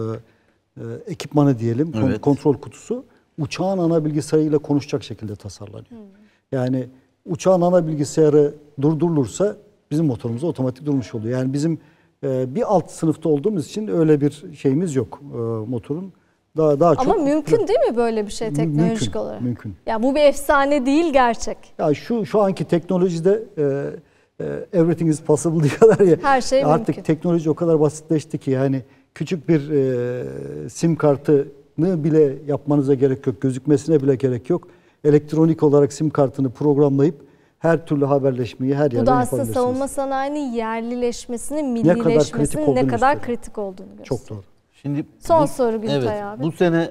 e, ekipmanı diyelim, evet. kontrol kutusu uçağın ana bilgisayarıyla konuşacak şekilde tasarlanıyor. Hmm. Yani uçağın ana bilgisayarı durdurulursa bizim motorumuz otomatik durmuş oluyor. Yani bizim e, bir alt sınıfta olduğumuz için öyle bir şeyimiz yok e, motorun. Daha daha Ama çok mümkün değil mi böyle bir şey teknolojik mümkün, olarak? Mümkün. Ya bu bir efsane değil, gerçek. Ya şu şu anki teknolojide e, everything is possible diyorlar ya. Her şey artık mümkün. teknoloji o kadar basitleşti ki yani küçük bir e, sim kartını bile yapmanıza gerek yok. Gözükmesine bile gerek yok. Elektronik olarak sim kartını programlayıp her türlü haberleşmeyi her yerden yapabilirsiniz. Bu da yapabilirsiniz. aslında savunma sanayinin yerlileşmesinin, Ne kadar kritik millileşmesinin olduğunu ne kadar gösteriyor. kritik olduğunu gösteriyor. Çok doğru. Şimdi Son bu, soru Güntay evet, abi. Bu sene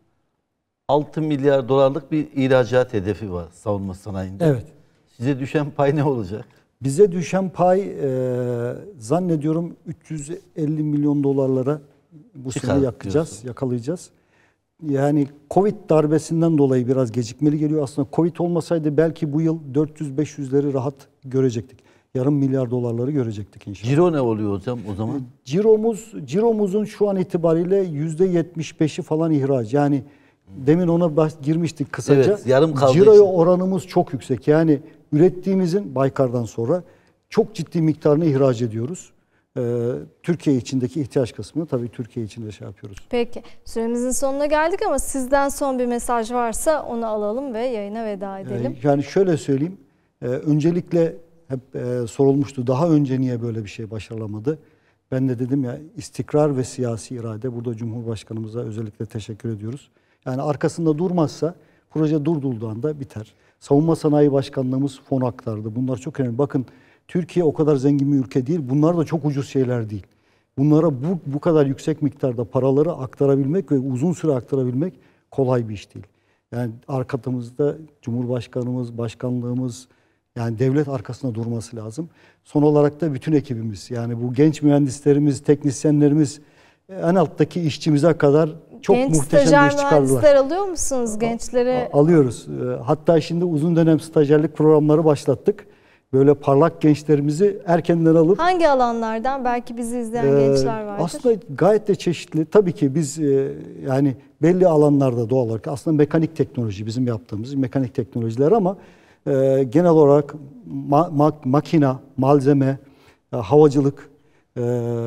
altı milyar dolarlık bir ihracat hedefi var savunma sanayinde. Evet. Size düşen pay ne olacak? Bize düşen pay e, zannediyorum üç yüz elli milyon dolarlara bu Çıkar sene yakacağız, diyorsun. yakalayacağız. Yani Covid darbesinden dolayı biraz gecikmeli geliyor. Aslında Covid olmasaydı belki bu yıl dört yüz beş yüzleri rahat görecektik. Yarım milyar dolarları görecektik inşallah. Ciro ne oluyor hocam o zaman? Ciromuz, ciromuzun şu an itibariyle yüzde yetmiş beşi falan ihraç. Yani demin ona bahs- girmiştik kısaca. Evet, yarım kaldığı Ciroya için. oranımız çok yüksek. Yani ürettiğimizin Baykar'dan sonra çok ciddi miktarını ihraç ediyoruz. Ee, Türkiye içindeki ihtiyaç kısmını tabii Türkiye içinde şey yapıyoruz. Peki, süremizin sonuna geldik ama sizden son bir mesaj varsa onu alalım ve yayına veda edelim. Ee, yani şöyle söyleyeyim. Ee, öncelikle hep e, sorulmuştu. Daha önce niye böyle bir şey başarılamadı? Ben de dedim ya, istikrar ve siyasi irade. Burada Cumhurbaşkanımıza özellikle teşekkür ediyoruz. Yani arkasında durmazsa proje durdurulduğu anda biter. Savunma Sanayi Başkanlığımız fon aktardı. Bunlar çok önemli. Bakın Türkiye o kadar zengin bir ülke değil. Bunlar da çok ucuz şeyler değil. Bunlara bu, bu kadar yüksek miktarda paraları aktarabilmek ve uzun süre aktarabilmek kolay bir iş değil. Yani arkamızda Cumhurbaşkanımız, başkanlığımız, yani devlet arkasında durması lazım. Son olarak da bütün ekibimiz, yani bu genç mühendislerimiz, teknisyenlerimiz, en alttaki işçimize kadar çok Genç muhteşem bir stajyer iş çıkardılar. mühendisler alıyor musunuz gençleri? Alıyoruz. Hatta şimdi uzun dönem stajyerlik programları başlattık. Böyle parlak gençlerimizi erkenden alıp... Hangi alanlardan? Belki bizi izleyen e, gençler vardır. Aslında gayet de çeşitli. Tabii ki biz e, yani belli alanlarda doğal olarak aslında mekanik teknoloji bizim yaptığımız mekanik teknolojiler ama e, genel olarak ma ma makina, malzeme, e, havacılık, e,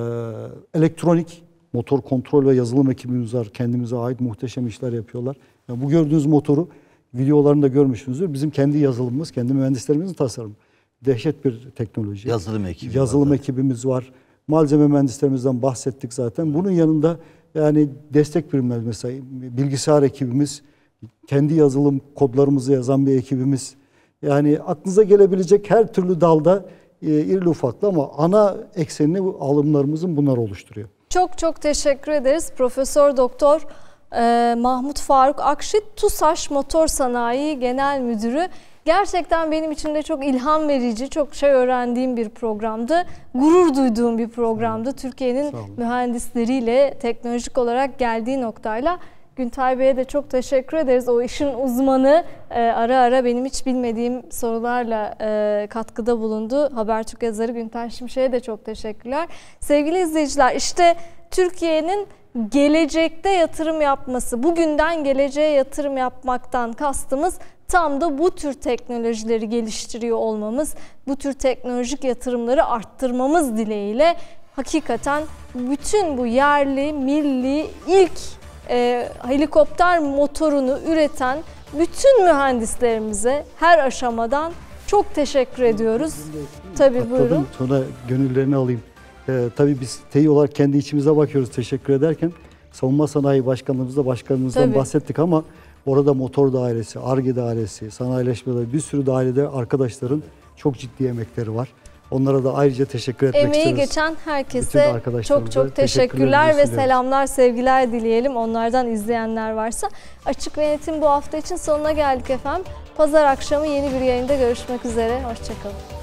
elektronik, motor kontrol ve yazılım ekibimiz var. Kendimize ait muhteşem işler yapıyorlar. Yani bu gördüğünüz motoru videolarında görmüşsünüzdür. Bizim kendi yazılımımız, kendi mühendislerimizin tasarımı. Dehşet bir teknoloji. Yazılım ekibi Yazılım var ekibimiz var. Malzeme mühendislerimizden bahsettik zaten. Bunun yanında yani destek birimler mesela bilgisayar ekibimiz, kendi yazılım kodlarımızı yazan bir ekibimiz. Yani aklınıza gelebilecek her türlü dalda e, irili ufaklı ama ana eksenini bu alımlarımızın bunlar oluşturuyor. Çok çok teşekkür ederiz. Profesör Doktor e, Mahmut Faruk Akşit, TUSAŞ Motor Sanayi Genel Müdürü. Gerçekten benim için de çok ilham verici, çok şey öğrendiğim bir programdı. Gurur duyduğum bir programdı. Türkiye'nin mühendisleriyle teknolojik olarak geldiği noktayla. Güntay Bey'e de çok teşekkür ederiz. O işin uzmanı e, ara ara benim hiç bilmediğim sorularla e, katkıda bulundu. Habertürk yazarı Güntay Şimşek'e de çok teşekkürler. Sevgili izleyiciler, işte Türkiye'nin gelecekte yatırım yapması, bugünden geleceğe yatırım yapmaktan kastımız tam da bu tür teknolojileri geliştiriyor olmamız, bu tür teknolojik yatırımları arttırmamız dileğiyle hakikaten bütün bu yerli, milli ilk e, helikopter motorunu üreten bütün mühendislerimize her aşamadan çok teşekkür ediyoruz. Tabii Atladım, buyurun. sonra gönüllerini alayım. Ee, tabii biz T İ olarak kendi içimize bakıyoruz teşekkür ederken. Savunma Sanayi Başkanlığımızda başkanımızdan Tabii. bahsettik ama orada motor dairesi, Ar-Ge dairesi, sanayileşmeleri bir sürü dairede arkadaşların çok ciddi emekleri var. Onlara da ayrıca teşekkür etmek Emeği isteriz. geçen herkese çok çok teşekkürler teşekkürlerimizi ve sunuyoruz. selamlar, sevgiler dileyelim onlardan izleyenler varsa. Açık ve Net'in bu hafta için sonuna geldik efendim. Pazar akşamı yeni bir yayında görüşmek üzere. Hoşçakalın.